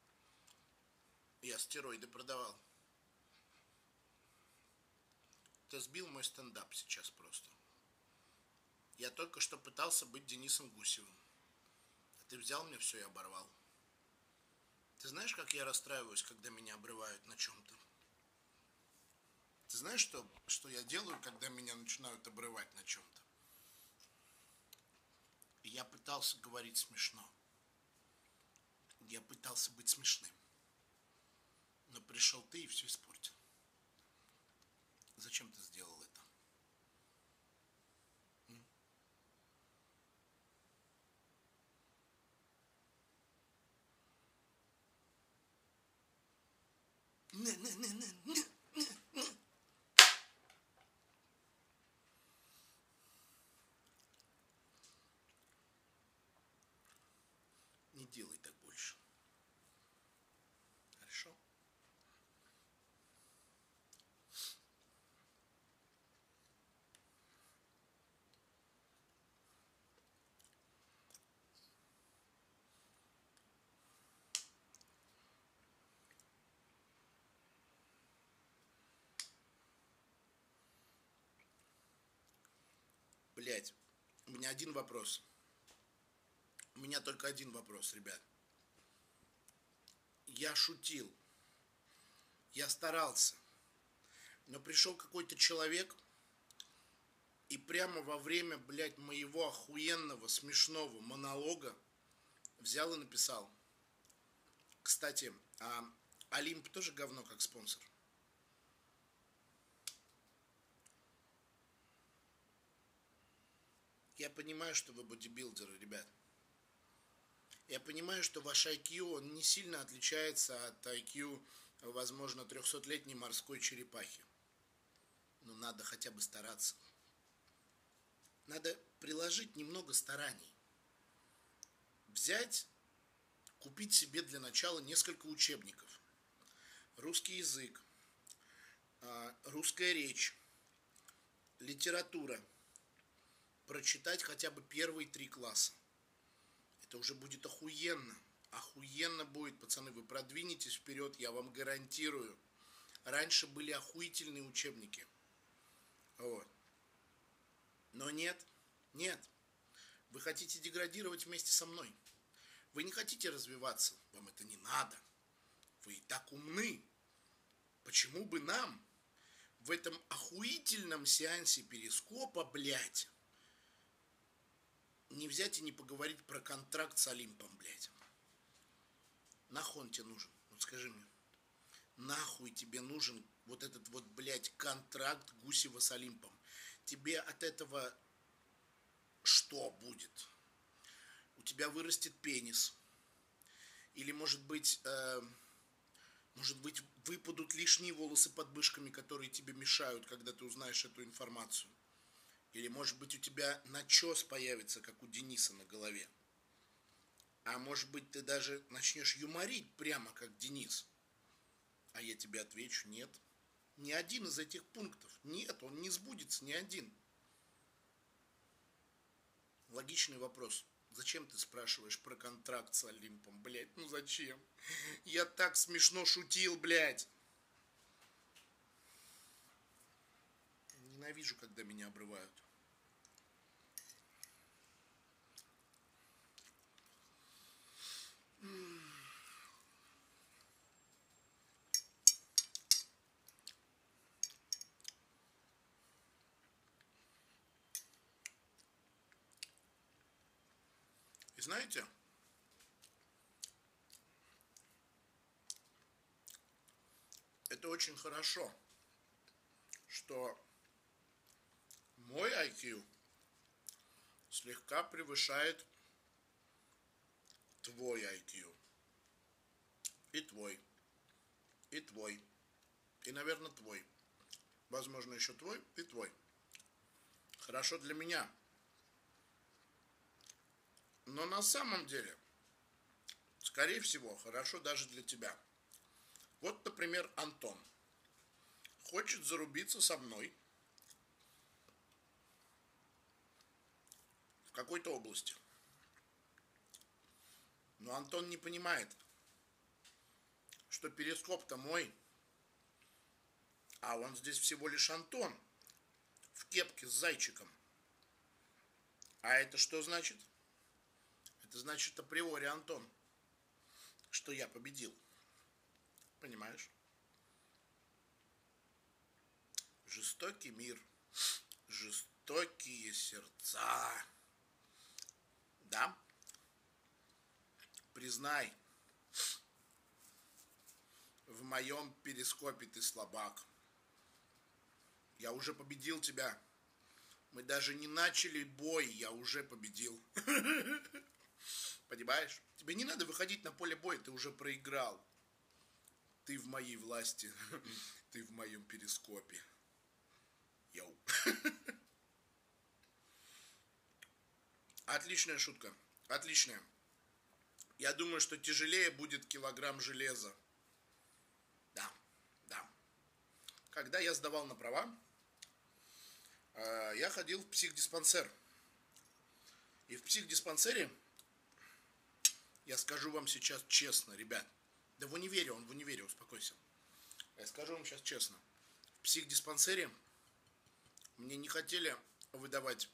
Speaker 1: Я стероиды продавал. Ты сбил мой стендап сейчас просто. Я только что пытался быть Денисом Гусевым. А ты взял мне все и оборвал. Ты знаешь, как я расстраиваюсь, когда меня обрывают на чем-то? Ты знаешь, что, что я делаю, когда меня начинают обрывать на чем-то? Я пытался говорить смешно. Я пытался быть смешным. Но пришел ты и все испортил. Зачем ты сделал это? Не-не-не-не-не. Не делай так больше. Хорошо? Блять, у меня один вопрос. У меня только один вопрос, ребят. Я шутил. Я старался. Но пришел какой-то человек и прямо во время, блядь, моего охуенного смешного монолога взял и написал. Кстати, а Олимп тоже говно как спонсор. Я понимаю, что вы бодибилдеры, ребят. Я понимаю, что ваш ай кью, он не сильно отличается от ай кью, возможно, трехсотлетней морской черепахи. Но надо хотя бы стараться. Надо приложить немного стараний. Взять, купить себе для начала несколько учебников. Русский язык, русская речь, литература. Прочитать хотя бы первые три класса. Это уже будет охуенно. Охуенно будет, пацаны. Вы продвинетесь вперед, я вам гарантирую. Раньше были охуительные учебники. Вот. Но нет, нет. Вы хотите деградировать вместе со мной. Вы не хотите развиваться. Вам это не надо. Вы и так умны. Почему бы нам в этом охуительном сеансе перископа, блядь, не взять и не поговорить про контракт с Олимпом, блядь? Нахуй он тебе нужен? Вот скажи мне. Нахуй тебе нужен вот этот вот, блядь, контракт Гусева с Олимпом? Тебе от этого что будет? У тебя вырастет пенис. Или, может быть, э, может быть, выпадут лишние волосы под мышками, которые тебе мешают, когда ты узнаешь эту информацию. Или, может быть, у тебя начес появится, как у Дениса на голове. А может быть, ты даже начнешь юморить прямо, как Денис. А я тебе отвечу, нет. Ни один из этих пунктов. Нет, он не сбудется, ни один. Логичный вопрос. Зачем ты спрашиваешь про контракт с Олимпом, блядь? Ну зачем? Я так смешно шутил, блядь. Ненавижу, когда меня обрывают. И знаете, это очень хорошо, что мой ай кью слегка превышает твой ай кью. И твой. И твой. И, наверное, твой. Возможно, еще твой и твой. Хорошо для меня. Но на самом деле, скорее всего, хорошо даже для тебя. Вот, например, Антон хочет зарубиться со мной в какой-то области. Но Антон не понимает, что перископ-то мой, а он здесь всего лишь Антон в кепке с зайчиком. А это что значит? Это значит априори, Антон, что я победил. Понимаешь? Жестокий мир, жестокие сердца. Да? Признай, в моем перископе ты слабак. Я уже победил тебя. Мы даже не начали бой, я уже победил. Понимаешь? Тебе не надо выходить на поле боя, ты уже проиграл. Ты в моей власти, ты в моем перископе. Йоу. Отличная шутка, отличная. Я думаю, что тяжелее будет килограмм железа. Да, да. Когда я сдавал на права, я ходил в психдиспансер. И в психдиспансере, я скажу вам сейчас честно, ребят, да в универе, он в универе, успокойся. Я скажу вам сейчас честно. В психдиспансере мне не хотели выдавать,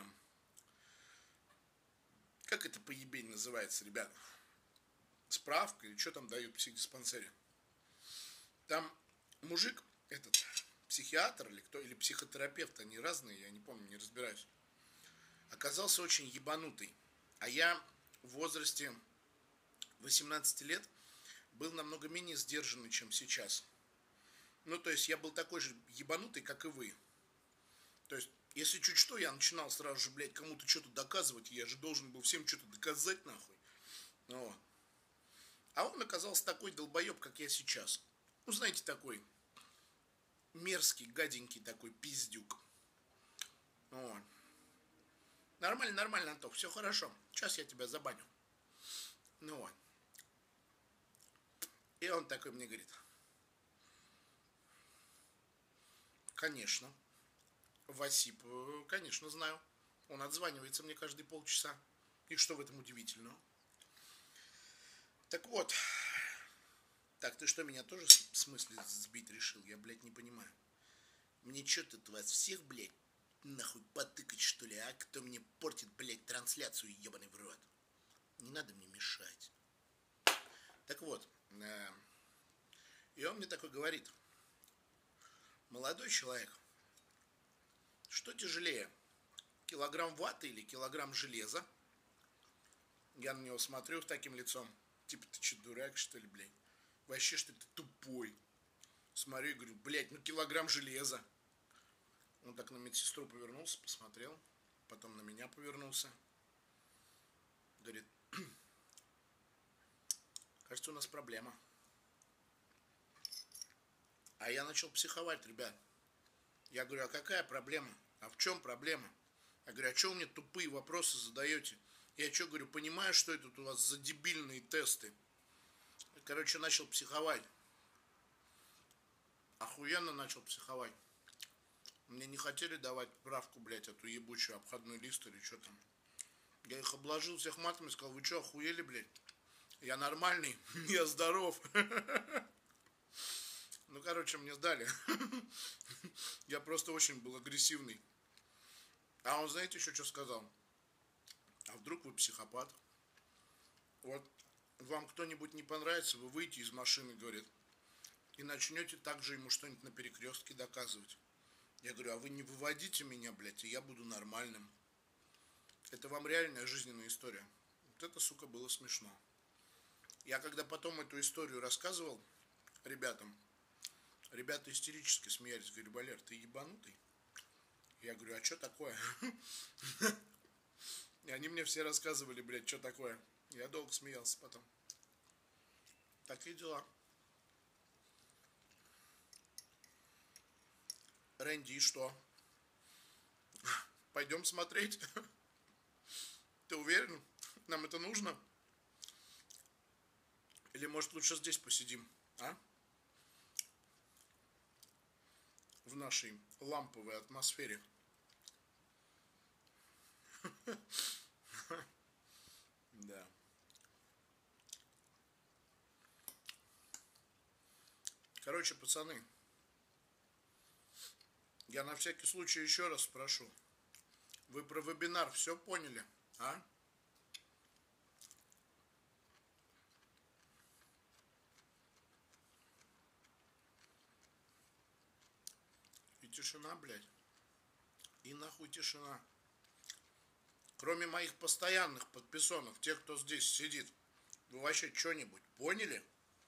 Speaker 1: как это поебень называется, ребят, справка или что там дают в психдиспансере. Там мужик, этот, психиатр или кто, или психотерапевт, они разные, я не помню, не разбираюсь, оказался очень ебанутый. А я в возрасте восемнадцати лет был намного менее сдержанный, чем сейчас. Ну, то есть, я был такой же ебанутый, как и вы. То есть, если чуть что, я начинал сразу же, блядь, кому-то что-то доказывать, я же должен был всем что-то доказать, нахуй. Вот. А он оказался такой долбоеб, как я сейчас. Ну, знаете, такой мерзкий, гаденький такой пиздюк. Вот. Нормально, нормально, Антон, все хорошо. Сейчас я тебя забаню. Ну вот. И он такой мне говорит: конечно, Васип, конечно, знаю. Он отзванивается мне каждые полчаса. И что в этом удивительного? Так вот. Так, ты что, меня тоже в смысле сбить решил? Я, блядь, не понимаю. Мне что тут вас всех, блядь, нахуй потыкать, что ли, а? Кто мне портит, блядь, трансляцию, ебаный в рот? Не надо мне мешать. Так вот. Э, и он мне такой говорит: молодой человек, что тяжелее? Килограмм ваты или килограмм железа? Я на него смотрю с таким лицом. Типа, ты что, дурак, что ли, блядь? Вообще, что ты тупой? Смотрю и говорю: блядь, ну килограмм железа. Он так на медсестру повернулся, посмотрел. Потом на меня повернулся. Говорит: кажется, у нас проблема. А я начал психовать, ребят. Я говорю: а какая проблема? А в чем проблема? Я говорю: а что вы мне тупые вопросы задаете? Я что, говорю, понимаю, что это у вас за дебильные тесты? Короче, начал психовать. Охуенно начал психовать. Мне не хотели давать справку, блядь, эту ебучую, обходной лист или что там. Я их обложил всех матами, сказал: вы что, охуели, блядь? Я нормальный, я здоров. Ну, короче, мне сдали. Я просто очень был агрессивный. А он, знаете, еще что сказал? А вдруг вы психопат? Вот вам кто-нибудь не понравится, вы выйдете из машины, говорит, и начнете также ему что-нибудь на перекрестке доказывать. Я говорю: а вы не выводите меня, блядь, и я буду нормальным. Это вам реальная жизненная история. Вот это, сука, было смешно. Я когда потом эту историю рассказывал ребятам, Ребята истерически смеялись. Говорю, Валер, ты ебанутый? Я говорю, а что такое? И они мне все рассказывали, блядь, что такое. Я долго смеялся потом. Такие дела. Рэнди, и что? Пойдем смотреть? Ты уверен? Нам это нужно? Или может лучше здесь посидим, а? В нашей ламповой атмосфере. Да. Короче, пацаны, я на всякий случай еще раз спрошу. Вы про вебинар все поняли, а? И тишина, блядь. И нахуй тишина. Кроме моих постоянных подписонов, тех, кто здесь сидит, вы вообще что-нибудь поняли?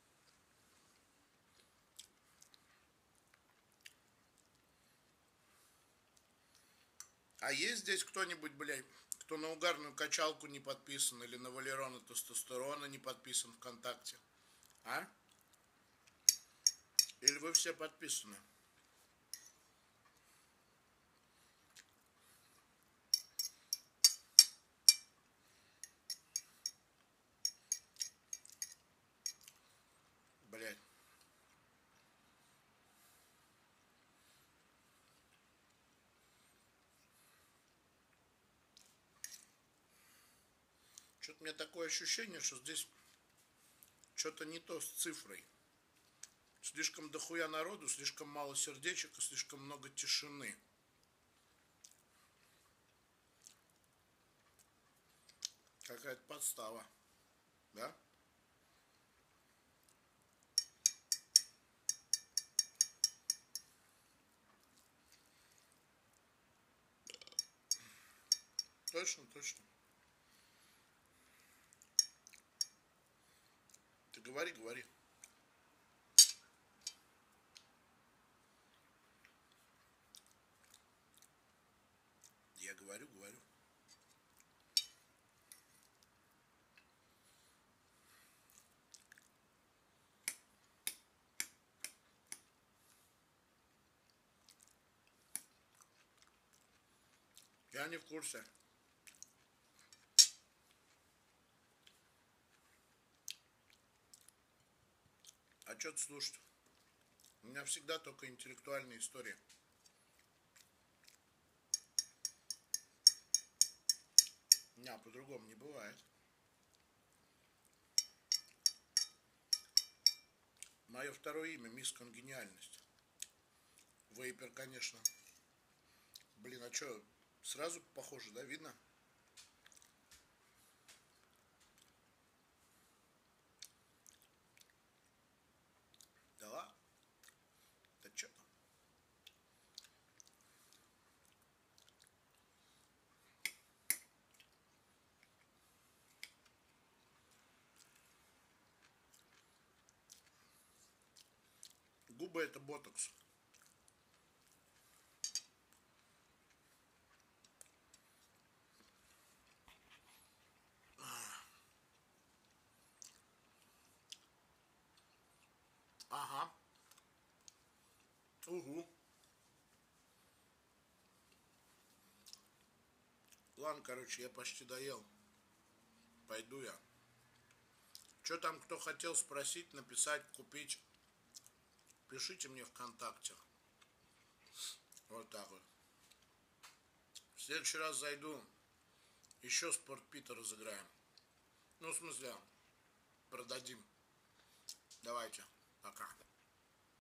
Speaker 1: А есть здесь кто-нибудь, блядь, кто на угарную качалку не подписан или на Валерона тестостерона не подписан ВКонтакте? А? Или вы все подписаны? Блядь. Что-то у меня такое ощущение, что здесь что-то не то с цифрой. Слишком дохуя народу, слишком мало сердечек и слишком много тишины. Какая-то подстава. Да? Точно, точно. Ты говори, говори. Я говорю, говорю. Я не в курсе. А что ты слушать? У меня всегда только интеллектуальные истории. Не, по-другому не бывает. Мое второе имя мисс Конгениальность. Вейпер, конечно. Блин, а что, сразу похоже, да, видно? Да ладно? Да что там? Губы это ботокс. Ага. Угу. Ладно, короче, я почти доел. Пойду я. Что там, кто хотел спросить, написать, купить, пишите мне ВКонтакте. Вот так вот. В следующий раз зайду, еще спортпита разыграем. Ну, в смысле, продадим. Давайте.